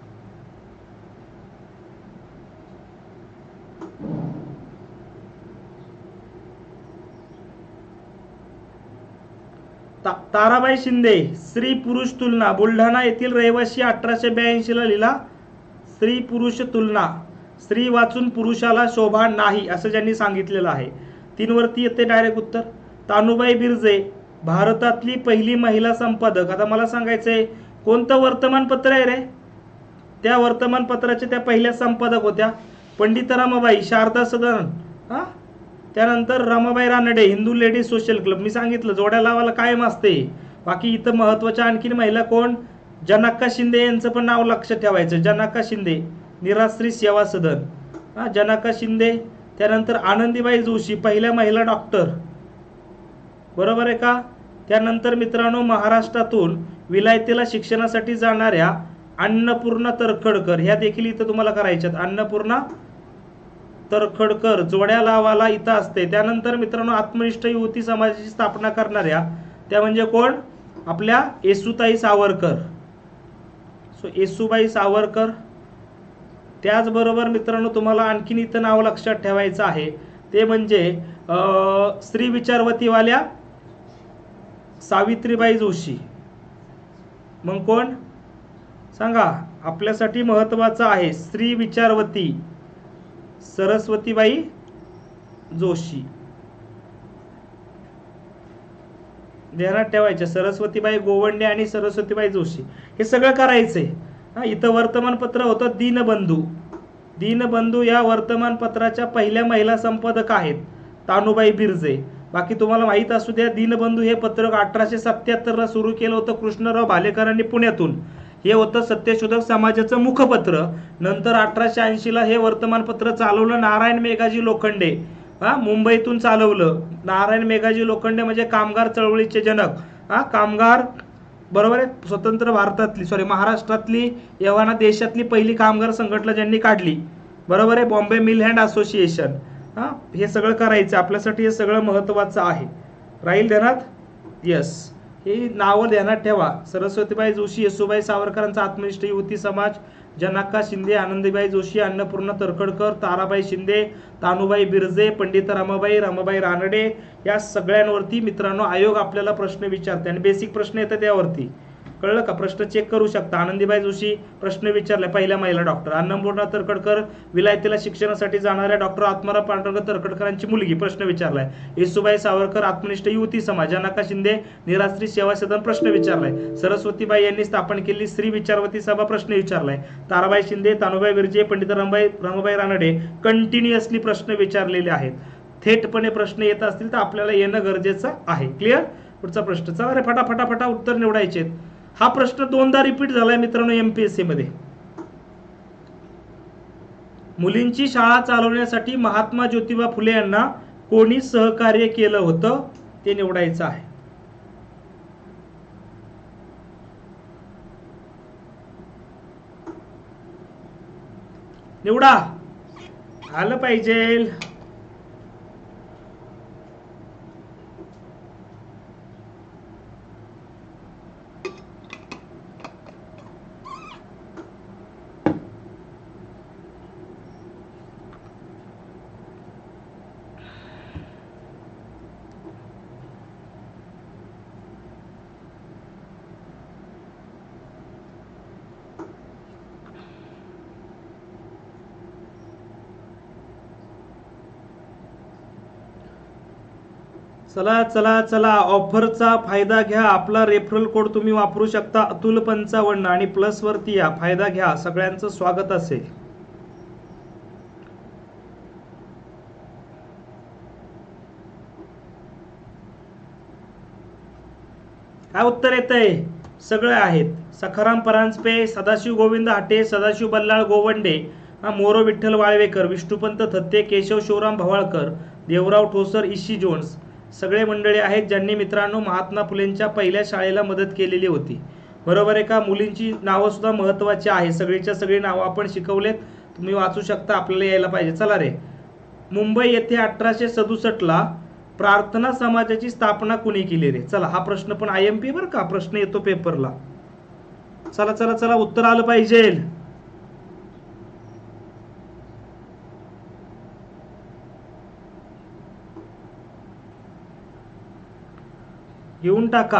ताराबाई शिंदे, स्त्री पुरुष तुलना, बुलढाणा येथील रहिवासी, अठराशे ब्याऐंशी ला लिहिला स्त्री पुरुष तुलना. स्त्री वाचून पुरुषाला शोभा नाही असं ज्यांनी सांगितलेलं आहे. तीन वरती येते डायरेक्ट उत्तर. तानुबाई बिरजे, भारतातली पहिली महिला संपादक. आता मला सांगायचंय कोणतं वर्तमानपत्र आहे रे? त्या वर्तमानपत्राच्या त्या पहिल्या संपादक होत्या पंडिता रमाबाई, शारदा सदन, हा त्यानंतर Ramabai Ranade, Hindu ladies social club. मी सांगितलं जोड्या लावायला कायम असते. बाकी इथं महत्वाच्या आणखीन महिला कोण? जनक्का शिंदे यांचं पण नाव लक्षात ठेवायचं. जनक्का शिंदे, निराश्री सेवा सदन, हा जनक्का शिंदे, त्यानंतर आनंदीबाई जोशी पहिल्या महिला डॉक्टर, बरोबर आहे का? त्यानंतर मित्रांनो महाराष्ट्रातून विलायतेला शिक्षणासाठी जाणाऱ्या अन्नपूर्णा तर्खडकर, ह्या देखील इथं तुम्हाला करायच्यात. अन्नपूर्णा तर्खडकर जोड्या लावाला इथं असते. त्यानंतर मित्रांनो आत्मनिष्ठ युवती समाजाची स्थापना करणाऱ्या त्या म्हणजे कोण? आपल्या येसूताई सावरकर. सो येसूबाई सावरकर. त्याचबरोबर मित्रांनो तुम्हाला आणखीन इथं नाव लक्षात ठेवायचं आहे ते म्हणजे स्त्री विचारवतीवाल्या सावित्रीबाई जोशी. मग कोण सांगा? आपल्यासाठी महत्वाचं आहे स्त्री विचारवती सरस्वतीबाई जोशी. ध्यानात ठेवायचे सरस्वतीबाई गोवंडे आणि सरस्वतीबाई जोशी. हे सगळं करायचंय. हा इथं वर्तमानपत्र होतं दीनबंधू. दीनबंधू या वर्तमानपत्राच्या पहिल्या महिला संपादक आहेत तानुबाई बिर्जे. बाकी तुम्हाला माहित असू द्या दीनबंधू हे पत्रक अठराशे सत्याहत्तर ला सुरू केलं होतं कृष्णराव भालेकरांनी पुण्यातून. हे होतं सत्यशोधक समाजाचं मुखपत्र. नंतर अठराशे ऐंशी ला हे वर्तमानपत्र चालवलं नारायण मेघाजी लोखंडे. हा मुंबईतून चालवलं. नारायण मेघाजी लोखंडे म्हणजे कामगार चळवळीचे जनक. हा कामगार बरोबर आहे. स्वतंत्र भारतातली सॉरी महाराष्ट्रातली एव्हाना देशातली पहिली कामगार संघटना ज्यांनी काढली, बरोबर आहे, बॉम्बे मिल हँड असोसिएशन. हा हे सगळं करायचं आपल्यासाठी. हे सगळं महत्वाचं आहे. राहील ध्यानात? यस. हे नावं ध्यानात ठेवा. सरस्वतीबाई जोशी, येसूबाई सावरकरांचा आत्मनिष्ठ युवती समाज, जनाक्का शिंदे, आनंदीबाई जोशी, अन्नपूर्णा तर्खडकर, ताराबाई शिंदे, तानुबाई बिर्जे, पंडित रमाबाई, रमाबाई रानडे, या सगळ्यांवरती मित्रांनो आयोग आपल्याला प्रश्न विचारते आणि बेसिक प्रश्न येतात त्यावरती. कळलं का? प्रश्न चेक करू शकता. आनंदीबाई जोशी प्रश्न विचारलाय पहिल्या महिला डॉक्टर. अन्नपूर्णा तर्खडकर विलायतेला शिक्षणासाठी जाणाऱ्या डॉक्टर आत्माराम पांडुरंग तर्खडकरांची मुलगी प्रश्न विचारलाय. येसूबाई सावरकर आत्मनिष्ठ युवती समाज, जनाक्का शिंदे निराश्री सेवा सदन प्रश्न विचारलाय. सरस्वतीबाई यांनी स्थापन केलेली स्त्री विचारवती सभा प्रश्न विचारलाय. ताराबाई शिंदे, तानुबाई बिर्जे, पंडित रमाबाई रमाबाई रानडे कंटिन्युअसली प्रश्न विचारलेले आहेत. थेटपणे प्रश्न येत असतील तर आपल्याला येणं गरजेचं आहे. क्लिअर? पुढचा प्रश्न चला रे फटाफटा उत्तर निवडायचे. हा प्रश्न दोनदा रिपीट झालाय मित्रांनो एमपीएससी मध्ये. मुलींची शाळा चालवण्यासाठी महात्मा ज्योतिबा फुले यांना कोणी सहकार्य केलं होतं ते निवडायचं आहे. निवडा. आलं पाहिजे. चला चला चला ऑफरचा फायदा घ्या. आपला रेफरल कोड तुम्ही वापरू शकता अतुल पंचावन्न आणि प्लस वरती या. फायदा घ्या. सगळ्यांचं स्वागत असेल. काय उत्तर येतंय? सगळे आहेत. सखाराम परांजपे, सदाशिव गोविंद हाटे, सदाशिव बल्लाळ गोवंडे, मोरो विठ्ठल वाळवेकर, विष्णुपंत थत्ते, केशव शिवराम भवाळकर, देवराव ठोसर, इशी जोन्स सगळे मंडळी आहेत ज्यांनी मित्रांनो महात्मा फुलेंच्या पहिल्या शाळेला मदत केलेली होती. बरोबर आहे का? मुलींची नावं सुद्धा महत्वाची आहे. सगळीच्या सगळी नावं आपण शिकवलेत. तुम्ही वाचू शकता. आपल्याला यायला पाहिजे. चला रे. मुंबई येथे अठराशे सदुसष्ट ला प्रार्थना समाजाची स्थापना कुणी केली रे? चला हा प्रश्न पण आय एम पी बर का प्रश्न येतो पेपरला. चला चला चला उत्तर आलं पाहिजे. घेऊन टाका.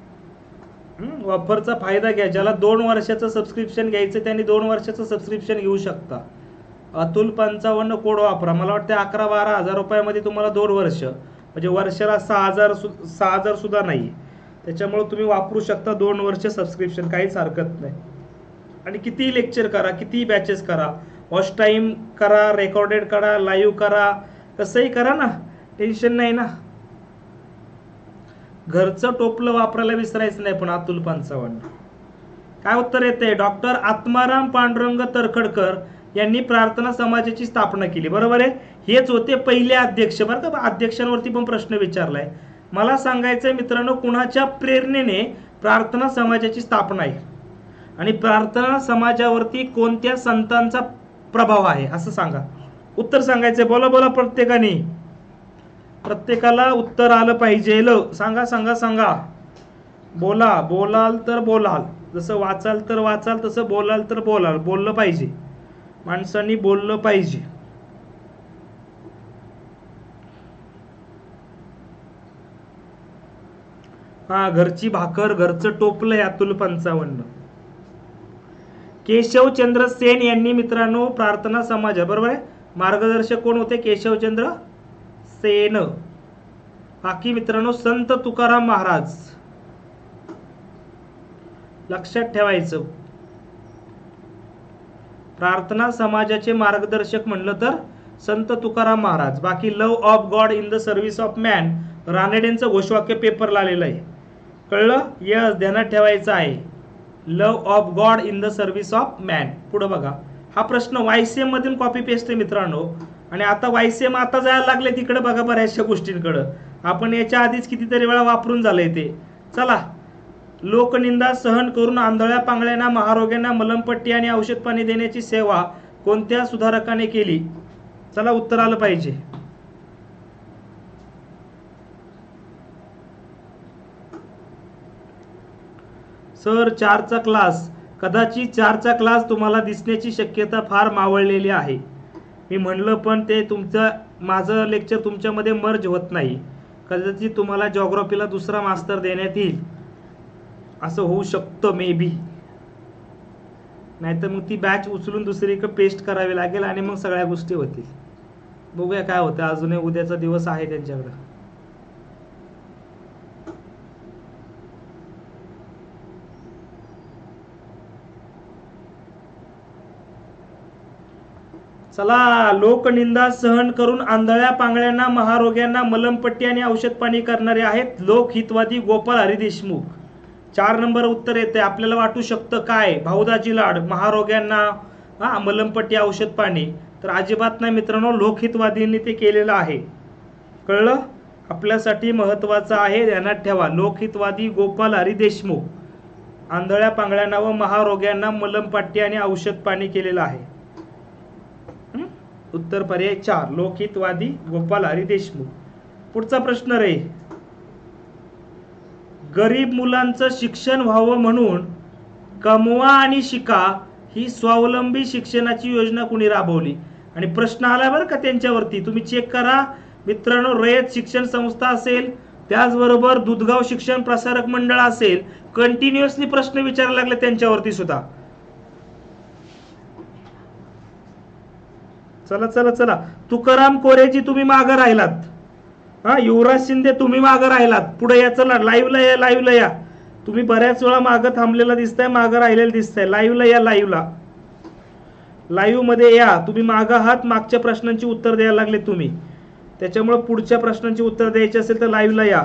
ऑफरचा फायदा घ्या. ज्याला दोन वर्षाचं सबस्क्रिप्शन घ्यायचं त्यांनी दोन वर्षाचं सबस्क्रिप्शन घेऊ शकता. अतुल पंचावन्न कोड वापरा. मला वाटतं अकरा बारा हजार रुपयामध्ये तुम्हाला दोन वर्ष म्हणजे वर्षाला सहा हजार सहा हजार सुद्धा नाही. त्याच्यामुळे तुम्ही वापरू शकता दोन वर्ष सबस्क्रिप्शन. काहीच हरकत नाही. आणि कितीही लेक्चर करा, कितीही बॅचेस करा, वॉच टाइम करा, रेकॉर्डेड करा, लाईव्ह करा, कसंही करा ना, टेन्शन नाही ना. घरचं टोपलं वापरायला विसरायचं नाही. पण अतुल पंचावन्न काय उत्तर येते? डॉक्टर आत्माराम पांडुरंग तर्खडकर यांनी प्रार्थना समाजाची स्थापना केली. बरोबर आहे. हेच होते पहिले अध्यक्ष. बरं का, अध्यक्षांवरती पण प्रश्न विचारलाय. मला सांगायचंय मित्रांनो, कुणाच्या प्रेरणेने प्रार्थना समाजाची स्थापना आहे आणि प्रार्थना समाजावरती कोणत्या संतांचा प्रभाव आहे असं सांगा. उत्तर सांगायचंय. बोला बोला प्रत्येकाने, प्रत्येकाला उत्तर आलं पाहिजे. सांगा सांगा सांगा. बोला, बोलाल तर बोलाल, जसं वाचाल तर वाचाल, तसं बोलाल तर बोलाल. बोललं पाहिजे, माणसांनी बोललं पाहिजे. हा, घरची भाकर घरचं टोपलंय. अतुल पंचावन्न. केशवचंद्र सेन यांनी मित्रांनो प्रार्थना समाज, बरोबर आहे, मार्गदर्शक कोण होते? केशवचंद्र सेन. बाकी मित्रांनो संत तुकाराम महाराज, लक्षात ठेवायचं. प्रार्थना समाजाचे मार्गदर्शक म्हणलं तर संत तुकाराम महाराज. बाकी love of God in the service of man, रानडेंचं घोषवाक्य पेपरला आलेलं आहे. कळलं? यस, ध्यानात ठेवायचं आहे. Love of God in the service of man. पुढे बघा, हा प्रश्न वायसीएम मधून कॉपी पेस्ट आहे मित्रांनो. आणि आता वायसीएम आता जायला लागले तिकडे बघा बऱ्याचशा गोष्टींकडे. आपण याच्या आधीच कितीतरी वेळा वापरून झालंय ते. चला, लोकनिंदा सहन करून आंधळ्या पांगळ्यांना, महारोग्यांना मलमपट्टी आणि औषध पाणी देण्याची सेवा कोणत्या सुधारकाने केली? चला, उत्तर आलं पाहिजे. सर, चारचा क्लास, कदाचित चारचा क्लास तुम्हाला दिसण्याची शक्यता फार मावळलेली आहे. मी म्हणलं पण ते तुमचं माझं लेक्चर तुमच्यामध्ये मर्ज होत नाही. कदाचित तुम्हाला जॉग्राफीला दुसरा मास्टर देण्यात येईल, असं होऊ शकतं मे बी. नाहीतर मग ती बॅच उचलून दुसरीकडे पेस्ट करावी लागेल आणि मग सगळ्या गोष्टी होतील. बघूया काय होतं. अजूनही उद्याचा दिवस आहे त्यांच्याकडे. चला, लोकनिंदा सहन करून आंधळ्या पांगळ्यांना, महारोग्यांना मलमपट्टी आणि औषध पाणी करणारे आहेत लोकहितवादी गोपाळ हरी देशमुख. चार नंबर उत्तर येते. आपल्याला वाटू शकतं काय, भाऊदाजी लाड, महारोग्यांना हा मलमपट्टी औषध पाणी, तर अजिबात नाही मित्रांनो, लोकहितवादींनी ते केलेलं आहे. कळलं? आपल्यासाठी महत्वाचं आहे, ध्यानात ठेवा. लोकहितवादी गोपाळ हरी देशमुख आंधळ्या पांगळ्यांना व महारोग्यांना मलमपट्टी आणि औषध पाणी केलेलं आहे. उत्तर पर्याय चार, लोकहितवादी गोपाळ हरी देशमुख. पुढचा प्रश्न रे, गरीब मुलांचं शिक्षण व्हावं म्हणून कमवा आणि शिका ही स्वावलंबी शिक्षणाची योजना कुणी राबवली? आणि प्रश्न आला बरं का त्यांच्यावरती, तुम्ही चेक करा मित्रांनो. रयत शिक्षण संस्था असेल, त्याचबरोबर दुधगाव शिक्षण प्रसारक मंडळ असेल, कंटिन्युअसली प्रश्न विचारायला लागले त्यांच्यावरती सुद्धा. चला चला चला, तुकाराम कोरेजी तुम्ही मागं राहिलात. हा, युवराज शिंदे तुम्ही मागं राहिलात. पुढे या, चला लाईव्हला या, लाईव्हला या. तुम्ही बऱ्याच वेळा मागं थांबलेला दिसताय, मागं राहिलेलं दिसतंय. लाईव्हला या, लाईव्हला लाईव्ह मध्ये या. तुम्ही मागं आहात, मागच्या प्रश्नांची उत्तर द्यायला लागले तुम्ही, त्याच्यामुळे पुढच्या प्रश्नांची उत्तर द्यायची असेल तर लाईव्हला या.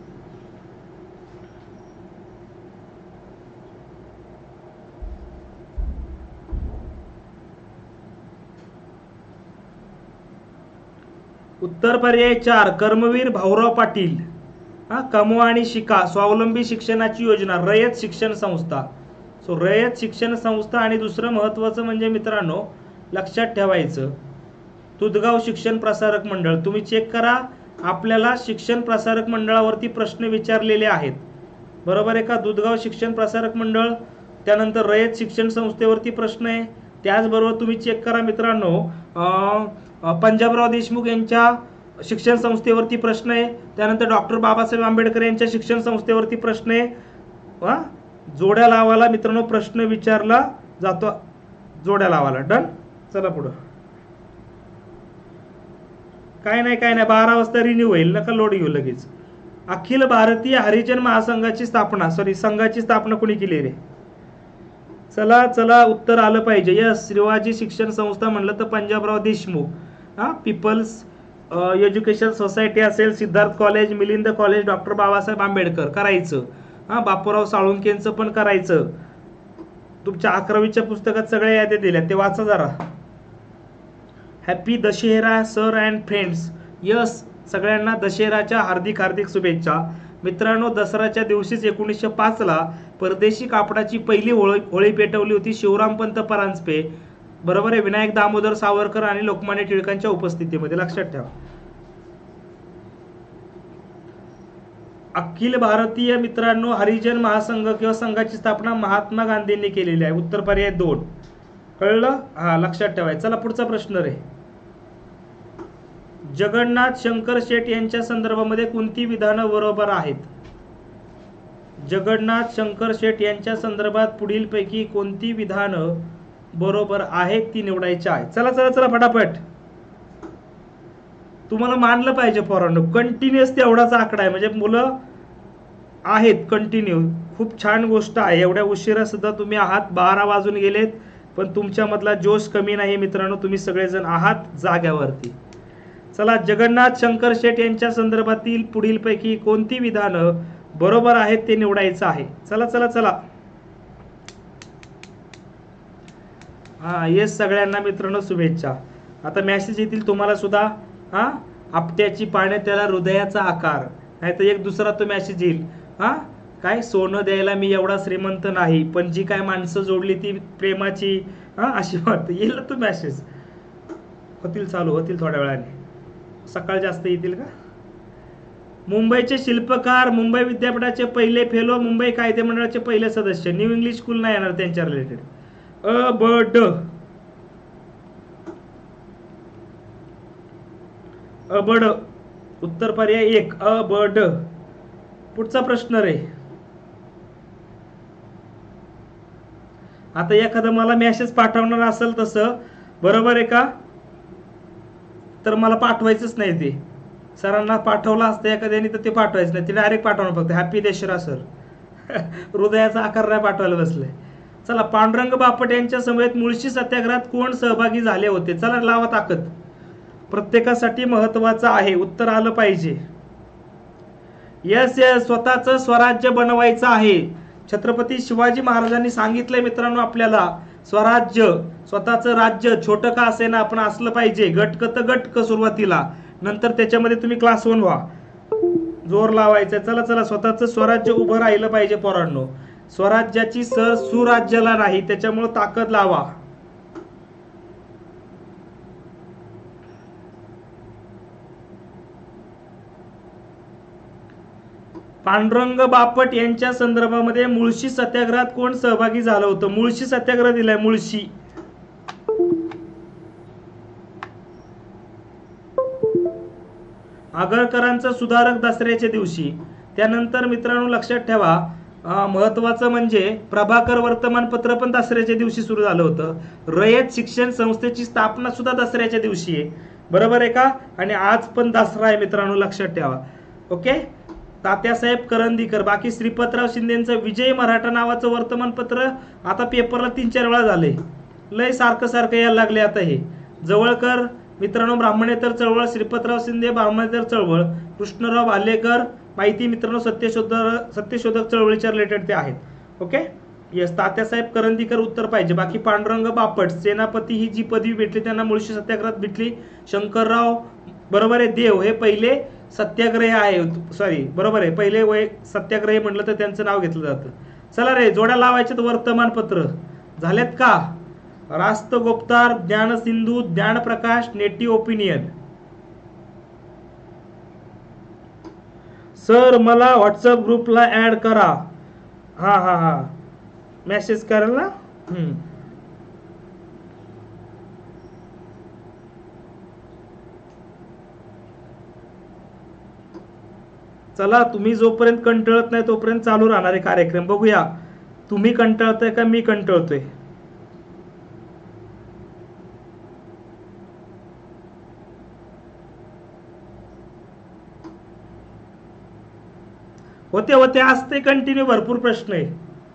उत्तर पर्याय चार, कर्मवीर भाऊराव पाटील. हा, कमवा आणि शिका स्वावलंबी शिक्षणाची योजना, रयत शिक्षण संस्था. सो रयत शिक्षण संस्था. आणि दुसरं महत्वाचं म्हणजे मित्रांनो लक्षात ठेवायचं, दुधगाव शिक्षण प्रसारक मंडळ. तुम्ही चेक करा, आपल्याला शिक्षण प्रसारक मंडळावरती प्रश्न विचारलेले आहेत. बरोबर आहे का? दुधगाव शिक्षण प्रसारक मंडळ, त्यानंतर रयत शिक्षण संस्थेवरती प्रश्न आहे. त्याचबरोबर तुम्ही चेक करा मित्रांनो, पंजाबराव देशमुख यांच्या शिक्षण संस्थेवरती प्रश्न आहे. त्यानंतर डॉक्टर बाबासाहेब आंबेडकर यांच्या शिक्षण संस्थेवरती प्रश्न आहे. वा, जोड्या लावायला मित्रांनो प्रश्न विचारला जातो, जोड्या लावायला. डन. चला पुढं. काय नाही काय नाही, बारा वाजता रिन्यू होईल, नका लोड घेऊ लगेच. अखिल भारतीय हरिजन महासंघाची स्थापना, सॉरी संघाची स्थापना कोणी केली रे? चला चला, उत्तर आलं पाहिजे. यस, शिवाजी शिक्षण संस्था म्हणलं तर पंजाबराव देशमुख. हा, पीपल्स एज्युकेशन सोसायटी असेल, Siddharth college, Milind college, doctor Babasaheb Ambedkar करायचं. हा, बापूराव साळुंकेंचं पण करायचं. तुमच्या अकरावीच्या पुस्तकात सगळ्या याद्या दिल्या, ते वाचा जरा. Happy Dussehra sir and friends. Yes, सगळ्यांना दशेराच्या हार्दिक हार्दिक शुभेच्छा. मित्रांनो, दसऱ्याच्या दिवशीच एकोणीसशे पाचला परदेशी कापडाची पहिली होळी होळी पेटवली होती शिवरामपंत परांजपे, बरोबर आहे, विनायक दामोदर सावरकर आणि लोकमान्य टिळकांच्या उपस्थितीमध्ये. लक्षात ठेवा. अखिल भारतीय मित्रांनो हरिजन महासंघ किंवा संघाची स्थापना महात्मा गांधींनी केलेली आहे. उत्तर पर्याय दोन. कळलं? हा, लक्षात ठेवाय. चला पुढचा प्रश्न रे. जगन्नाथ शंकर शेठ यांच्या संदर्भामध्ये कोणती विधानं बरोबर आहेत? जगन्नाथ शंकर शेठ यांच्या संदर्भात पुढीलपैकी कोणती विधानं बरोबर आहेत ती निवडायची आहे. चला चला चला फटाफट. तुम्हाला मानलं पाहिजे पोरांनो, कंटिन्युअस तेवढाच आकडा आहे, म्हणजे मुलं आहेत कंटिन्यू. खूप छान गोष्ट आहे. एवढ्या उशिरा सुद्धा तुम्ही आहात. बारा वाजून गेलेत, पण तुमच्यामधला जोश कमी नाही मित्रांनो. तुम्ही सगळेजण आहात जाग्यावरती. चला, जगन्नाथ शंकर शेठ यांच्या संदर्भातील पुढीलपैकी कोणती विधानं बरोबर आहेत ते निवडायचं आहे. चला चला चला. हा, येस सगळ्यांना मित्रांनो शुभेच्छा. आता मेसेज येतील तुम्हाला सुद्धा. हा, आपट्याची पाने त्याला हृदयाचा आकार, नाही तर एक दुसरा तो मेसेज येईल. हा, काय सोनं द्यायला मी एवढा श्रीमंत नाही, पण जी काय माणसं जोडली ती प्रेमाची, हा अशी वाटतं. येईल तो मेसेज. होतील चालू, होतील थोड्या वेळाने. सकाळ जास्त येतील का? मुंबईचे शिल्पकार, मुंबई विद्यापीठाचे पहिले फेलो, मुंबई कायदे मंडळाचे पहिले सदस्य. न्यू इंग्लिश स्कूल नाही येणार त्यांच्या रिलेटेड. अ ब ड. अबड. उत्तर पर्याय एक. अ ब ड. पुढचा प्रश्न रे. आता एखादं मला मेसेज पाठवणार असेल तसं, बरोबर आहे का, तर मला पाठवायचंच नाही. ते सरांना पाठवलं असतं एखाद्याने तर ते पाठवायचं नाही. ते डायरेक्ट पाठवणं फक्त हॅपी दशरा सर. हृदयाचा आकार नाही पाठवायला बसलंय. चला, पांडुरंग बापट यांच्या समवेत मुळशी सत्याग्रहात कोण सहभागी झाले होते? चला लावा ताकद. प्रत्येकासाठी महत्वाचं आहे, उत्तर आलं पाहिजे. यस यस, स्वतःचं स्वराज्य बनवायचं आहे. छत्रपती शिवाजी महाराजांनी सांगितलंय मित्रांनो आपल्याला, स्वराज्य, स्वतःचं राज्य छोटं का असे ना आपण असलं पाहिजे. गटक तर गटक सुरुवातीला, नंतर त्याच्यामध्ये तुम्ही क्लास वन व्हा. जोर लावायचा. चला चला, स्वतःचं स्वराज्य उभं राहिलं पाहिजे पोरांनो. स्वराज्याची सर सुराज्याला नाही, त्याच्यामुळे ताकद लावा. पांडुरंग बापट यांच्या संदर्भामध्ये मुळशी सत्याग्रहात कोण सहभागी झालं होतं? मुळशी सत्याग्रह दिलाय, मुळशी. आगरकरांचं सुधारक दसऱ्याच्या दिवशी. त्यानंतर मित्रांनो लक्षात ठेवा, महत्वाचं म्हणजे प्रभाकर वर्तमानपत्र पण दसऱ्याच्या दिवशी सुरू झालं होतं. रयत शिक्षण संस्थेची स्थापना सुद्धा दसऱ्याच्या दिवशी आहे, बरोबर आहे का? आणि आज पण दसरा आहे मित्रांनो, लक्षात ठेवा. ओके. तात्यासाहेब करंदीकर. बाकी श्रीपतराव शिंदेचं विजय मराठा नावाचं वर्तमानपत्र आता पेपरला तीन चार वेळा झाले, लय सारखं सारखं यायला लागले आता हे. जवळकर मित्रांनो ब्राह्मणेतर चळवळ, श्रीपतराव शिंदे ब्राह्मणेतर चळवळ, कृष्णराव भालेकर माहिती मित्रांनो सत्यशोधक सत्यशोधक चळवळीच्या रिलेटेड ते आहेत. ओके. यस, तात्यासाहेब करंदीकर उत्तर पाहिजे. बाकी पांडुरंग बापट सेनापती ही जी पदवी भेटली त्यांना मुळशी सत्याग्रहात भेटली. शंकरराव, बरोबर आहे, देव हे पहिले सत्याग्रही आहे, सॉरी बरोबर आहे, पहिले वय सत्याग्रही म्हटलं तर त्यांचं नाव घेतलं जातं. चला रे, जोड्या लावायच्यात. वर्तमानपत्र झालेत का? Rast Goftar, Dnyansindhu, Dnyanprakash, native opinion. Sir मला व्हॉट्सअप ग्रुपला ऍड करा. हा हा हा, मेसेज करेल ना. हम्म चला, तुम्ही जोपर्यंत कंटाळत नाही तोपर्यंत चालू राहणार आहे कार्यक्रम. बघूया तुम्ही कंटाळताय का मी कंटाळतोय. होते होते असते कंटिन्यू, भरपूर प्रश्न आहे.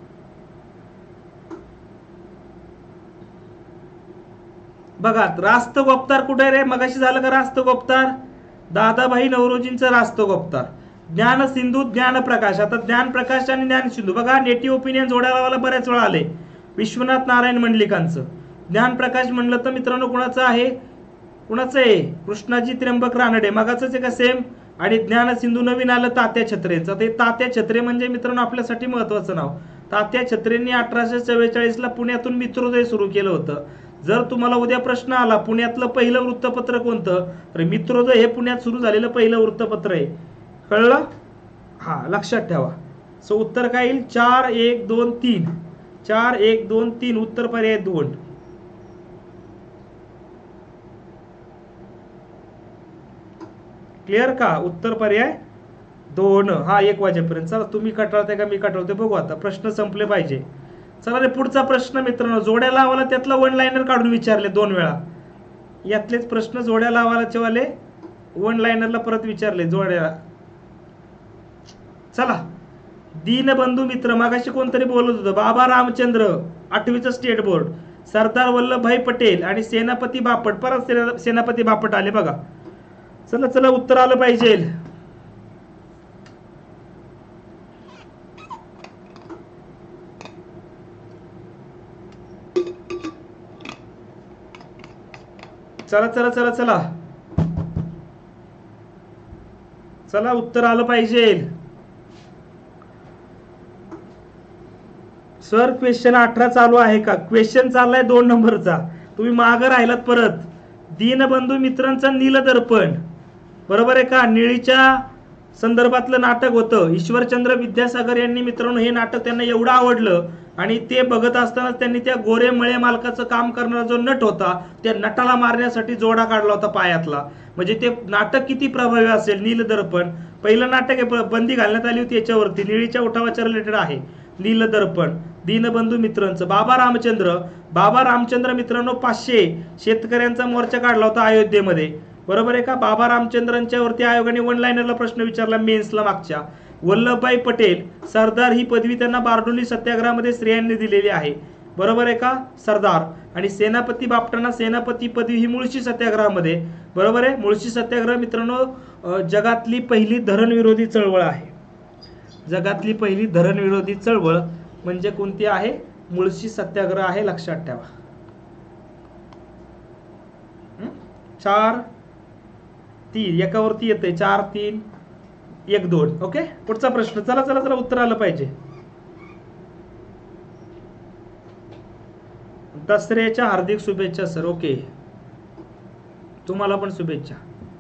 बघा, रास्त गोप्तार कुठे रे? मगाशी झालं का रास्त गोप्तार? दादाभाई नवरोजींचं रास्त गोप्तार. ज्ञान सिंधू, ज्ञान प्रकाश. आता ज्ञान प्रकाश आणि ज्ञान सिंधू बघा, नेटिव्ह ओपिनियन जोडायला बऱ्याच वेळा आले. विश्वनाथ नारायण मंडलिकांचं. ज्ञान प्रकाश म्हणलं तर मित्रांनो कोणाचं आहे? कुणाचं आहे? कृष्णाजी त्र्यंबक रानडे, मगाच आहे का सेम? आणि ज्ञानसिंधू नवीन आलं तात्या छत्रेचं. ते तात्या छत्रे म्हणजे मित्रांनो आपल्यासाठी महत्वाचं नाव. तात्या छत्रेंनी अठराशे चव्वेचाळीस ला पुण्यातून मित्रोदय सुरू केलं होतं. जर तुम्हाला उद्या प्रश्न आला पुण्यातलं पहिलं वृत्तपत्र कोणतं, तर मित्रोदय हे पुण्यात सुरू झालेलं पहिलं वृत्तपत्र आहे. कळलं? हा, लक्षात ठेवा. सो उत्तर काय येईल? चार एक दोन तीन. चार एक दोन तीन उत्तर पर्याय दोन. क्लिअर का? उत्तर पर्याय दोन. हा, एक वाजेपर्यंत. चला, तुम्ही कटाळताय का मी कटाळतोय बघू आता. प्रश्न संपले पाहिजे. चला रे, पुढचा प्रश्न मित्रांनो, जोड्या लावाला त्यातला वन लाईनर काढून विचारले दोन वेळा. यातलेच प्रश्न जोड्या लावालाचे वाले वन लाईनरला परत विचारले जोड्या. चला, दीनबंधू मित्र, मागाशी कोणतरी बोलत होतं. बाबा रामचंद्र, आठवीचं स्टेट बोर्ड, सरदार वल्लभभाई पटेल आणि सेनापती बापट. परत सेनापती बापट आले बघा. चला चला, उत्तर आलं पाहिजे. चला चला चला चला चला, उत्तर आलं पाहिजे. सर क्वेश्चन अठरा चालू आहे का? क्वेश्चन चाललाय दोन नंबरचा, तुम्ही मागं राहिलात परत. दीनबंधू मित्रांचं नीलदर्पण, बरोबर आहे का? निळीच्या संदर्भातलं नाटक होतं. ईश्वरचंद्र विद्यासागर यांनी मित्रांनो हे नाटक त्यांना एवढं आवडलं आणि ते बघत असताना त्यांनी त्या गोरे मळे मालकाचं काम करणारा जो नट होता त्या नटाला मारण्यासाठी जोडा काढला होता पायातला. म्हणजे ते नाटक किती प्रभावी असेल. नीलदर्पण पहिलं नाटक आहे, बंदी घालण्यात आली होती याच्यावरती, निळीच्या उठावाच्या रिलेटेड आहे नीलदर्पण. दीनबंधू मित्रांचं. बाबा रामचंद्र, बाबा रामचंद्र मित्रांनो पाचशे शेतकऱ्यांचा मोर्चा काढला होता अयोध्येमध्ये, बरोबर आहे का? बाबा रामचंद्रांच्या वरती आयोगाने वन लाईनरला प्रश्न विचारला मेन्सला मागच्या. वल्लभभाई पटेल, सरदार ही पदवी त्यांना बारडोली सत्याग्रहामध्ये स्त्रियांनी दिलेली आहे, बरोबर आहे का? सरदार. आणि सेनापती बापटांना सेनापती पदवी ही मुळशी सत्याग्रहामध्ये, बरोबर आहे? मुळशी सत्याग्रह मित्रांनो जगातली पहिली धरणविरोधी चळवळ आहे. जगातली पहिली धरणविरोधी चळवळ म्हणजे कोणती आहे? मुळशी सत्याग्रह आहे, लक्षात ठेवा. चार तीन एकावरती येते, चार तीन एक दोन. ओके, पुढचा प्रश्न. चला चला चला, उत्तर आलं पाहिजे. दसऱ्याच्या हार्दिक शुभेच्छा सर. ओके, तुम्हाला पण शुभेच्छा.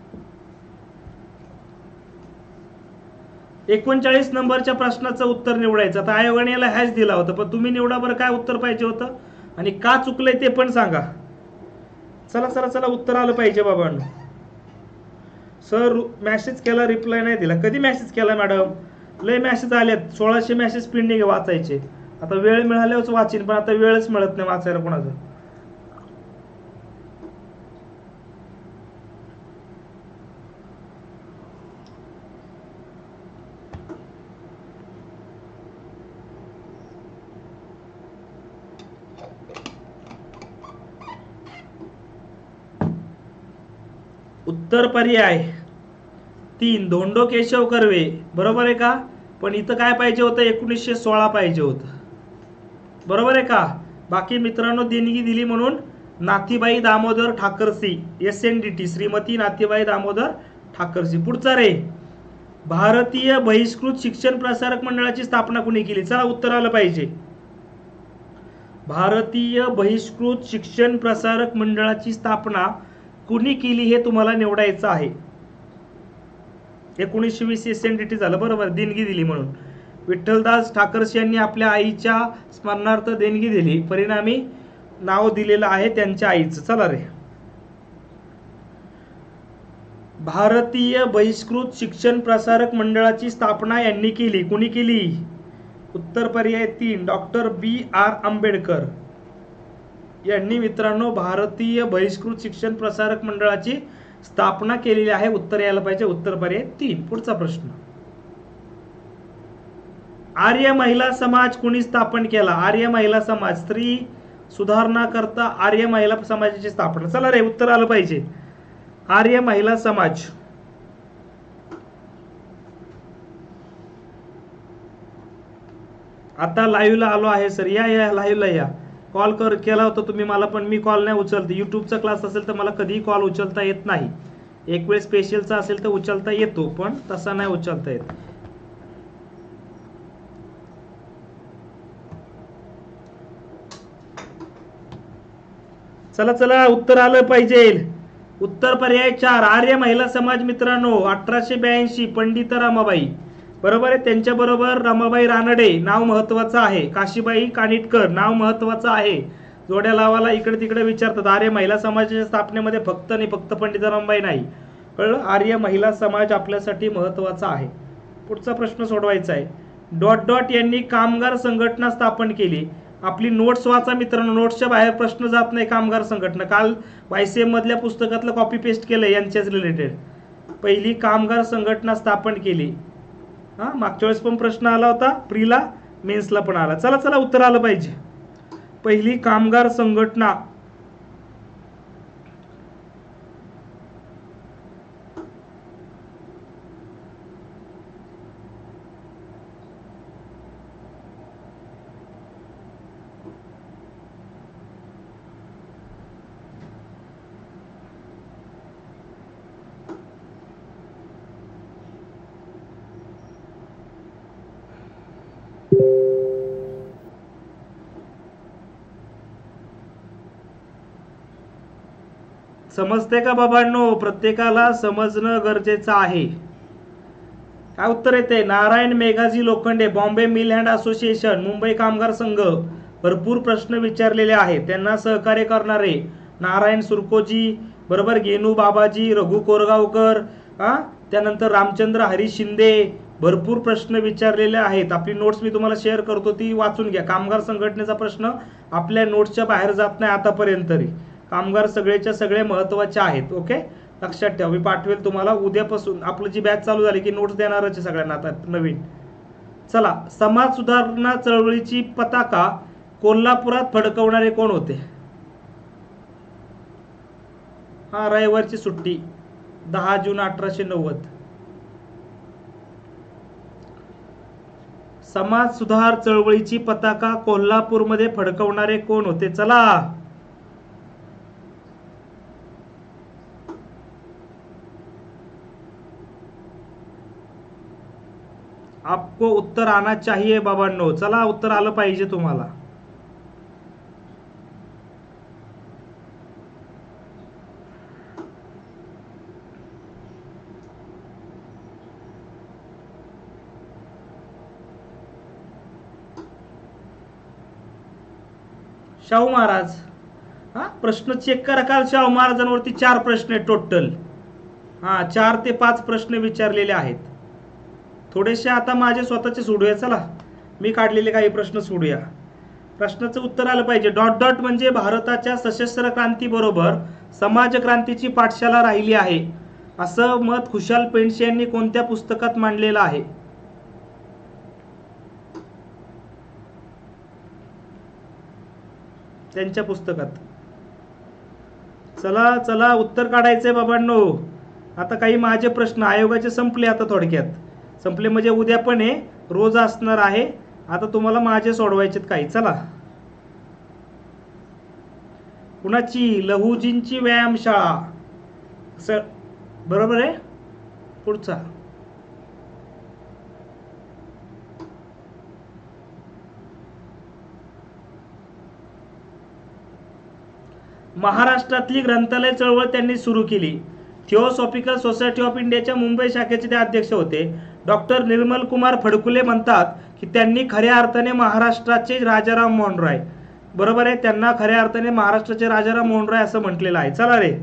एकोणचाळीस नंबरच्या प्रश्नाचं उत्तर निवडायचं. आता आयोगाने याला हॅश दिला होता, पण तुम्ही निवडा बरं काय उत्तर पाहिजे होतं आणि का चुकलंय ते पण सांगा. चला चला चला, उत्तर आलं पाहिजे बाबांनो. सर मेसेज केला, रिप्लाय नाही दिला. कधी मेसेज केला मॅडम? लय मेसेज आलेत, सोळाशे मेसेज पेंडिंग वाचायचे. आता वेळ मिळाल्यावरच वाचीन, पण आता वेळच मिळत नाही वाचायला कोणाचं. उत्तर पर्याय तीन, धोंडो केशव कर्वे, बरोबर आहे का? पण इथं काय पाहिजे होतं? एकोणीसशे सोळा पाहिजे होतं, बरोबर आहे का? बाकी मित्रांनो देणगी दिली म्हणून Nathibai Damodar Thackersey, S N D T, Shrimati Nathibai Damodar Thackersey. पुढचा रे, भारतीय बहिष्कृत शिक्षण प्रसारक मंडळाची स्थापना कुणी केली? चला, उत्तर आलं पाहिजे. भारतीय बहिष्कृत शिक्षण प्रसारक मंडळाची स्थापना कुणी केली हे तुम्हाला निवडायचं आहे. एकोणीसशे वीस एस एन डी टी झालं, बरोबर, देणगी दिली म्हणून. विठ्ठलदास ठाकरसी यांनी आपल्या आईच्या स्मरणार्थ देणगी दिली, परिणामी नाव दिलेलं आहे त्यांच्या आईचं. चला रे, भारतीय बहिष्कृत शिक्षण प्रसारक मंडळाची स्थापना यांनी केली. कुणी केली? उत्तर पर्याय तीन, डॉक्टर बी आर आंबेडकर यांनी मित्रांनो भारतीय बहिष्कृत शिक्षण प्रसारक मंडळाची स्थापना केलेली आहे. उत्तर यायला पाहिजे, उत्तर पर्याय तीन. पुढचा प्रश्न, आर्य महिला समाज कुणी स्थापन केला? आर्य महिला समाज, स्त्री सुधारणा करता आर्य महिला समाजाची स्थापना. चला रे, उत्तर आलं पाहिजे. आर्य महिला समाज. आता लाईव्हला आलो आहे सर, या या लाईव्हला या. कॉल कर केला होता तुम्ही मला, पण मी कॉल नाही उचलते. युट्यूबचा क्लास असेल तर मला कधीही कॉल उचलता येत नाही. एक वेळ स्पेशलचा असेल तर उचलता येतो, पण तसा नाही उचलता येत. चला चला, उत्तर आलं पाहिजे. उत्तर पर्याय चार, आर्य महिला समाज. मित्रांनो, अठराशे ब्याऐंशी पंडिता रमाबाई, बरोबर आहे. त्यांच्या बरोबर रमाबाई रानडे, नाव महत्वाचं आहे. काशीबाई कानिटकर, नाव महत्वाचं आहे. जोड्या लावाला इकडे तिकडे विचारतात. आर्य महिला समाजाच्या स्थापनेमध्ये फक्त नाही फक्त पंडिता रमाबाई नाही, कळलं. आर्य महिला समाज आपल्यासाठी महत्वाचा आहे. पुढचा प्रश्न सोडवायचा आहे. डॉट डॉट यांनी कामगार संघटना स्थापन केली. आपली नोट्स वाचा मित्रांनो, नोट्सच्या बाहेर प्रश्न जात नाही. कामगार संघटना काल वायसीएम मधल्या पुस्तकातलं कॉपी पेस्ट केलं यांच्याच रिलेटेड. पहिली कामगार संघटना स्थापन केली. हा, मागच्या वेळेस पण प्रश्न आला होता, प्रीला मेन्सला पण आला. चला चला, उत्तर आलं पाहिजे. पहिली कामगार संघटना समजते का बाबांनो? प्रत्येकाला समजणं गरजेचं आहे. काय उत्तर येते? Narayan Meghaji Lokhande, Bombay mill and association, Mumbai Kamgar Sangh. भरपूर प्रश्न विचारलेले आहेत. त्यांना सहकार्य करणारे नारायण सुरकोजी, बरोबर, गेनू बाबाजी, रघु कोरगावकर, हा, त्यानंतर रामचंद्र हरी शिंदे. भरपूर प्रश्न विचारलेले आहेत. आपली नोट्स मी तुम्हाला शेअर करतो, ती वाचून घ्या. कामगार संघटनेचा प्रश्न आपल्या नोट्सच्या बाहेर जात नाही आतापर्यंत तरी. कामगार सगळेच्या सगळे महत्वाचे आहेत. ओके, लक्षात ठेवा. मी पाठवेल तुम्हाला उद्यापासून. आपलं जी बॅच चालू झाली की नोट्स देणारच आहे सगळ्यांना आता नवीन. चला, समाज सुधारणा चळवळीची पताका कोल्हापुरात फडकवणारे कोण होते? हा, रविवारची सुट्टी, दहा जून अठराशे नव्वद. समाज सुधार चळवळीची पताका कोल्हापूरमध्ये फडकवणारे कोण होते? चला, आपको उत्तर आना चाहिए बाबांनो. चला, उत्तर आलं पाहिजे तुम्हाला. शाहू महाराज. हा, प्रश्न चेक करा. काल शाहू महाराजांवरती चार प्रश्न आहेत टोटल. हा, चार ते पाच प्रश्न विचारलेले आहेत. थोडेसे आता माझे स्वतःचे सोडूया. चला, मी काढलेले काही प्रश्न सोडूया. प्रश्नाचं उत्तर आलं पाहिजे. डॉट डॉट म्हणजे भारताच्या सशस्त्र क्रांती बरोबर समाज क्रांतीची पाठशाला राहिली आहे, असं मत खुशाल पेंडसे यांनी कोणत्या पुस्तकात मांडलेलं आहे? त्यांच्या पुस्तकात. चला चला, उत्तर काढायचंय बाबांनो. आता काही माझे प्रश्न आयोगाचे संपले. आता थोडक्यात संपले म्हणजे उद्या पण आहे, रोज असणार आहे. आता तुम्हाला माझे सोडवायचेत काही. चला, कुणाची? लहुजींची व्यायामशाळा, बरोबर आहे. पुढचा, महाराष्ट्रातली ग्रंथालय चळवळ त्यांनी सुरू केली. थिओसॉफिकल सोसायटी ऑफ इंडियाच्या मुंबई शाखेचे ते अध्यक्ष होते. डॉक्टर निर्मल कुमार फडकुले म्हणतात की त्यांनी खऱ्या अर्थाने महाराष्ट्राचे राजाराम मोहन राय, बरोबर आहे, त्यांना खऱ्या अर्थाने महाराष्ट्राचे राजाराम मोहन राय असं म्हटलेलं आहे. चला रे,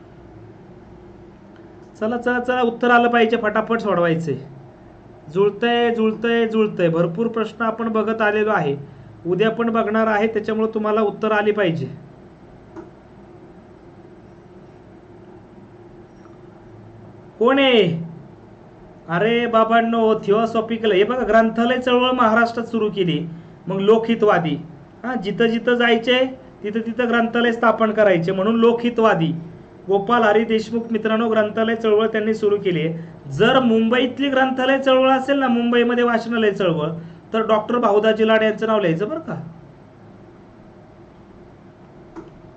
चला चला चला, उत्तर आलं पाहिजे. फटाफट सोडवायचे. जुळतंय जुळतंय जुळतंय. भरपूर प्रश्न आपण बघत आलेलो आहे, उद्या पण बघणार आहे, त्याच्यामुळे तुम्हाला उत्तर आली पाहिजे. कोण आहे? अरे बाबांनो, थिओसॉफिकल. हे बघा, ग्रंथालय चळवळ महाराष्ट्रात सुरू केली. मग लोकहितवादी, हा, जिथं जिथं जायचे तिथं तिथं ग्रंथालय स्थापन करायचे, म्हणून लोकहितवादी. गोपाल हरी देशमुख मित्रांनो, ग्रंथालय चळवळ त्यांनी सुरू केली. जर मुंबईतली ग्रंथालय चळवळ असेल ना, मुंबईमध्ये वाचनालय चळवळ, तर डॉक्टर भाऊदाजी लाड यांचं नाव लिहायचं बरं का.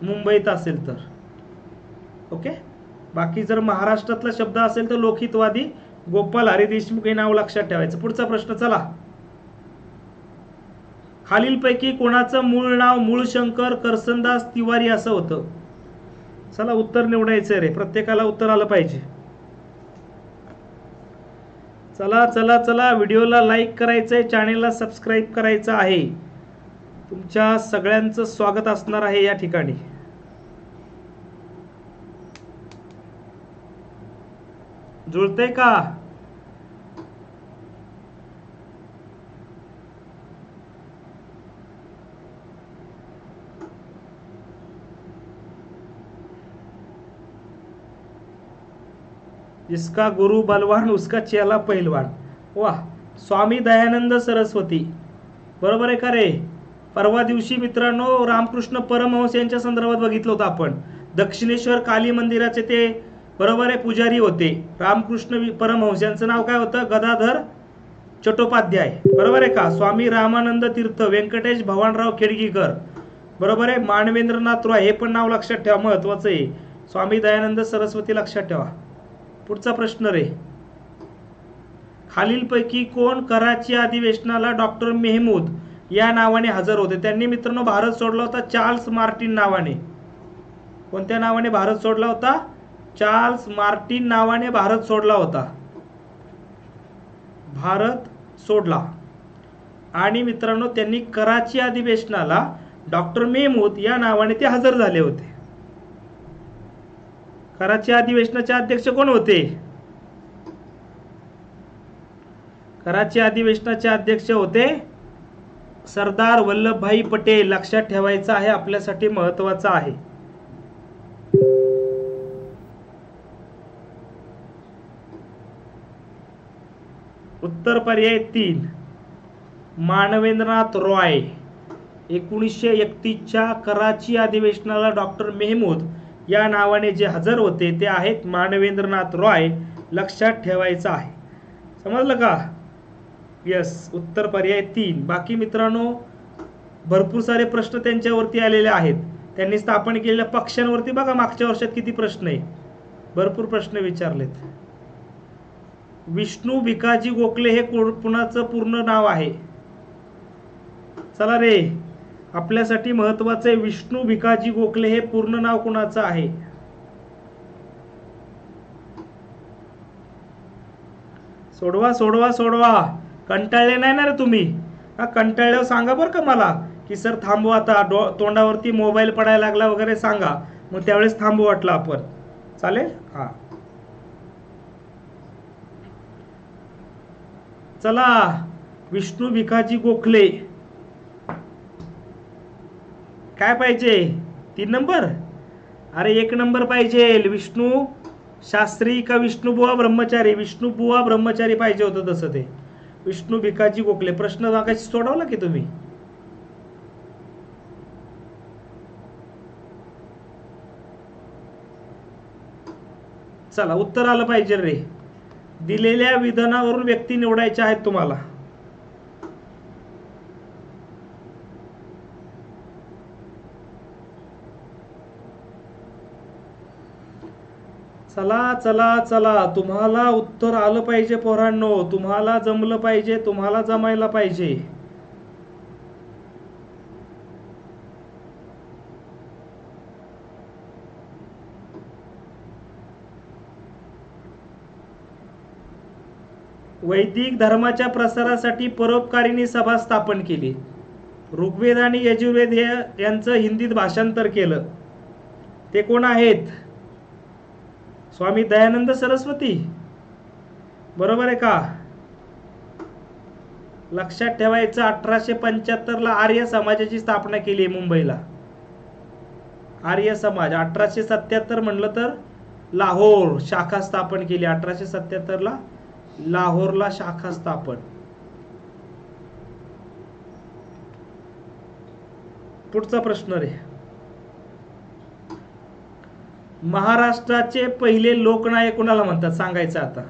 मुंबईत असेल तर. ओके. बाकी जर महाराष्ट्रातला शब्द असेल तर लोकहितवादी गोपाल हरी देशमुख हे नाव लक्षात ठेवायचं. पुढचा प्रश्न चला. खालीलपैकी कोणाचं मूळ नाव मूळशंकर करसनदास तिवारी असं होतं? चला उत्तर निवडायचं रे, प्रत्येकाला उत्तर आलं पाहिजे. चला चला चला, व्हिडिओला लाईक करायचंय, चॅनेलला सबस्क्राईब करायचं आहे. तुमच्या सगळ्यांचं स्वागत असणार आहे या ठिकाणी. जुळतंय का? जिसका गुरु बलवान उसका चेला पहिलवान. वाह. स्वामी दयानंद सरस्वती. बरोबर आहे का रे? परवा दिवशी मित्रांनो रामकृष्ण परमहंस यांच्या संदर्भात बघितलं होतं आपण. दक्षिणेश्वर काली मंदिराचे ते बरोबर आहे पुजारी होते. रामकृष्ण परमहंस यांचं नाव काय होतं? गदाधर चट्टोपाध्याय. बरोबर आहे का? स्वामी रामानंद तीर्थ, व्यंकटेश भवानराव खेडगीकर. बरोबर आहे. मानवेंद्रनाथ रॉय हे पण नाव लक्षात ठेवा, महत्वाचं आहे. स्वामी दयानंद सरस्वती लक्षात ठेवा. पुढचा प्रश्न रे. खालीलपैकी कोण कराची अधिवेशनाला डॉक्टर मेहमूद या नावाने हजर होते? त्यांनी मित्रांनो भारत सोडला होता चार्ल्स मार्टिन नावाने. कोणत्या नावाने भारत सोडला होता? चार्ल्स मार्टिन नावाने भारत सोडला होता. भारत सोडला. आणि मित्रांनो त्यांनी कराची अधिवेशनाला डॉक्टर मेहमूद या नावाने ते हजर झाले होते. कराची अधिवेशनाचे अध्यक्ष कोण होते? कराची अधिवेशनाचे अध्यक्ष होते सरदार वल्लभभाई पटेल. लक्षात ठेवायचं आहे, आपल्यासाठी महत्वाचं आहे. उत्तर पर्याय तीन मानवेंद्रनाथ रॉय. एकोणीसशे एकतीसच्या कराची अधिवेशनाला डॉक्टर मेहमूद या नावाने जे हजर होते ते आहेत मानवेंद्रनाथ रॉय. लक्षात ठेवायचं आहे. समजलं का? यस, उत्तर पर्याय तीन. बाकी मित्रांनो भरपूर सारे प्रश्न त्यांच्यावरती आलेले आहेत. त्यांनी स्थापन केलेल्या पक्षांवरती बघा मागच्या वर्षात किती प्रश्न आहे, भरपूर प्रश्न विचारलेत. विष्णू भिकाजी गोखले हे कुणाचं पूर्ण नाव आहे? चला रे, आपल्यासाठी महत्वाचं आहे. विष्णू भिकाजी गोखले हे पूर्ण नाव कुणाचं आहे? सोडवा सोडवा सोडवा. कंटाळले नाही ना रे तुम्ही? हा, कंटाळल्यावर सांगा बरं का मला की सर थांबवा आता, तोंडावरती मोबाईल पडायला लागला वगैरे सांगा, मग त्यावेळेस थांबू वाटलं आपण. चालेल? हा चला. विष्णू भिकाजी गोखले काय पाहिजे? तीन नंबर? अरे एक नंबर पाहिजे. विष्णू शास्त्री का विष्णुबुवा ब्रह्मचारी? विष्णुबुवा ब्रह्मचारी पाहिजे होतं तसं ते. विष्णू भिकाजी गोखले. प्रश्न मागाशी सोडवला की तुम्ही? चला उत्तर आलं पाहिजे रे. दिलेल्या विधानावरून व्यक्ती निवडायच्या आहेत तुम्हाला. चला चला चला, तुम्हाला उत्तर आलं पाहिजे पोरांनो. तुम्हाला जमलं पाहिजे, तुम्हाला जमायला पाहिजे. वैदिक धर्माच्या प्रसारासाठी परोपकारिणी सभा स्थापन केली. ऋग्वेद आणि यजुर्वेद हे यांचं हिंदीत भाषांतर केलं. ते कोण आहेत? स्वामी दयानंद सरस्वती. बरोबर आहे का? लक्षात ठेवायचं. अठराशे पंच्याहत्तर ला आर्य समाजाची स्थापना केली मुंबईला. आर्य समाज. अठराशे सत्याहत्तर म्हणलं तर लाहोर शाखा स्थापन केली. अठराशे सत्याहत्तर ला लाहोरला शाखा स्थापन. पुढचा प्रश्न रे. महाराष्ट्राचे पहिले लोकनायक कोणाला म्हणतात सांगायचं आता.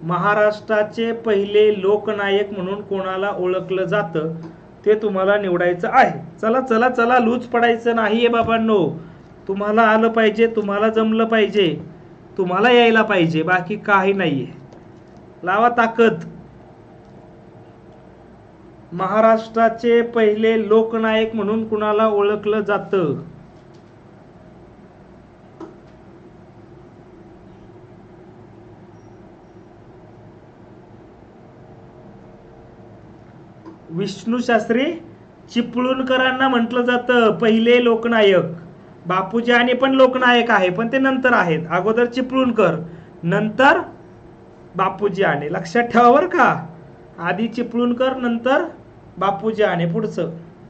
महाराष्ट्राचे पहिले लोकनायक म्हणून कोणाला ओळखलं जातं ते तुम्हाला निवडायचं आहे. चला चला चला, लूज पडायचं नाहीये बाबांनो. तुम्हाला आलं पाहिजे, तुम्हाला जमलं पाहिजे, तुम्हाला यायला पाहिजे, बाकी काही नाहीये. लावा ताकद. महाराष्ट्राचे पहिले लोकनायक म्हणून कुणाला ओळखलं जातं? विष्णू शास्त्री चिपळूणकरांना म्हटलं जातं पहिले लोकनायक. बापूजी आणि पण लोकनायक आहे, पण ते नंतर आहेत. अगोदर चिपळूणकर, नंतर बापूजी आणे. लक्षात ठेवा बरं का. आधी चिपळूणकर, नंतर बापूजी आणे. पुढचं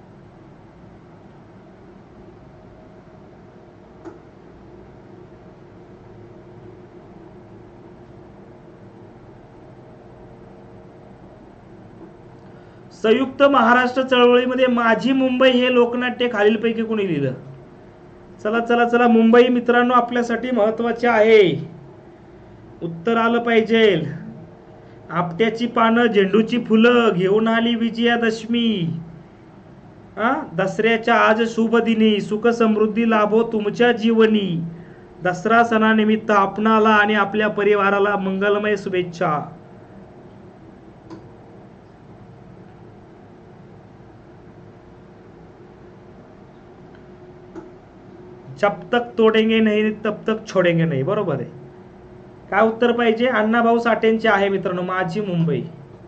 संयुक्त महाराष्ट्र चळवळीमध्ये माझी मुंबई हे लोकनाट्य खालीलपैकी कोणी लिहिलं? चला चला चला, मुंबई मित्रांनो आपल्यासाठी महत्वाचे आहे. उत्तर आलं पाहिजे. आपट्याची पानं, झेंडूची फुलं घेऊन आली विजयादशमी. हा, दसऱ्याच्या आज शुभ दिनी सुख समृद्धी लाभो तुमच्या जीवनी. दसरा सणानिमित्त आपणाला आणि आपल्या परिवाराला मंगलमय शुभेच्छा. जब तक तोडेंगे नहीं तब तक छोडेंगे नहीं. बरोबर आहे. काय उत्तर पाहिजे? अण्णाभाऊ साठेंचे आहे मित्रांनो माझी मुंबई.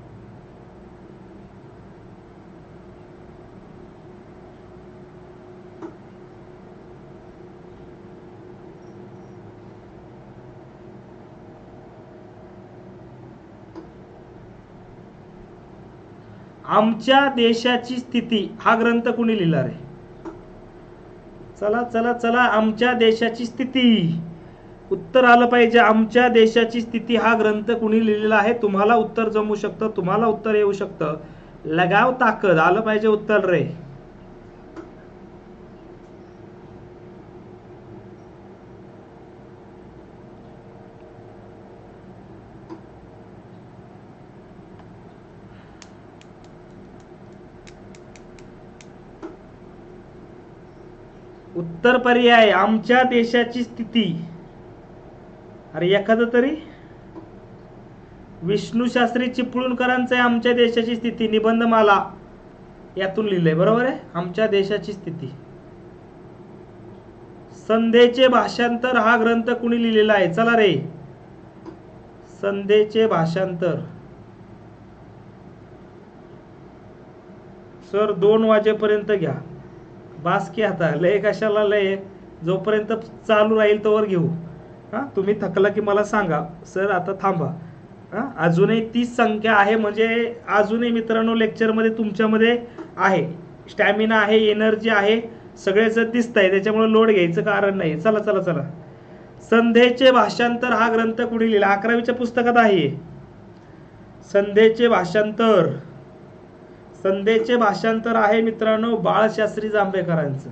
आमच्या देशाची स्थिती हा ग्रंथ कुणी लिहिला रे? चला चला चला, आमच्या देशाची स्थिती. उत्तर आलं पाहिजे. आमच्या देशाची स्थिती हा ग्रंथ कुणी लिहिलेला आहे? तुम्हाला उत्तर जमू शकतं, तुम्हाला उत्तर येऊ शकतं. लगाव ताकद. आलं पाहिजे उत्तर रे. उत्तर पर्याय आमच्या देशाची स्थिती. अरे एखादं तरी. विष्णू शास्त्री चिपळूणकरांचं आहे आमच्या देशाची स्थिती. निबंधमाला यातून लिहिलंय. बरोबर आहे. आमच्या देशाची स्थिती. संध्येचे भाषांतर हा ग्रंथ कुणी लिहिलेला आहे? चला रे. संध्येचे भाषांतर. सर दोन वाजेपर्यंत घ्या. बास की आता. लय कशाला लय? जोपर्यंत चालू राहील तोवर घेऊ. हा, तुम्ही थकला की मला सांगा सर आता थांबा. हा, अजूनही तीस संख्या आहे, म्हणजे अजूनही मित्रांनो लेक्चरमध्ये तुमच्यामध्ये आहे, स्टॅमिना आहे, एनर्जी आहे, सगळेच दिसतंय, त्याच्यामुळे लोड घ्यायचं कारण नाही. चला चला चला. संध्येचे भाषांतर हा ग्रंथ कुणी लिहिला? अकरावीच्या पुस्तकात आहे संध्येचे भाषांतर. संध्येचे भाषांतर आहे मित्रांनो बाळशास्त्री जांभेकरांचं.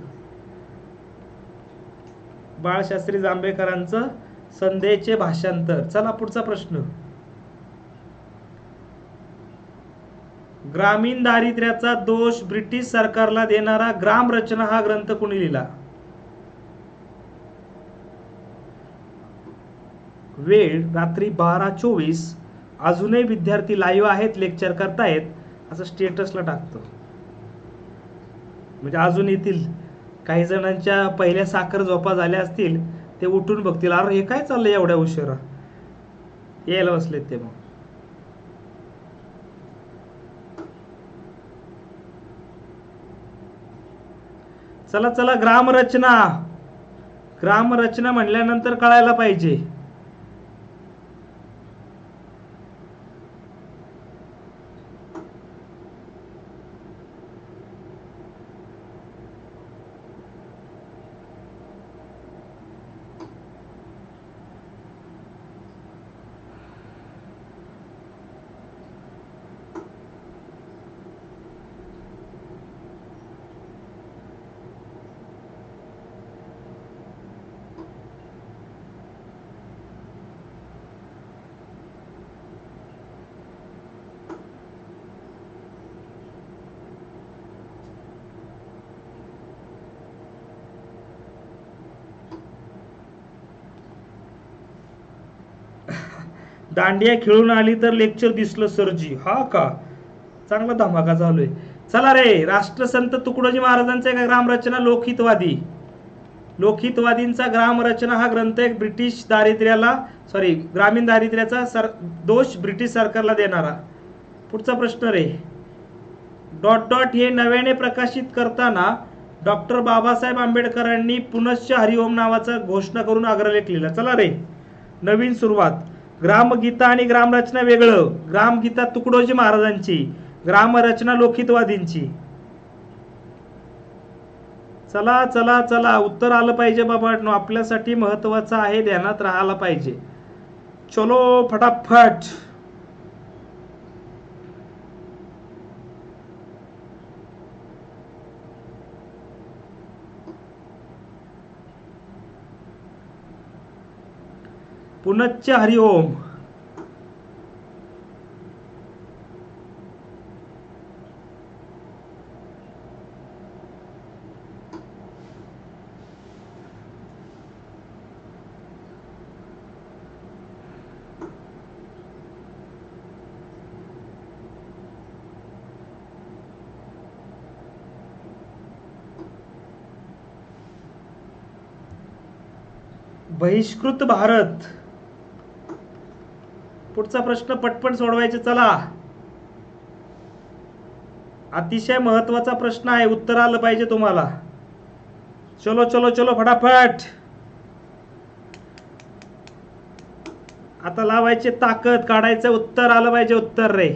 बाळशास्त्री जांभेकरांचं संध्येचे भाषांतर. चला पुढचा प्रश्न. ग्रामीण दारिद्र्याचा दोष ब्रिटिश सरकारला देणारा ग्राम रचना हा ग्रंथ कोणी लिहिला? वेळ रात्री बारा चोवीस. अजूनही विद्यार्थी लाईव्ह आहेत, लेक्चर करतायत असं स्टेटसला टाकतो, म्हणजे अजून येतील. काही जणांच्या पहिल्या साखर झोपा झाल्या असतील, ते उठून बघतील, अरे हे काय चाललंय एवढ्या उशिरा, यायला बसलेत ते. मग चला चला. ग्रामरचना. ग्रामरचना म्हणल्यानंतर कळायला पाहिजे. दांडिया खेळून आली तर लेक्चर दिसलं सरजी. हा का, चांगला धमाका चालू आहे. चला रे, राष्ट्रसंत तुकडोजी महाराजांचा एक ग्रामरचना लोकहितवादी. लोकहितवादींचा ग्रामरचना हा ग्रंथ एक ब्रिटिश दारिद्र्याला सॉरी ग्रामीण दारिद्र्याचा सर दोष ब्रिटिश सरकारला देणारा. पुढचा प्रश्न रे, डॉट डॉट हे नव्याने प्रकाशित करताना डॉक्टर बाबासाहेब आंबेडकरांनी पुनश्च हरिओम नावाचा घोषणा करून अग्रलेख लिहिला. चला रे, नवीन सुरुवात. ग्रामगीता आणि ग्रामरचना वेगळं. ग्रामगीता तुकडोजी महाराजांची, ग्रामरचना लोकहितवादींची. चला चला चला, उत्तर आलं पाहिजे बाबा, आपल्यासाठी महत्वाचं आहे, ध्यानात राहायला पाहिजे. चलो फटाफट. पुनच्च हरिओम. बहिष्कृत भारत. पुढचा प्रश्न पटपट सोडवायचे. चला, अतिशय महत्वाचा प्रश्न आहे, उत्तर आलं पाहिजे तुम्हाला. चलो चलो चलो फटाफट. आता लावायचे ताकद, काढायचं उत्तर आलं पाहिजे. उत्तर रे,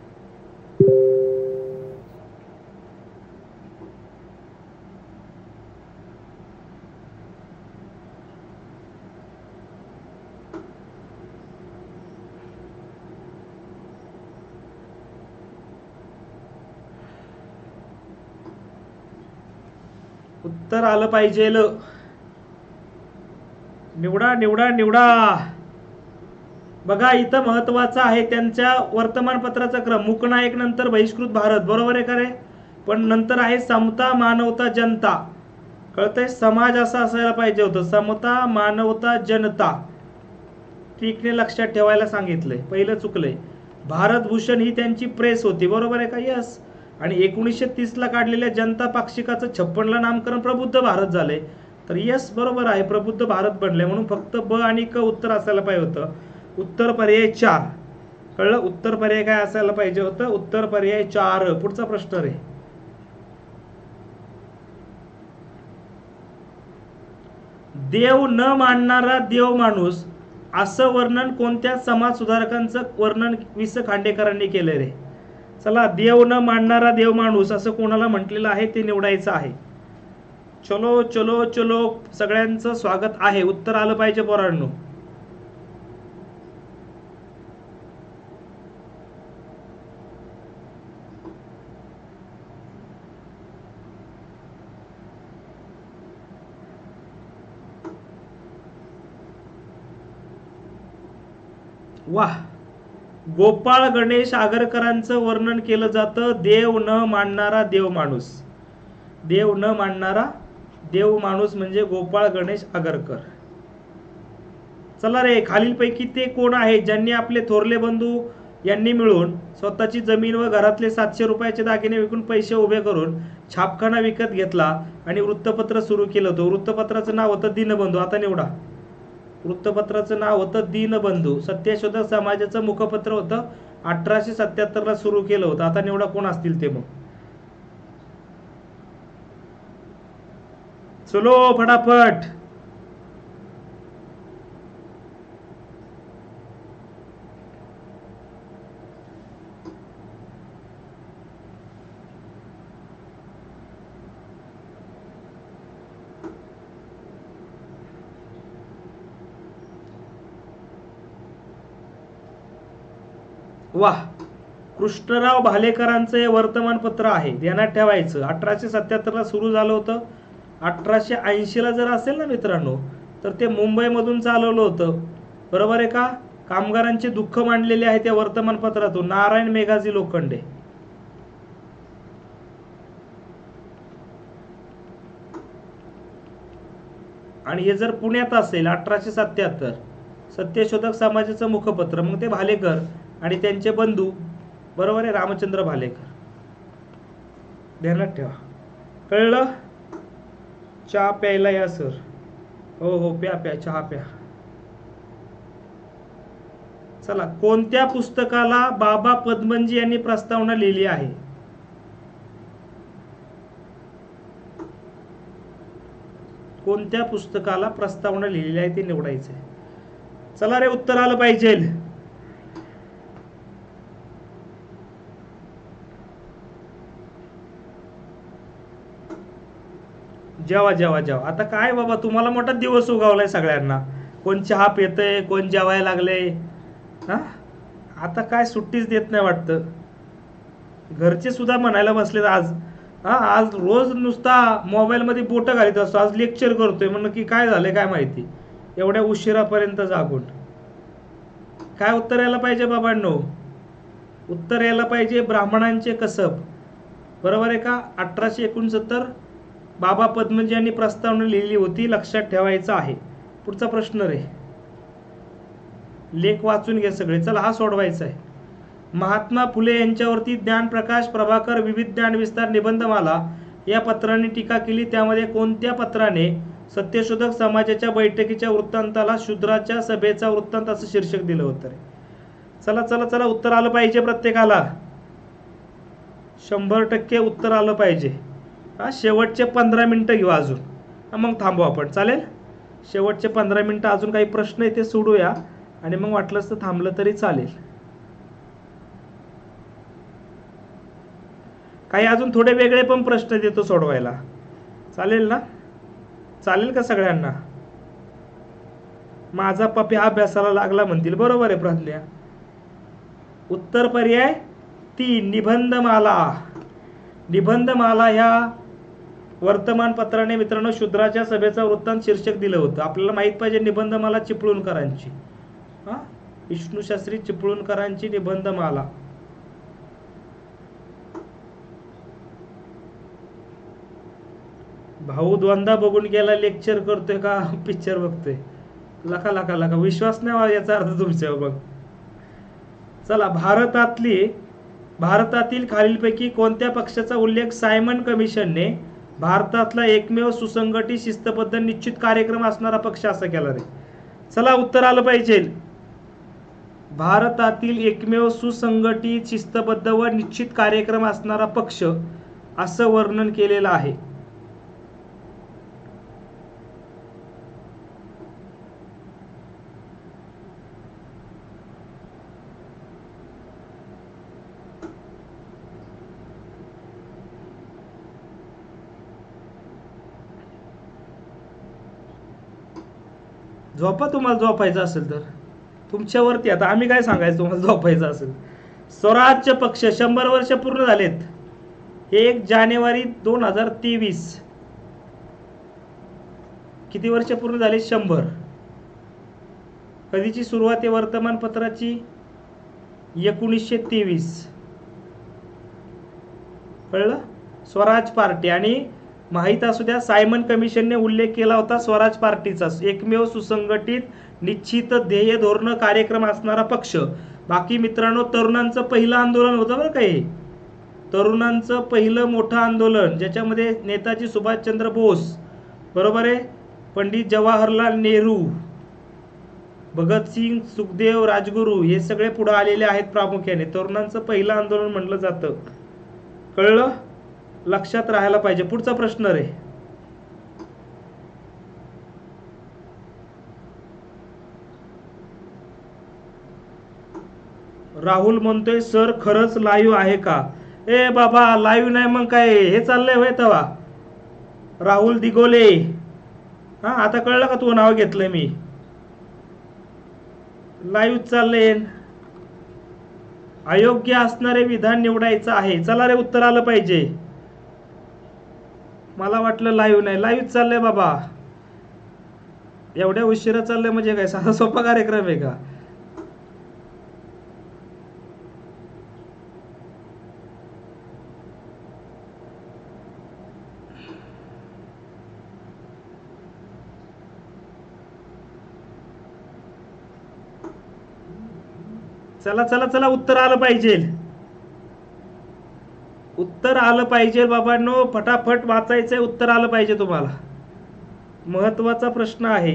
उत्तर आलं पाहिजे. निवडा निवडा निवडा. बघा, इथं महत्वाचं आहे त्यांच्या वर्तमानपत्राचा क्रम. मूकनायक नंतर बहिष्कृत भारत, बरोबर आहे का रे? पण नंतर आहे समता मानवता जनता. कळतंय? समाज असा असायला पाहिजे होतं, समता मानवता जनता. ट्रिकने लक्षात ठेवायला सांगितलंय, पहिलं चुकलंय. भारत भूषण ही त्यांची प्रेस होती, बरोबर आहे का? यस. आणि एकोणीसशे तीस ला काढलेल्या जनता पाक्षिकाचं छप्पनला नामकरण प्रबुद्ध भारत झाले. तर यस, बरोबर आहे, प्रबुद्ध भारत बनले. म्हणून फक्त ब आणि क उत्तर असायला पाहिजे होतं. उत्तर पर्याय चार. कळलं? उत्तर पर्याय काय असायला पाहिजे होतं? उत्तर पर्याय चार. पुढचा प्रश्न रे, देव न मानणारा देव माणूस असं वर्णन कोणत्या समाज सुधारकांचं वर्णन वि स खांडेकरांनी केलं रे? चला, देव न मानणारा देव माणूस असं कोणाला म्हटलेलं आहे ते निवडायचं आहे. चलो चलो चलो, सगळ्यांचं स्वागत आहे. उत्तर आलं पाहिजे पोरांनो. वाह, गोपाळ गणेश आगरकरांचं वर्णन केलं जातं, देव न मानणारा देव माणूस. देव न मानणारा देव माणूस म्हणजे गोपाळ गणेश आगरकर. चला रे, खालीलपैकी ते कोण आहे ज्यांनी आपले थोरले बंधू यांनी मिळून स्वतःची जमीन व घरातले सातशे रुपयाचे दागिने विकून पैसे उभे करून छापखाना विकत घेतला आणि वृत्तपत्र सुरू केलं होतं? वृत्तपत्राचं नाव होतं दीनबंधू. आता निवडा. वृत्तपत्राचं नाव होतं दीनबंधू. सत्यशोधक समाजाचं मुखपत्र होतं, अठराशे सत्याहत्तर ला सुरू केलं होतं. आता निवडा कोण असतील ते. मग चलो फटाफट. वाह, कृष्णराव भालेकरांचं हे वर्तमानपत्र आहे, ध्यानात ठेवायचं. अठराशे सत्याहत्तर ला सुरू झालं होतं. अठराशे ऐंशी ला जर असेल ना मित्रांनो, तर ते मुंबईमधून चालवलं होतं, बरोबर आहे का? कामगारांचे दुःख मांडलेले आहे त्या वर्तमानपत्रातून. नारायण मेघाजी लोखंडे. आणि हे जर पुण्यात असेल अठराशे सत्याहत्तर, सत्यशोधक समाजाचं मुखपत्र, मग ते भालेकर आणि त्यांचे बंधू, बरोबर आहे, रामचंद्र भालेकर. ध्यानात ठेवा. कळलं? चहा प्यायला या सर. हो हो, प्या प्या, चहा प्या. चला, कोणत्या पुस्तकाला बाबा पदमनजी यांनी प्रस्तावना लिहिली आहे? कोणत्या पुस्तकाला प्रस्तावना लिहिलेली आहे ते निवडायचं आहे. चला रे, उत्तर आलं पाहिजे. जेवा जेवा जेवा. आता काय बाबा, तुम्हाला मोठा दिवस उगावलाय सगळ्यांना. कोण चहा पितय, कोण जेवायला लागले. हा, आता काय सुट्टीच देत नाही वाटतं. घरचे सुद्धा म्हणायला बसलेत आज. हा, आज रोज नुसता मोबाईल मध्ये बोटं घालीत असतो, आज लेक्चर करतोय. म्हणून की काय झालंय काय माहिती, एवढ्या उशिरापर्यंत जागून. काय उत्तर यायला पाहिजे बाबांनो? उत्तर यायला पाहिजे ब्राह्मणांचे कसब. बरोबर आहे का? अठराशे एकोणसत्तर बाबा पद्मनजी यांनी प्रस्तावना लिहिली होती, लक्षात ठेवायचं आहे. पुढचा प्रश्न रे, लेख वाचून घे सगळे. चला, हा सोडवायचा आहे. महात्मा फुले यांच्यावरती ज्ञानप्रकाश प्रभाकर विविध ज्ञान विस्तार निबंधमाला या पत्राने टीका केली. त्यामध्ये कोणत्या पत्राने सत्यशोधक समाजाच्या बैठकीच्या वृत्तांताला शूद्राच्या सभेचा वृत्तांत असं शीर्षक दिलं होतं रे? चला चला चला, उत्तर आलं पाहिजे प्रत्येकाला. शंभर टक्के उत्तर आलं पाहिजे. हा, शेवटचे पंधरा मिनिटं घेऊ अजून, मग थांबू आपण. चालेल? शेवटचे पंधरा मिनिटं अजून काही प्रश्न आहे ते सोडूया, आणि मग वाटलंच तर थांबलं तरी चालेल. काही अजून थोडे वेगळे पण प्रश्न देतो सोडवायला. चालेल ना? चालेल का सगळ्यांना? माझा पप्पी अभ्यासाला लागला म्हणतील. बरोबर आहे प्रज्ञा. उत्तर पर्याय तीन, निबंधमाला. निबंधमाला ह्या वर्तमानपत्राने मित्रांनो शूद्राच्या सभेचा वृत्तांत शीर्षक दिलं होतं. आपल्याला माहित पाहिजे निबंधमाला चिपळूणकरांची. हा, विष्णूशास्त्री चिपळूणकरांची निबंधमाला. भाऊ द्वंदा बघून गेला, लेक्चर करतोय का पिक्चर बघतोय? लका लका लका, विश्वास नाही याचा अर्थ तुमच्यावर. बघ, चला, भारतातली भारतातील खालीलपैकी कोणत्या पक्षाचा उल्लेख सायमन कमिशनने भारतातला एकमेव सुसंघटित शिस्तबद्ध निश्चित कार्यक्रम असणारा पक्ष असा केला रे? चला, उत्तर आलं पाहिजे. भारतातील एकमेव सुसंघटित शिस्तबद्ध व निश्चित कार्यक्रम असणारा पक्ष असं वर्णन केलेलं आहे. झोपा, तुम्हाला झोपायचं असेल तर तुमच्यावरती. आता आम्ही काय सांगायचं तुम्हाला झोपायचं असेल. स्वराज्य पक्ष शंभर वर्ष पूर्ण झालेत. एक जानेवारी दोन हजार तेवीस. किती वर्ष पूर्ण झाले? शंभर. कधीची सुरुवात आहे वर्तमानपत्राची? एकोणीसशे तेवीस. कळलं? स्वराज पार्टी. आणि माहित असू द्या, सायमन कमिशनने उल्लेख केला होता स्वराज पार्टीचा, एकमेव सुसंघटित निश्चित ध्येय धोरण कार्यक्रम असणारा पक्ष. बाकी मित्रांनो, तरुणांचं पहिलं आंदोलन होतं बरं का हे. तरुणांचं पहिलं मोठं आंदोलन, ज्याच्यामध्ये नेताजी सुभाषचंद्र बोस, बरोबर आहे, पंडित जवाहरलाल नेहरू, भगतसिंग, सुखदेव, राजगुरू हे सगळे पुढे आलेले आहेत. प्रामुख्याने तरुणांचं पहिलं आंदोलन म्हटलं जातं. कळलं? लक्षात राहायला पाहिजे. पुढचा प्रश्न रे, राहुल म्हणतोय सर खरंच लाईव्ह आहे का? ए बाबा, लाईव्ह नाही मग काय हे चाललंय होय तवा? राहुल दिगोले. हा, आता कळलं का तू नाव घेतलंय मी? लाईव्ह चाललंय. अयोग्य असणारे विधान निवडायचं आहे. चला रे, उत्तर आलं पाहिजे. मला वाटलं लाईव्ह नाही. लाईव्ह चाललंय बाबा. एवढ्या उशिरा चाललंय म्हणजे काय साधा सोपा कार्यक्रम आहे का? चला चला चला, उत्तर आलं पाहिजे, उत्तर आलं पाहिजे बाबांनो, फटाफट वाचायचंय, उत्तर आलं पाहिजे तुम्हाला, महत्वाचा प्रश्न आहे.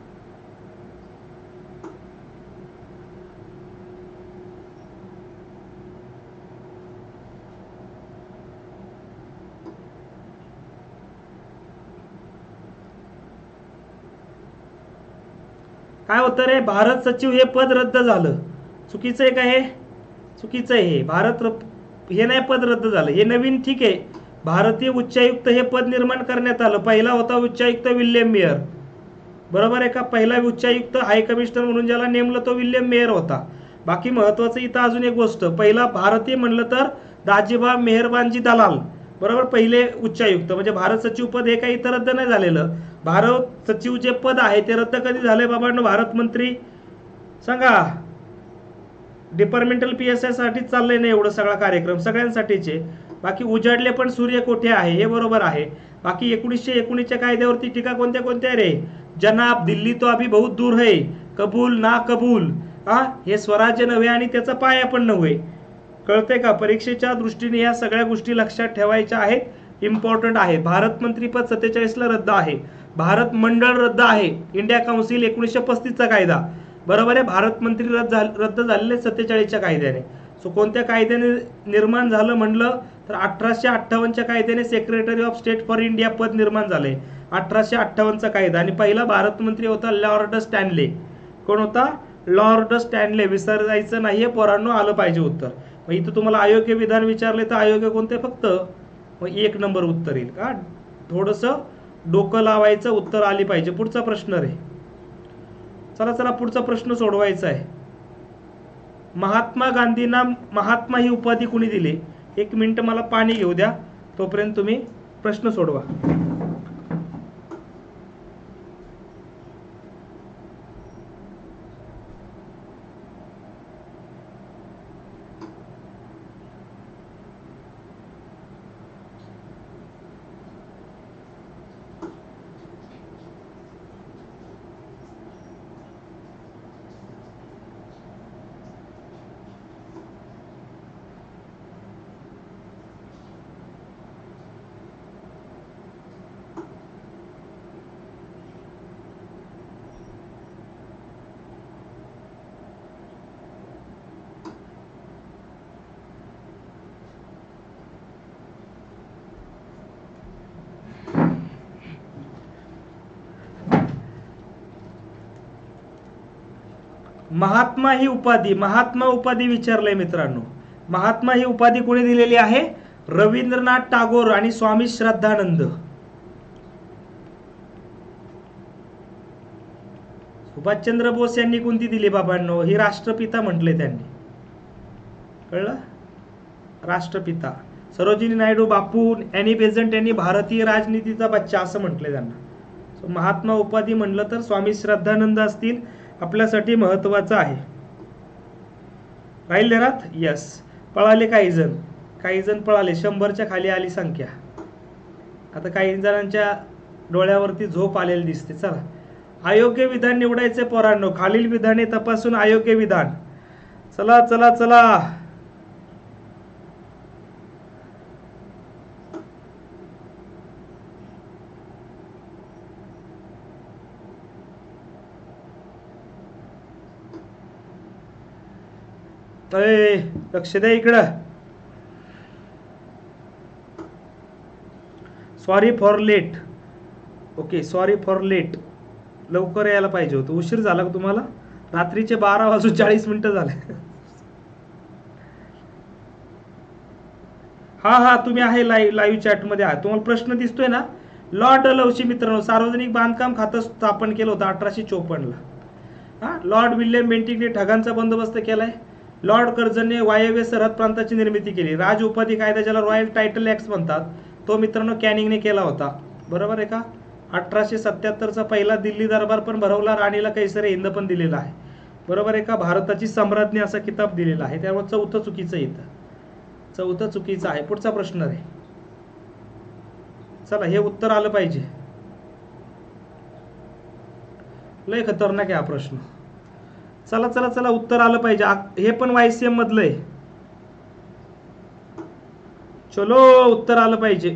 काय उत्तर आहे? भारत सचिव हे पद रद्द झालं. चुकीचं आहे का हे? चुकीचं आहे हे. भारत हे नाही पद रद्द झालं, हे नवीन ठीक आहे. भारतीय उच्चायुक्त हे पद निर्माण करण्यात आलं. पहिला होता उच्चायुक्त विल्यम मेयर, बरोबर आहे का? पहिला उच्चायुक्त हाय कमिशनर म्हणून ज्याला नेमलं तो विल्यम मेयर होता. बाकी महत्वाचं इथं अजून एक गोष्ट, पहिला भारतीय म्हणलं तर दाजीबा मेहरबानजी दलाल, बरोबर, पहिले उच्चायुक्त. म्हणजे भारत सचिव पद हे काही इथं रद्द नाही झालेलं. भारत सचिव जे पद आहे ते रद्द कधी झाले बाबांनो? भारत मंत्री सांगा. डिपार्टमेंटल पी एस आय साठी चाललंय ना एवढं सगळा कार्यक्रम, सगळ्यांसाठीचे. बाकी उजाडले पण सूर्य कोठे आहे, हे बरोबर आहे. बाकी एकोणीसशे एकोणीसच्या कायद्यावरती टीका कोणत्या कोणत्या रे? जनाब, दिल्ली तो अभी बहुत दूर है, कबूल ना कबूल, हा, हे स्वराज्य नव्हे आणि त्याचा पाया पण नव्हे. कळते का? परीक्षेच्या दृष्टीने या सगळ्या गोष्टी लक्षात ठेवायच्या आहेत, इम्पॉर्टंट आहे. भारत मंत्रीपद सत्तेचाळीस ला रद्द आहे. भारत मंडळ रद्द आहे. इंडिया काउन्सिल एकोणीसशे पस्तीसचा कायदा, बरोबर आहे. भारत मंत्री रद्द रद्द झालेले सत्तेचाळीसच्या कायद्याने. सो कोणत्या कायद्याने निर्माण झालं म्हणलं तर अठराशे अठ्ठावन्नच्या कायद्याने secretary of state for India पद निर्माण झाले. अठराशे अठ्ठावन्नचा कायदा. आणि पहिला भारत मंत्री होता लॉर्ड स्टॅनले. कोण होता? Lord Stanley. विसरायचं नाहीये पोरांनो, आलं पाहिजे उत्तर. मग इथं तुम्हाला अयोग्य विधान विचारले तर अयोग्य कोणते? फक्त मग एक नंबर उत्तर येईल का? थोडंसं डोकं लावायचं, उत्तर आली पाहिजे. पुढचा प्रश्न रे. चला चला, पुढचा प्रश्न सोडवायचा आहे. महात्मा गांधींना महात्मा ही उपाधी कुणी दिली? एक मिनिट मला पाणी घेऊ द्या, तोपर्यंत तुम्ही प्रश्न सोडवा. महात्मा ही उपाधी, महात्मा उपाधी विचारलंय मित्रांनो. महात्मा ही उपाधी कोणी दिलेली आहे? रवींद्रनाथ टागोर आणि स्वामी श्रद्धानंद. सुभाषचंद्र बोस यांनी कोणती दिली बाबांनो? ही राष्ट्रपिता म्हटले त्यांनी, कळलं? राष्ट्रपिता. सरोजिनी नायडू, बापू, एनी बेझंट यांनी भारतीय राजनीतीचा बच्चा असं म्हटले त्यांना. सो महात्मा उपाधी म्हणलं तर स्वामी श्रद्धानंद असतील, आपल्यासाठी महत्वाचं आहे. राहील देरात? यस. पळाले काही जण, काही जण पळाले, शंभरच्या खाली आली संख्या. आता काही जणांच्या डोळ्यावरती झोप आलेली दिसते. चला, अयोग्य विधान निवडायचे पोरांनो. खालील विधाने तपासून अयोग्य विधान. चला चला चला. अरे लक्ष द्या इकडं. Sorry for late. Okay, sorry for late. लवकर यायला पाहिजे होतं, उशीर झाला का तुम्हाला? रात्रीचे बारा वाजून चाळीस मिनिटं झाले. हा हा, तुम्ही आहे लाईव्ह लाईव्ह चॅट मध्ये आहात. तुम्हाला प्रश्न दिसतोय ना? लॉर्ड डलहौसी मित्रांनो, सार्वजनिक बांधकाम खातं स्थापन केलं होतं अठराशे चोपन्न ला. हा, लॉर्ड विल्यम बेंटिकने ठगांचा बंदोबस्त केलाय. लॉर्ड कर्झनने वायव्य सरहद प्रांताची निर्मिती केली. राज उपाधी कायदा, ज्याला रॉयल टायटल ऍक्ट म्हणतात, तो मित्रांनो कॅनिंगने केला होता. बरोबर आहे का? अठराशे सत्याहत्तरचा पहिला दिल्ली दरबार पण भरवला. राणीला कैसरे हिंद पण दिलेला आहे. बरोबर आहे का? भारताची सम्राज्ञी असा किताब दिलेला आहे. त्यामुळे चौथं चुकीचं येतं. चौथं चुकीचं आहे. पुढचा प्रश्न आहे. चला, हे उत्तर आलं पाहिजे. लय खतरनाक आहे हा प्रश्न. चला चला चला उत्तर आलं पाहिजे. हे पण वायसीएम मधलं आहे. चलो उत्तर आलं पाहिजे.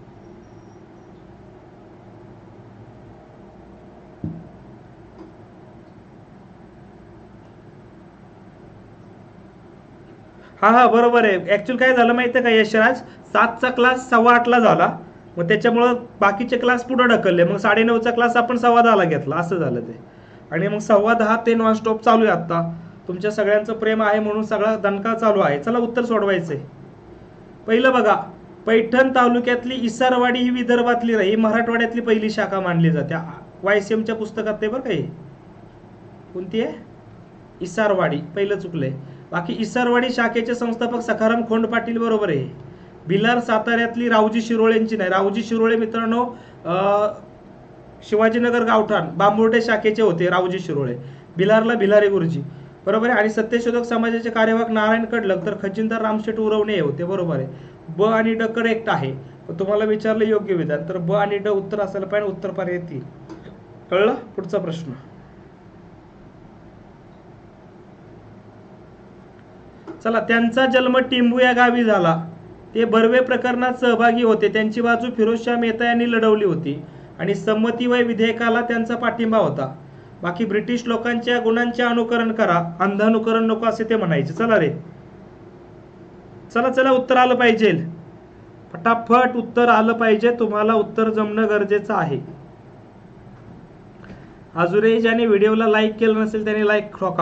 हा हा बरोबर आहे. ऍक्च्युअली काय झालं माहिती आहे का यशराज, सातचा क्लास सव्वा आठला झाला, मग त्याच्यामुळं बाकीचे क्लास पुढे ढकलले, मग साडेनऊचा क्लास आपण सव्वा दहाला घेतला, असं झालं ते. आणि मग सव्वा दहा ते नॉन स्टॉप चालू आहे आता. तुमच्या सगळ्यांचं प्रेम आहे म्हणून सगळा दणका चालू आहे. चला उत्तर सोडवायचंय. पहिलं बघा, पैठण तालुक्यातली इसारवाडी ही विदर्भातली नाही, ही मराठवाड्यातली पहिली शाखा मानली जाते. वायसीएमच्या पुस्तकात ते बरं काही कोणती आहे, इसारवाडी. पहिलं चुकलंय. बाकी इसारवाडी शाखेचे संस्थापक सखाराम खोंड पाटील बरोबर आहे. भिलार साताऱ्यातली रावजी शिरोळेंची नाही. रावजी शिरोळे मित्रांनो शिवाजीनगर गावठाण बांबुर्डे शाखेचे होते रावजी शिरोळे. भिलारला भिलारे गुरुजी बरोबर आहे. आणि सत्यशोधक समाजाचे कार्यवाहक नारायण कडलक, तर खजिनदार रामशेठ उरवणे होते बरोबर आहे. ब आणि ड करेक्ट आहे. तुम्हाला विचारलं योग्य विधान, तर ब आणि ड उत्तर असायला पाहिजे. उत्तर पर्याय तीन. कळलं. पुढचा प्रश्न. चला, त्यांचा जन्म टिंबू या गावी झाला. ते बर्वे प्रकरणात सहभागी होते. त्यांची बाजू फिरोजशाह मेहता यांनी लढवली होती आणि संमतीवय विधेयकाला त्यांचा पाठिंबा होता. बाकी ब्रिटिश लोकांच्या गुणांचे अनुकरण करा, अंधानुकरण नको असे ते म्हणायचे. चला रे, चला चला उत्तर आलं पाहिजे. फटाफट उत्तर आलं पाहिजे. तुम्हाला उत्तर जमणं गरजेचं आहे. अजूनही ज्याने व्हिडिओला लाईक केलं नसेल त्याने लाईक ठोका.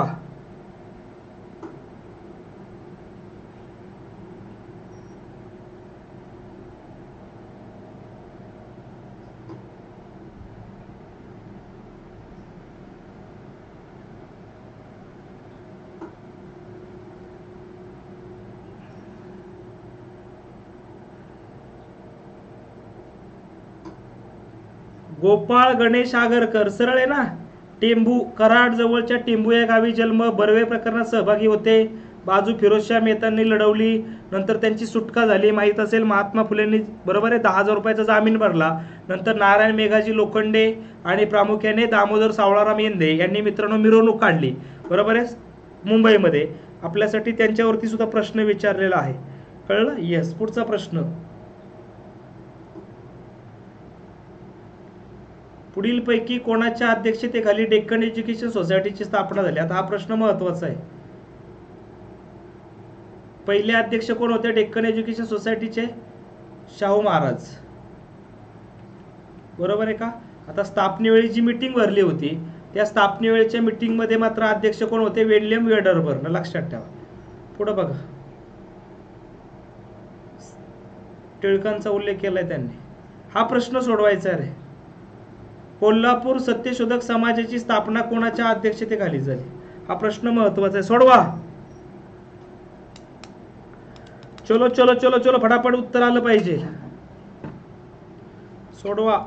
गोपाळ गणेश आगरकर, सरळ आहे ना. टेंभू, कराड जवळच्या टेंभू या गावी जन्म. बर्वे प्रकरणात सहभागी होते. बाजू फिरोजशाह मेहतांनी लढवली, नंतर त्यांची सुटका झाली. माहीत असेल महात्मा फुलेंनी बरोबर आहे दहा हजार रुपयाचा जामीन भरला. नंतर नारायण मेघाजी लोखंडे आणि प्रामुख्याने दामोदर सावळाराम येंदे यांनी मित्रांनो मिरवणूक काढली बरोबर आहे मुंबईमध्ये. आपल्यासाठी त्यांच्यावरती सुद्धा प्रश्न विचारलेला आहे. कळलं. येस. पुढचा प्रश्न. पुढीलपैकी कोणाच्या अध्यक्षतेखाली डेक्कन एज्युकेशन सोसायटीची स्थापना झाली. आता हा प्रश्न महत्वाचा आहे. पहिले अध्यक्ष कोण होते डेक्कन एज्युकेशन सोसायटीचे? शाहू महाराज बरोबर आहे का. आता स्थापनेवेळी जी मीटिंग भरली होती त्या स्थापनेवेळेच्या मीटिंग मध्ये मात्र अध्यक्ष कोण होते? William Wedderburn. लक्षात ठेवा. पुढे बघा, टिळकांचा उल्लेख केलाय त्यांनी. हा प्रश्न सोडवायचा आहे. कोल्हापूर सत्यशोधक समाजाची स्थापना कोणाच्या अध्यक्षतेखाली झाली? हा प्रश्न महत्वाचा आहे. सोडवा. चलो चलो चलो चलो फटाफट उत्तर आलं पाहिजे. सोडवा.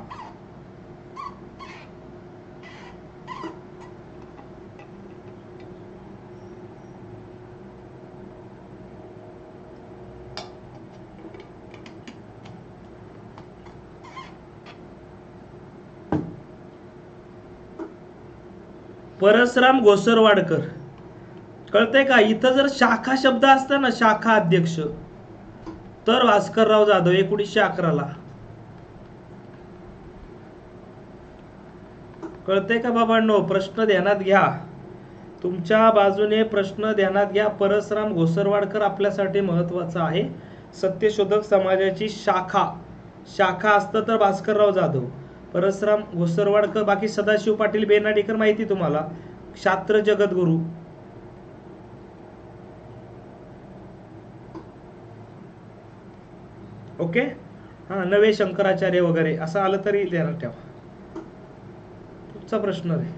परसराम घोसरवाडकर. कळतंय का. इथं जर शाखा शब्द असता ना, शाखा अध्यक्ष, तर भास्करराव जाधव एकोणीसशे अकराला. कळतंय का बाबांनो. प्रश्न ध्यानात घ्या. तुमच्या बाजूने प्रश्न ध्यानात घ्या. परसराम घोसरवाडकर आपल्यासाठी महत्वाचा आहे. सत्यशोधक समाजाची शाखा शाखा असतं तर भास्करराव जाधव, परसराम घोसरवाडकर. बाकी सदाशिव पाटील बेनाडीकर माहिती तुम्हाला, शास्त्र जगद्गुरू. ओके. हा, नवे शंकराचार्य वगैरे असं आलं तरी ध्यानात ठेवा. पुढचा प्रश्न आहे.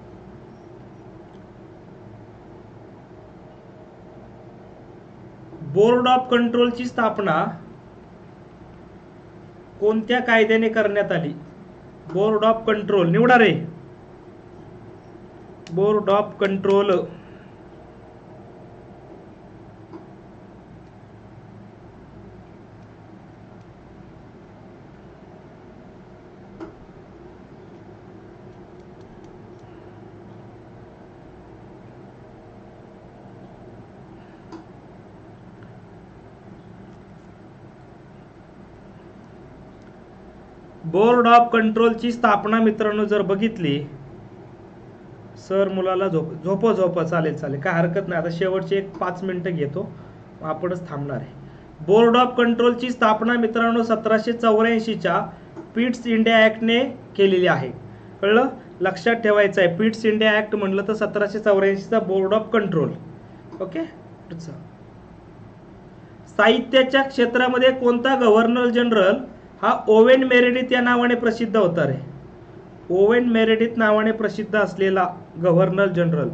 बोर्ड ऑफ कंट्रोलची स्थापना कोणत्या कायद्याने करण्यात आली? बोर्ड ऑफ कंट्रोल निवडा रे. Board of control board of कंट्रोलची स्थापना मित्रांनो जर बघितली, सर मुलाला झोप झोप झोप चालेल चालेल काय हरकत नाही. आता शेवटचे एक पाच मिनिटं घेतो, आपणच थांबणार आहे. बोर्ड ऑफ कंट्रोलची स्थापना मित्रांनो सतराशे चौऱ्याऐंशीच्या पिट्स इंडिया ऍक्टने केलेली आहे. कळलं, लक्षात ठेवायचं आहे. पिट्स इंडिया ऍक्ट म्हटलं तर सतराशे चौऱ्याऐंशीचा बोर्ड ऑफ कंट्रोल. ओके. साहित्याच्या क्षेत्रामध्ये कोणता गव्हर्नर जनरल हा ओवेन मेरेडिथ या नावाने प्रसिद्ध होता रे? ओवेन मेरेडिथ नावाने प्रसिद्ध असलेला गव्हर्नर जनरल.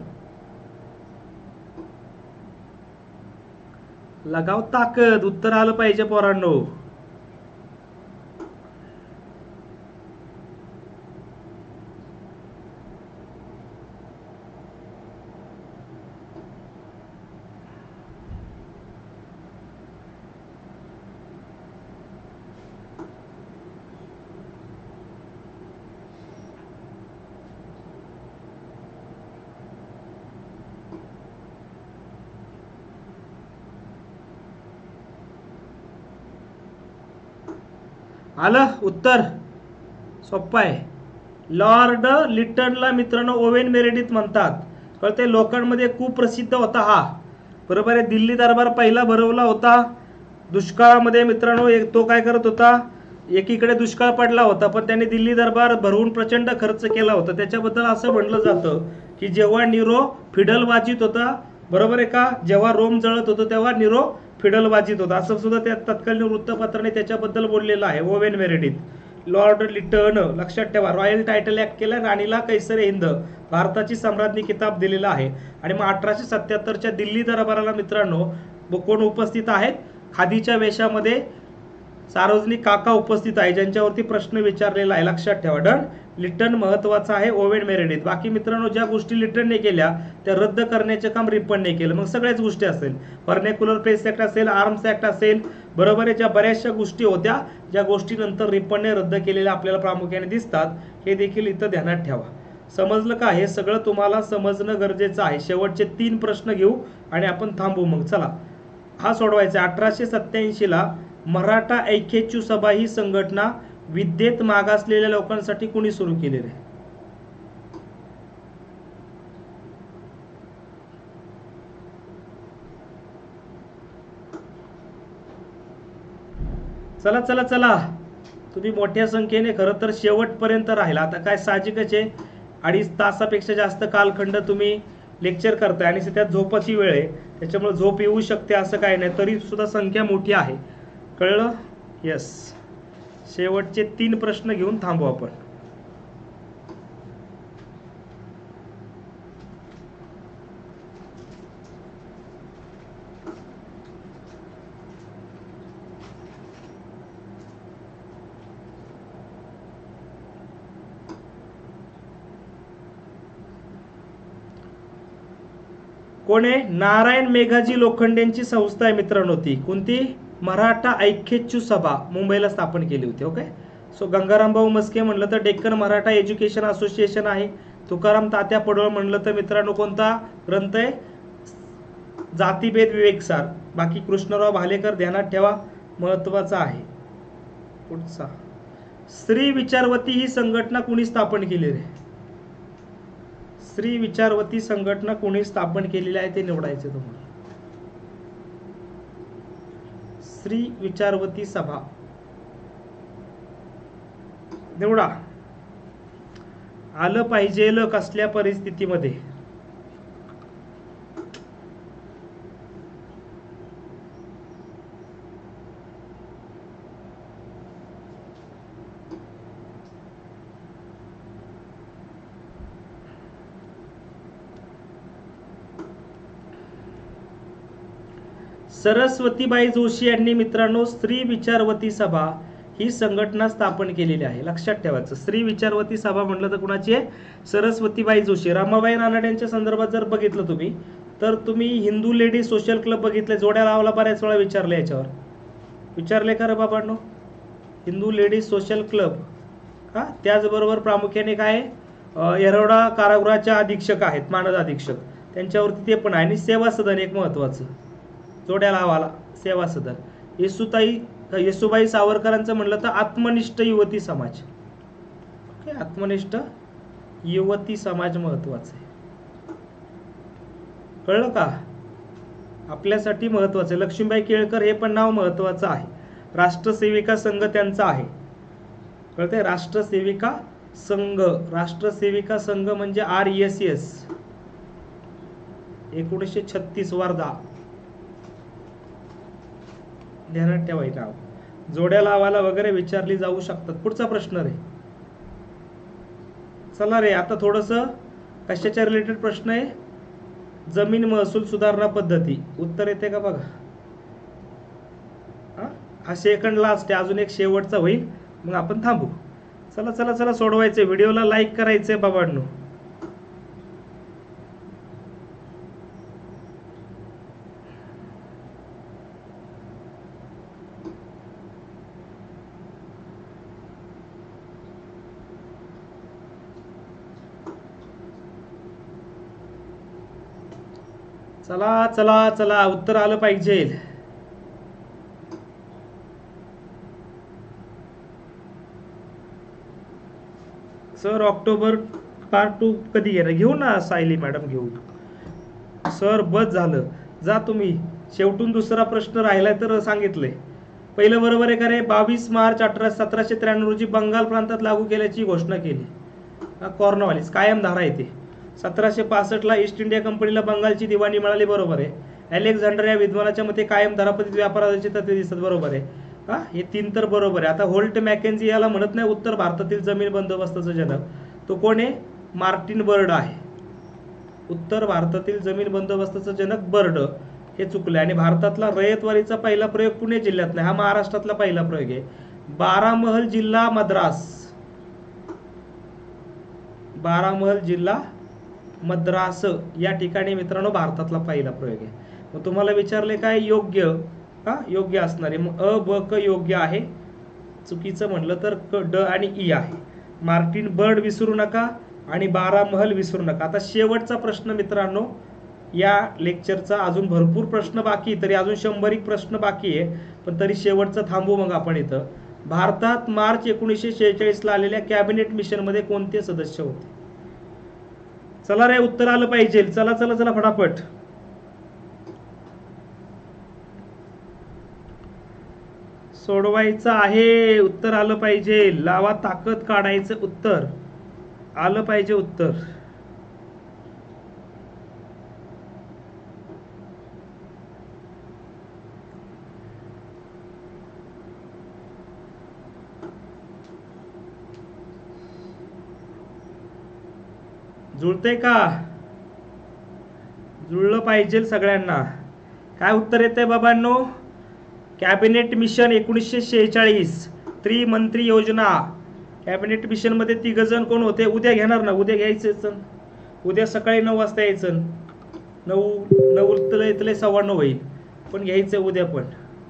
लगाव ताकद, उत्तर आलं पाहिजे पोरांनो. आलं उत्तर, सोप्पं आहे. लॉर्ड लिटनला मित्रांनो ओवेन मेरेडिथ म्हणतात. कळते, लोकांमध्ये खूप प्रसिद्ध होता हा. बरोबर आहे. दिल्ली दरबार पहिला भरवला होता दुष्काळामध्ये मित्रांनो. एक तो काय करत होता, एकीकडे दुष्काळ पडला होता पण त्याने दिल्ली दरबार भरवून प्रचंड खर्च केला होता. त्याच्याबद्दल असं म्हणलं जातं की जेव्हा निरो फिडल वाजित होता, बरोबर आहे का, जेव्हा रोम जळत होतं तेव्हा निरो फिडल वाजित होता, असं सुद्धा त्या तत्कालीन वृत्तपत्राने त्याच्याबद्दल बोललेलं आहे. Owen Meredith. लॉर्ड लिटन, लक्षात ठेवा. रॉयल टायटल ऍक्ट केला, राणीला कैसर हिंद भारताची सम्राज्ञी किताब दिलेला आहे. आणि मग अठराशे सत्याहत्तरच्या दिल्ली दरबाराला मित्रांनो कोण उपस्थित आहेत? खादीच्या वेशामध्ये सार्वजनिक काका उपस्थित आहे, ज्यांच्यावरती प्रश्न विचारलेला आहे. लक्षात ठेवा. डन. लिटन महत्वाचा आहे, ओवेन मेरेडिथ. बाकी मित्रांनो ज्या गोष्टी लिटनने केल्या त्या रद्द करण्याचे काम रिपनने केलं. मग सगळ्याच गोष्टी असेल, व्हर्नेक्युलर प्रेस ऍक्ट असेल, आर्म्स ऍक्ट असेल, बरोबर आहे, ज्या बऱ्याचशा गोष्टी होत्या ज्या गोष्टी नंतर रिपनने रद्द केलेल्या आपल्याला प्रामुख्याने दिसतात, हे देखील इथं ध्यानात ठेवा. समजलं का? हे सगळं तुम्हाला समजणं गरजेचं आहे. शेवटचे तीन प्रश्न घेऊ आणि आपण थांबू. मग चला हा सोडवायचा. अठराशे सत्याऐंशी ला मराठा ऐक्येच्यू सभा ही संघटना विद्येत मागासलेल्या लोकांसाठी कुणी सुरू केलेली आहे? चला चला चला, तुम्ही मोठ्या संख्येने खरं तर शेवटपर्यंत राहिला. आता काय साहजिकच आहे, अडीच तासापेक्षा जास्त कालखंड तुम्ही लेक्चर करताय आणि त्यात झोपाची वेळ आहे, त्याच्यामुळे झोप येऊ शकते असं काय नाही, तरी सुद्धा संख्या मोठी आहे. कळलं? यस. शेवटचे तीन प्रश्न घेऊन थांबू आपण. कोणे? नारायण मेघाजी लोखंडेंची संस्था आहे मित्रांनो. ती कोणती? मराठा ऐक्येच्यू सभा, मुंबईला स्थापन केली होती. ओके. सो गंगाराम भाऊ म्हस्के म्हणलं तर डेक्कन मराठा एज्युकेशन असोसिएशन आहे. तुकाराम तात्या पडवळ म्हणलं तर मित्रांनो कोणता ग्रंथ आहे? जातीभेद विवेकसार. बाकी कृष्णराव भालेकर ध्यानात ठेवा, महत्वाचा आहे. पुढचा, श्री विचारवती ही संघटना कुणी स्थापन केली रे? श्री विचारवती संघटना कोणी स्थापन केलेली आहे ते निवडायचे तुम्हाला. श्री विचारवती सभा निवडा. आलं पाहिजे कसल्या परिस्थितीमध्ये? सरस्वतीबाई जोशी यांनी मित्रांनो श्री विचारवती सभा ही संघटना स्थापन केलेली आहे. लक्षात ठेवायचं. श्री विचारवती सभा म्हटलं तर कुणाची आहे? सरस्वतीबाई जोशी. रमाबाई रानड्यांच्या संदर्भात जर बघितलं तुम्ही तर तुम्ही हिंदू लेडी सोशल क्लब बघितले, जोड्या लावला बऱ्याच वेळा विचारले, याच्यावर विचारले का रे बाबांनो? Hindu lady social club. हा, त्याचबरोबर प्रामुख्याने काय येरवडा कारागृहाच्या अधीक्षक आहेत, मानद अधीक्षक, त्यांच्यावरती ते पण आहे. आणि सेवा सदन एक महत्वाचं, जोड्या लावाला सेवा सदन. येसुताई येसुबाई सावरकरांचं म्हणलं तर आत्मनिष्ठ युवती समाज. ओके, आत्मनिष्ठ युवती समाज महत्वाचा आहे. कळलं का? आपल्यासाठी महत्वाचं आहे. लक्ष्मीबाई केळकर हे पण नाव महत्वाचं आहे. राष्ट्रसेविका संघ त्यांचा आहे. कळतंय? राष्ट्रसेविका संघ. राष्ट्रसेविका संघ म्हणजे आर एस एस. एकोणीसशे छत्तीस वर्धा. ध्यानात ठेवायचं नाव. जोड्या लावायला वगैरे विचारली जाऊ शकतात. पुढचा प्रश्न रे. चला रे, आता थोडस कशाच्या रिलेटेड प्रश्न आहे? जमीन महसूल सुधारणा पद्धती. उत्तर येते का बघा. हा सेकंड लास्ट आहे, अजून एक शेवटचा होईल, मग आपण थांबू. चला चला चला सोडवायचे. व्हिडिओला लाईक करायचंय बाबांनो. चला चला चला, उत्तर आलं पाहिजे. सर ऑक्टोबर पार्ट टू कधी घेणार? घेऊ ना सायली मॅडम, घेऊ. सर बस झालं, जा तुम्ही. शेवटून दुसरा प्रश्न राहिलाय तर सांगितलंय. पहिलं बरोबर आहे का रे? बावीस मार्च अठरा सतराशे त्र्याण्णव रोजी बंगाल प्रांतात लागू केल्याची घोषणा केली. कॉर्नवालिस कायम धारा येते. सतराशे पासष्ट ला ईस्ट इंडिया कंपनीला बंगालची दिवाणी मिळाली. बरोबर आहे. अलेक्झांडर या विद्वानाच्या मते कायम धारापतीत व्यापाराची तत्वे दिसतात. बरोबर आहे. हा, हे तीन तर बरोबर आहे. आता होल्ट मॅकेन्झी याला म्हणत नाही उत्तर भारतातील जमीन बंदोबस्ताचा जनक. तो कोण आहे? मार्टिन बर्ड आहे. उत्तर भारतातील जमीन बंदोबस्ताचा जनक बर्ड. हे चुकले. आणि भारतातला रयतवारीचा पहिला प्रयोग पुणे जिल्ह्यातला, हा महाराष्ट्रातला पहिला प्रयोग आहे. बारामहल जिल्हा मद्रास. बारामहल जिल्हा मद्रास या ठिकाणी मित्रांनो भारतातला पहिला प्रयोग आहे. मग तुम्हाला विचारले काय योग्य? हा, योग्य असणार आहे. मग अ ब क योग्य आहे. चुकीचं म्हणलं तर क ड आणि ई आहे. मार्टिन बर्ड विसरू नका आणि बारामहल विसरू नका. आता शेवटचा प्रश्न मित्रांनो या लेक्चरचा. अजून भरपूर प्रश्न बाकी, तरी अजून शंभर एक प्रश्न बाकी आहे, पण तरी शेवटचं थांबू मग आपण इथं. भारतात मार्च एकोणीसशे शेहेचाळीस ला आलेल्या कॅबिनेट मिशन मध्ये कोणते सदस्य होते? चला रे, उत्तर आलं पाहिजे. चला चला चला फटाफट. सोडवायचं आहे. उत्तर आलं पाहिजे. लावा ताकद, काढायचं उत्तर आलं पाहिजे. उत्तर जुळतंय का? जुळलं पाहिजे सगळ्यांना. काय उत्तर येतंय बाबांनो? कॅबिनेट मिशन एकोणीसशे शेहेचाळीस त्रिमंत्री योजना. कॅबिनेट मिशन मध्ये तिघ जण कोण होते? उद्या घेणार ना? उद्या घ्यायचं. उद्या सकाळी नऊ वाजता यायचं. नऊ नऊ तले तले सव्वा नऊ होईल, पण घ्यायचं उद्या पण.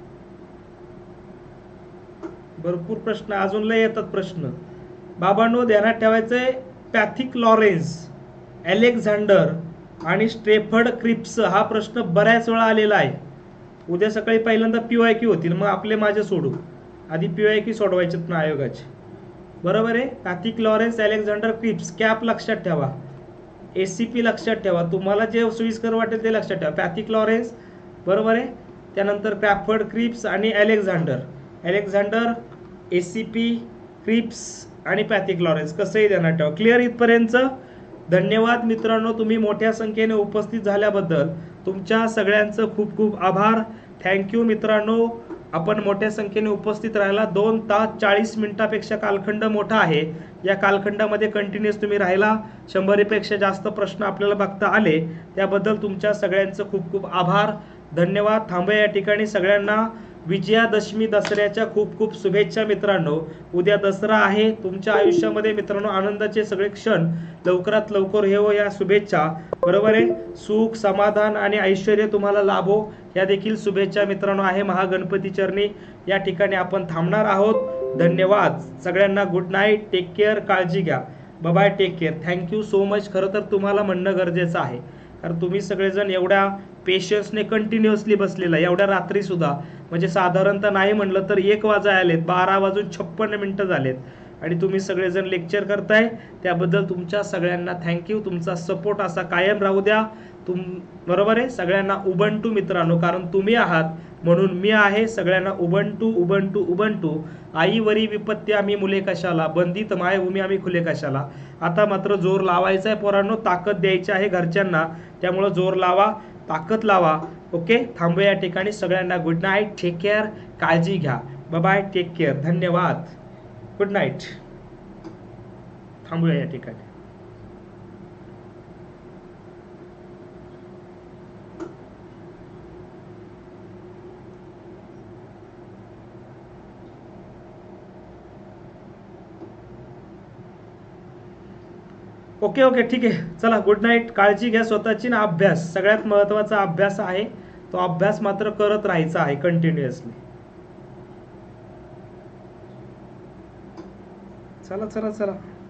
भरपूर प्रश्न अजून लय येतात प्रश्न बाबांनो. ध्यानात ठेवायचंय. पॅथिक लॉरेन्स, अलेक्झांडर आणि स्ट्रेफर्ड क्रिप्स हा प्रश्न बऱ्याच वेळा आलेला आहे. उद्या सकाळी पहिल्यांदा पीओआय क्यू होतील, मग आपले माझे सोडू. आधी पीओआय क्यू सोडवायचेत ना आयोगाचे. बरोबर आहे. Pethick Lawrence, Alexander Cripps. Cap लक्षात ठेवा. एसीपी लक्षात ठेवा. तुम्हाला जे सोयीस्कर वाटेल ते लक्षात ठेवा. पॅथिक लॉरेन्स बरोबर आहे. त्यानंतर क्रॅफर्ड क्रिप्स आणि अलेक्झांडर. अलेक्झांडर, एसीपी, क्रिप्स आणि पॅथिक लॉरेन्स. कसंही ध्यानात ठेवा. क्लिअर इथपर्यंत? धन्यवाद मित्रांनो, तुम्ही मोठ्या संख्येने उपस्थित झाल्याबद्दल तुमच्या सगळ्यांचं खूप खूप आभार. थँक्यू मित्रांनो. आपण मोठ्या संख्येने उपस्थित राहिला. दोन तास चाळीस मिनिटापेक्षा कालखंड मोठा आहे. या कालखंडामध्ये कंटिन्युअस तुम्ही राहिला. शंभरीपेक्षा जास्त प्रश्न आपल्याला बघता आले, त्याबद्दल तुमच्या सगळ्यांचं खूप खूप आभार. धन्यवाद. थांबूया या ठिकाणी. सगळ्यांना विजयादशमी दसऱ्याच्या खूप खूप शुभेच्छा मित्रांनो. उद्या दसरा आहे. तुमच्या आयुष्यामध्ये मित्रांनो आनंदाचे सगळे क्षण लवकरात लवकर येवो या शुभेच्छा. बरोबर आहे. सुख, समाधान आणि ऐश्वर्य तुम्हाला लाभो या देखील शुभेच्छा मित्रांनो आहे महागणपती चरणी. या ठिकाणी आपण थांबणार आहोत. धन्यवाद सगळ्यांना. Good night. Take care. काळजी घ्या. Bye. Take care. Thank you so much. खरं तर तुम्हाला म्हणणं गरजेचं आहे, कारण तुम्ही सगळेजण एवढ्या पेशन्सने कंटिन्युअसली बसलेला आहे एवढ्या रात्री सुद्धा. म्हणजे साधारणतः नाही म्हणलं तर एक वाजा आलेत, बारा वाजून छप्पन्न मिनिटं झालेत आणि तुम्ही सगळेजण लेक्चर करताय त्याबद्दल तुमच्या सगळ्यांना थँक्यू. तुमचा सपोर्ट असा कायम राहू द्या. तुम बरोबर आहे. सगळ्यांना उबंटू मित्रांनो, कारण तुम्ही आहात म्हणून मी आहे. सगळ्यांना उबंटू उबंटू उबंटू. आई वरी विपत्ती आम्ही मुले कशाला, बंदित मायभूमी आम्ही खुले कशाला. आता मात्र जोर लावायचा आहे पोरांनो, ताकद द्यायची आहे घरच्यांना, त्यामुळं जोर लावा, ताकद लावा. ओके, थांबूया या ठिकाणी. सगळ्यांना गुड नाईट, टेक केअर, काळजी घ्या, बाय बाय, टेक केअर, धन्यवाद, गुड नाईट. थांबूया या ठिकाणी. ओके ओके ठीक आहे, चला गुड नाईट, काळजी घ्या स्वतःची. ना अभ्यास सगळ्यात महत्वाचा अभ्यास आहे, तो अभ्यास मात्र करत राहायचा आहे कंटिन्युअसली. चला चला चला.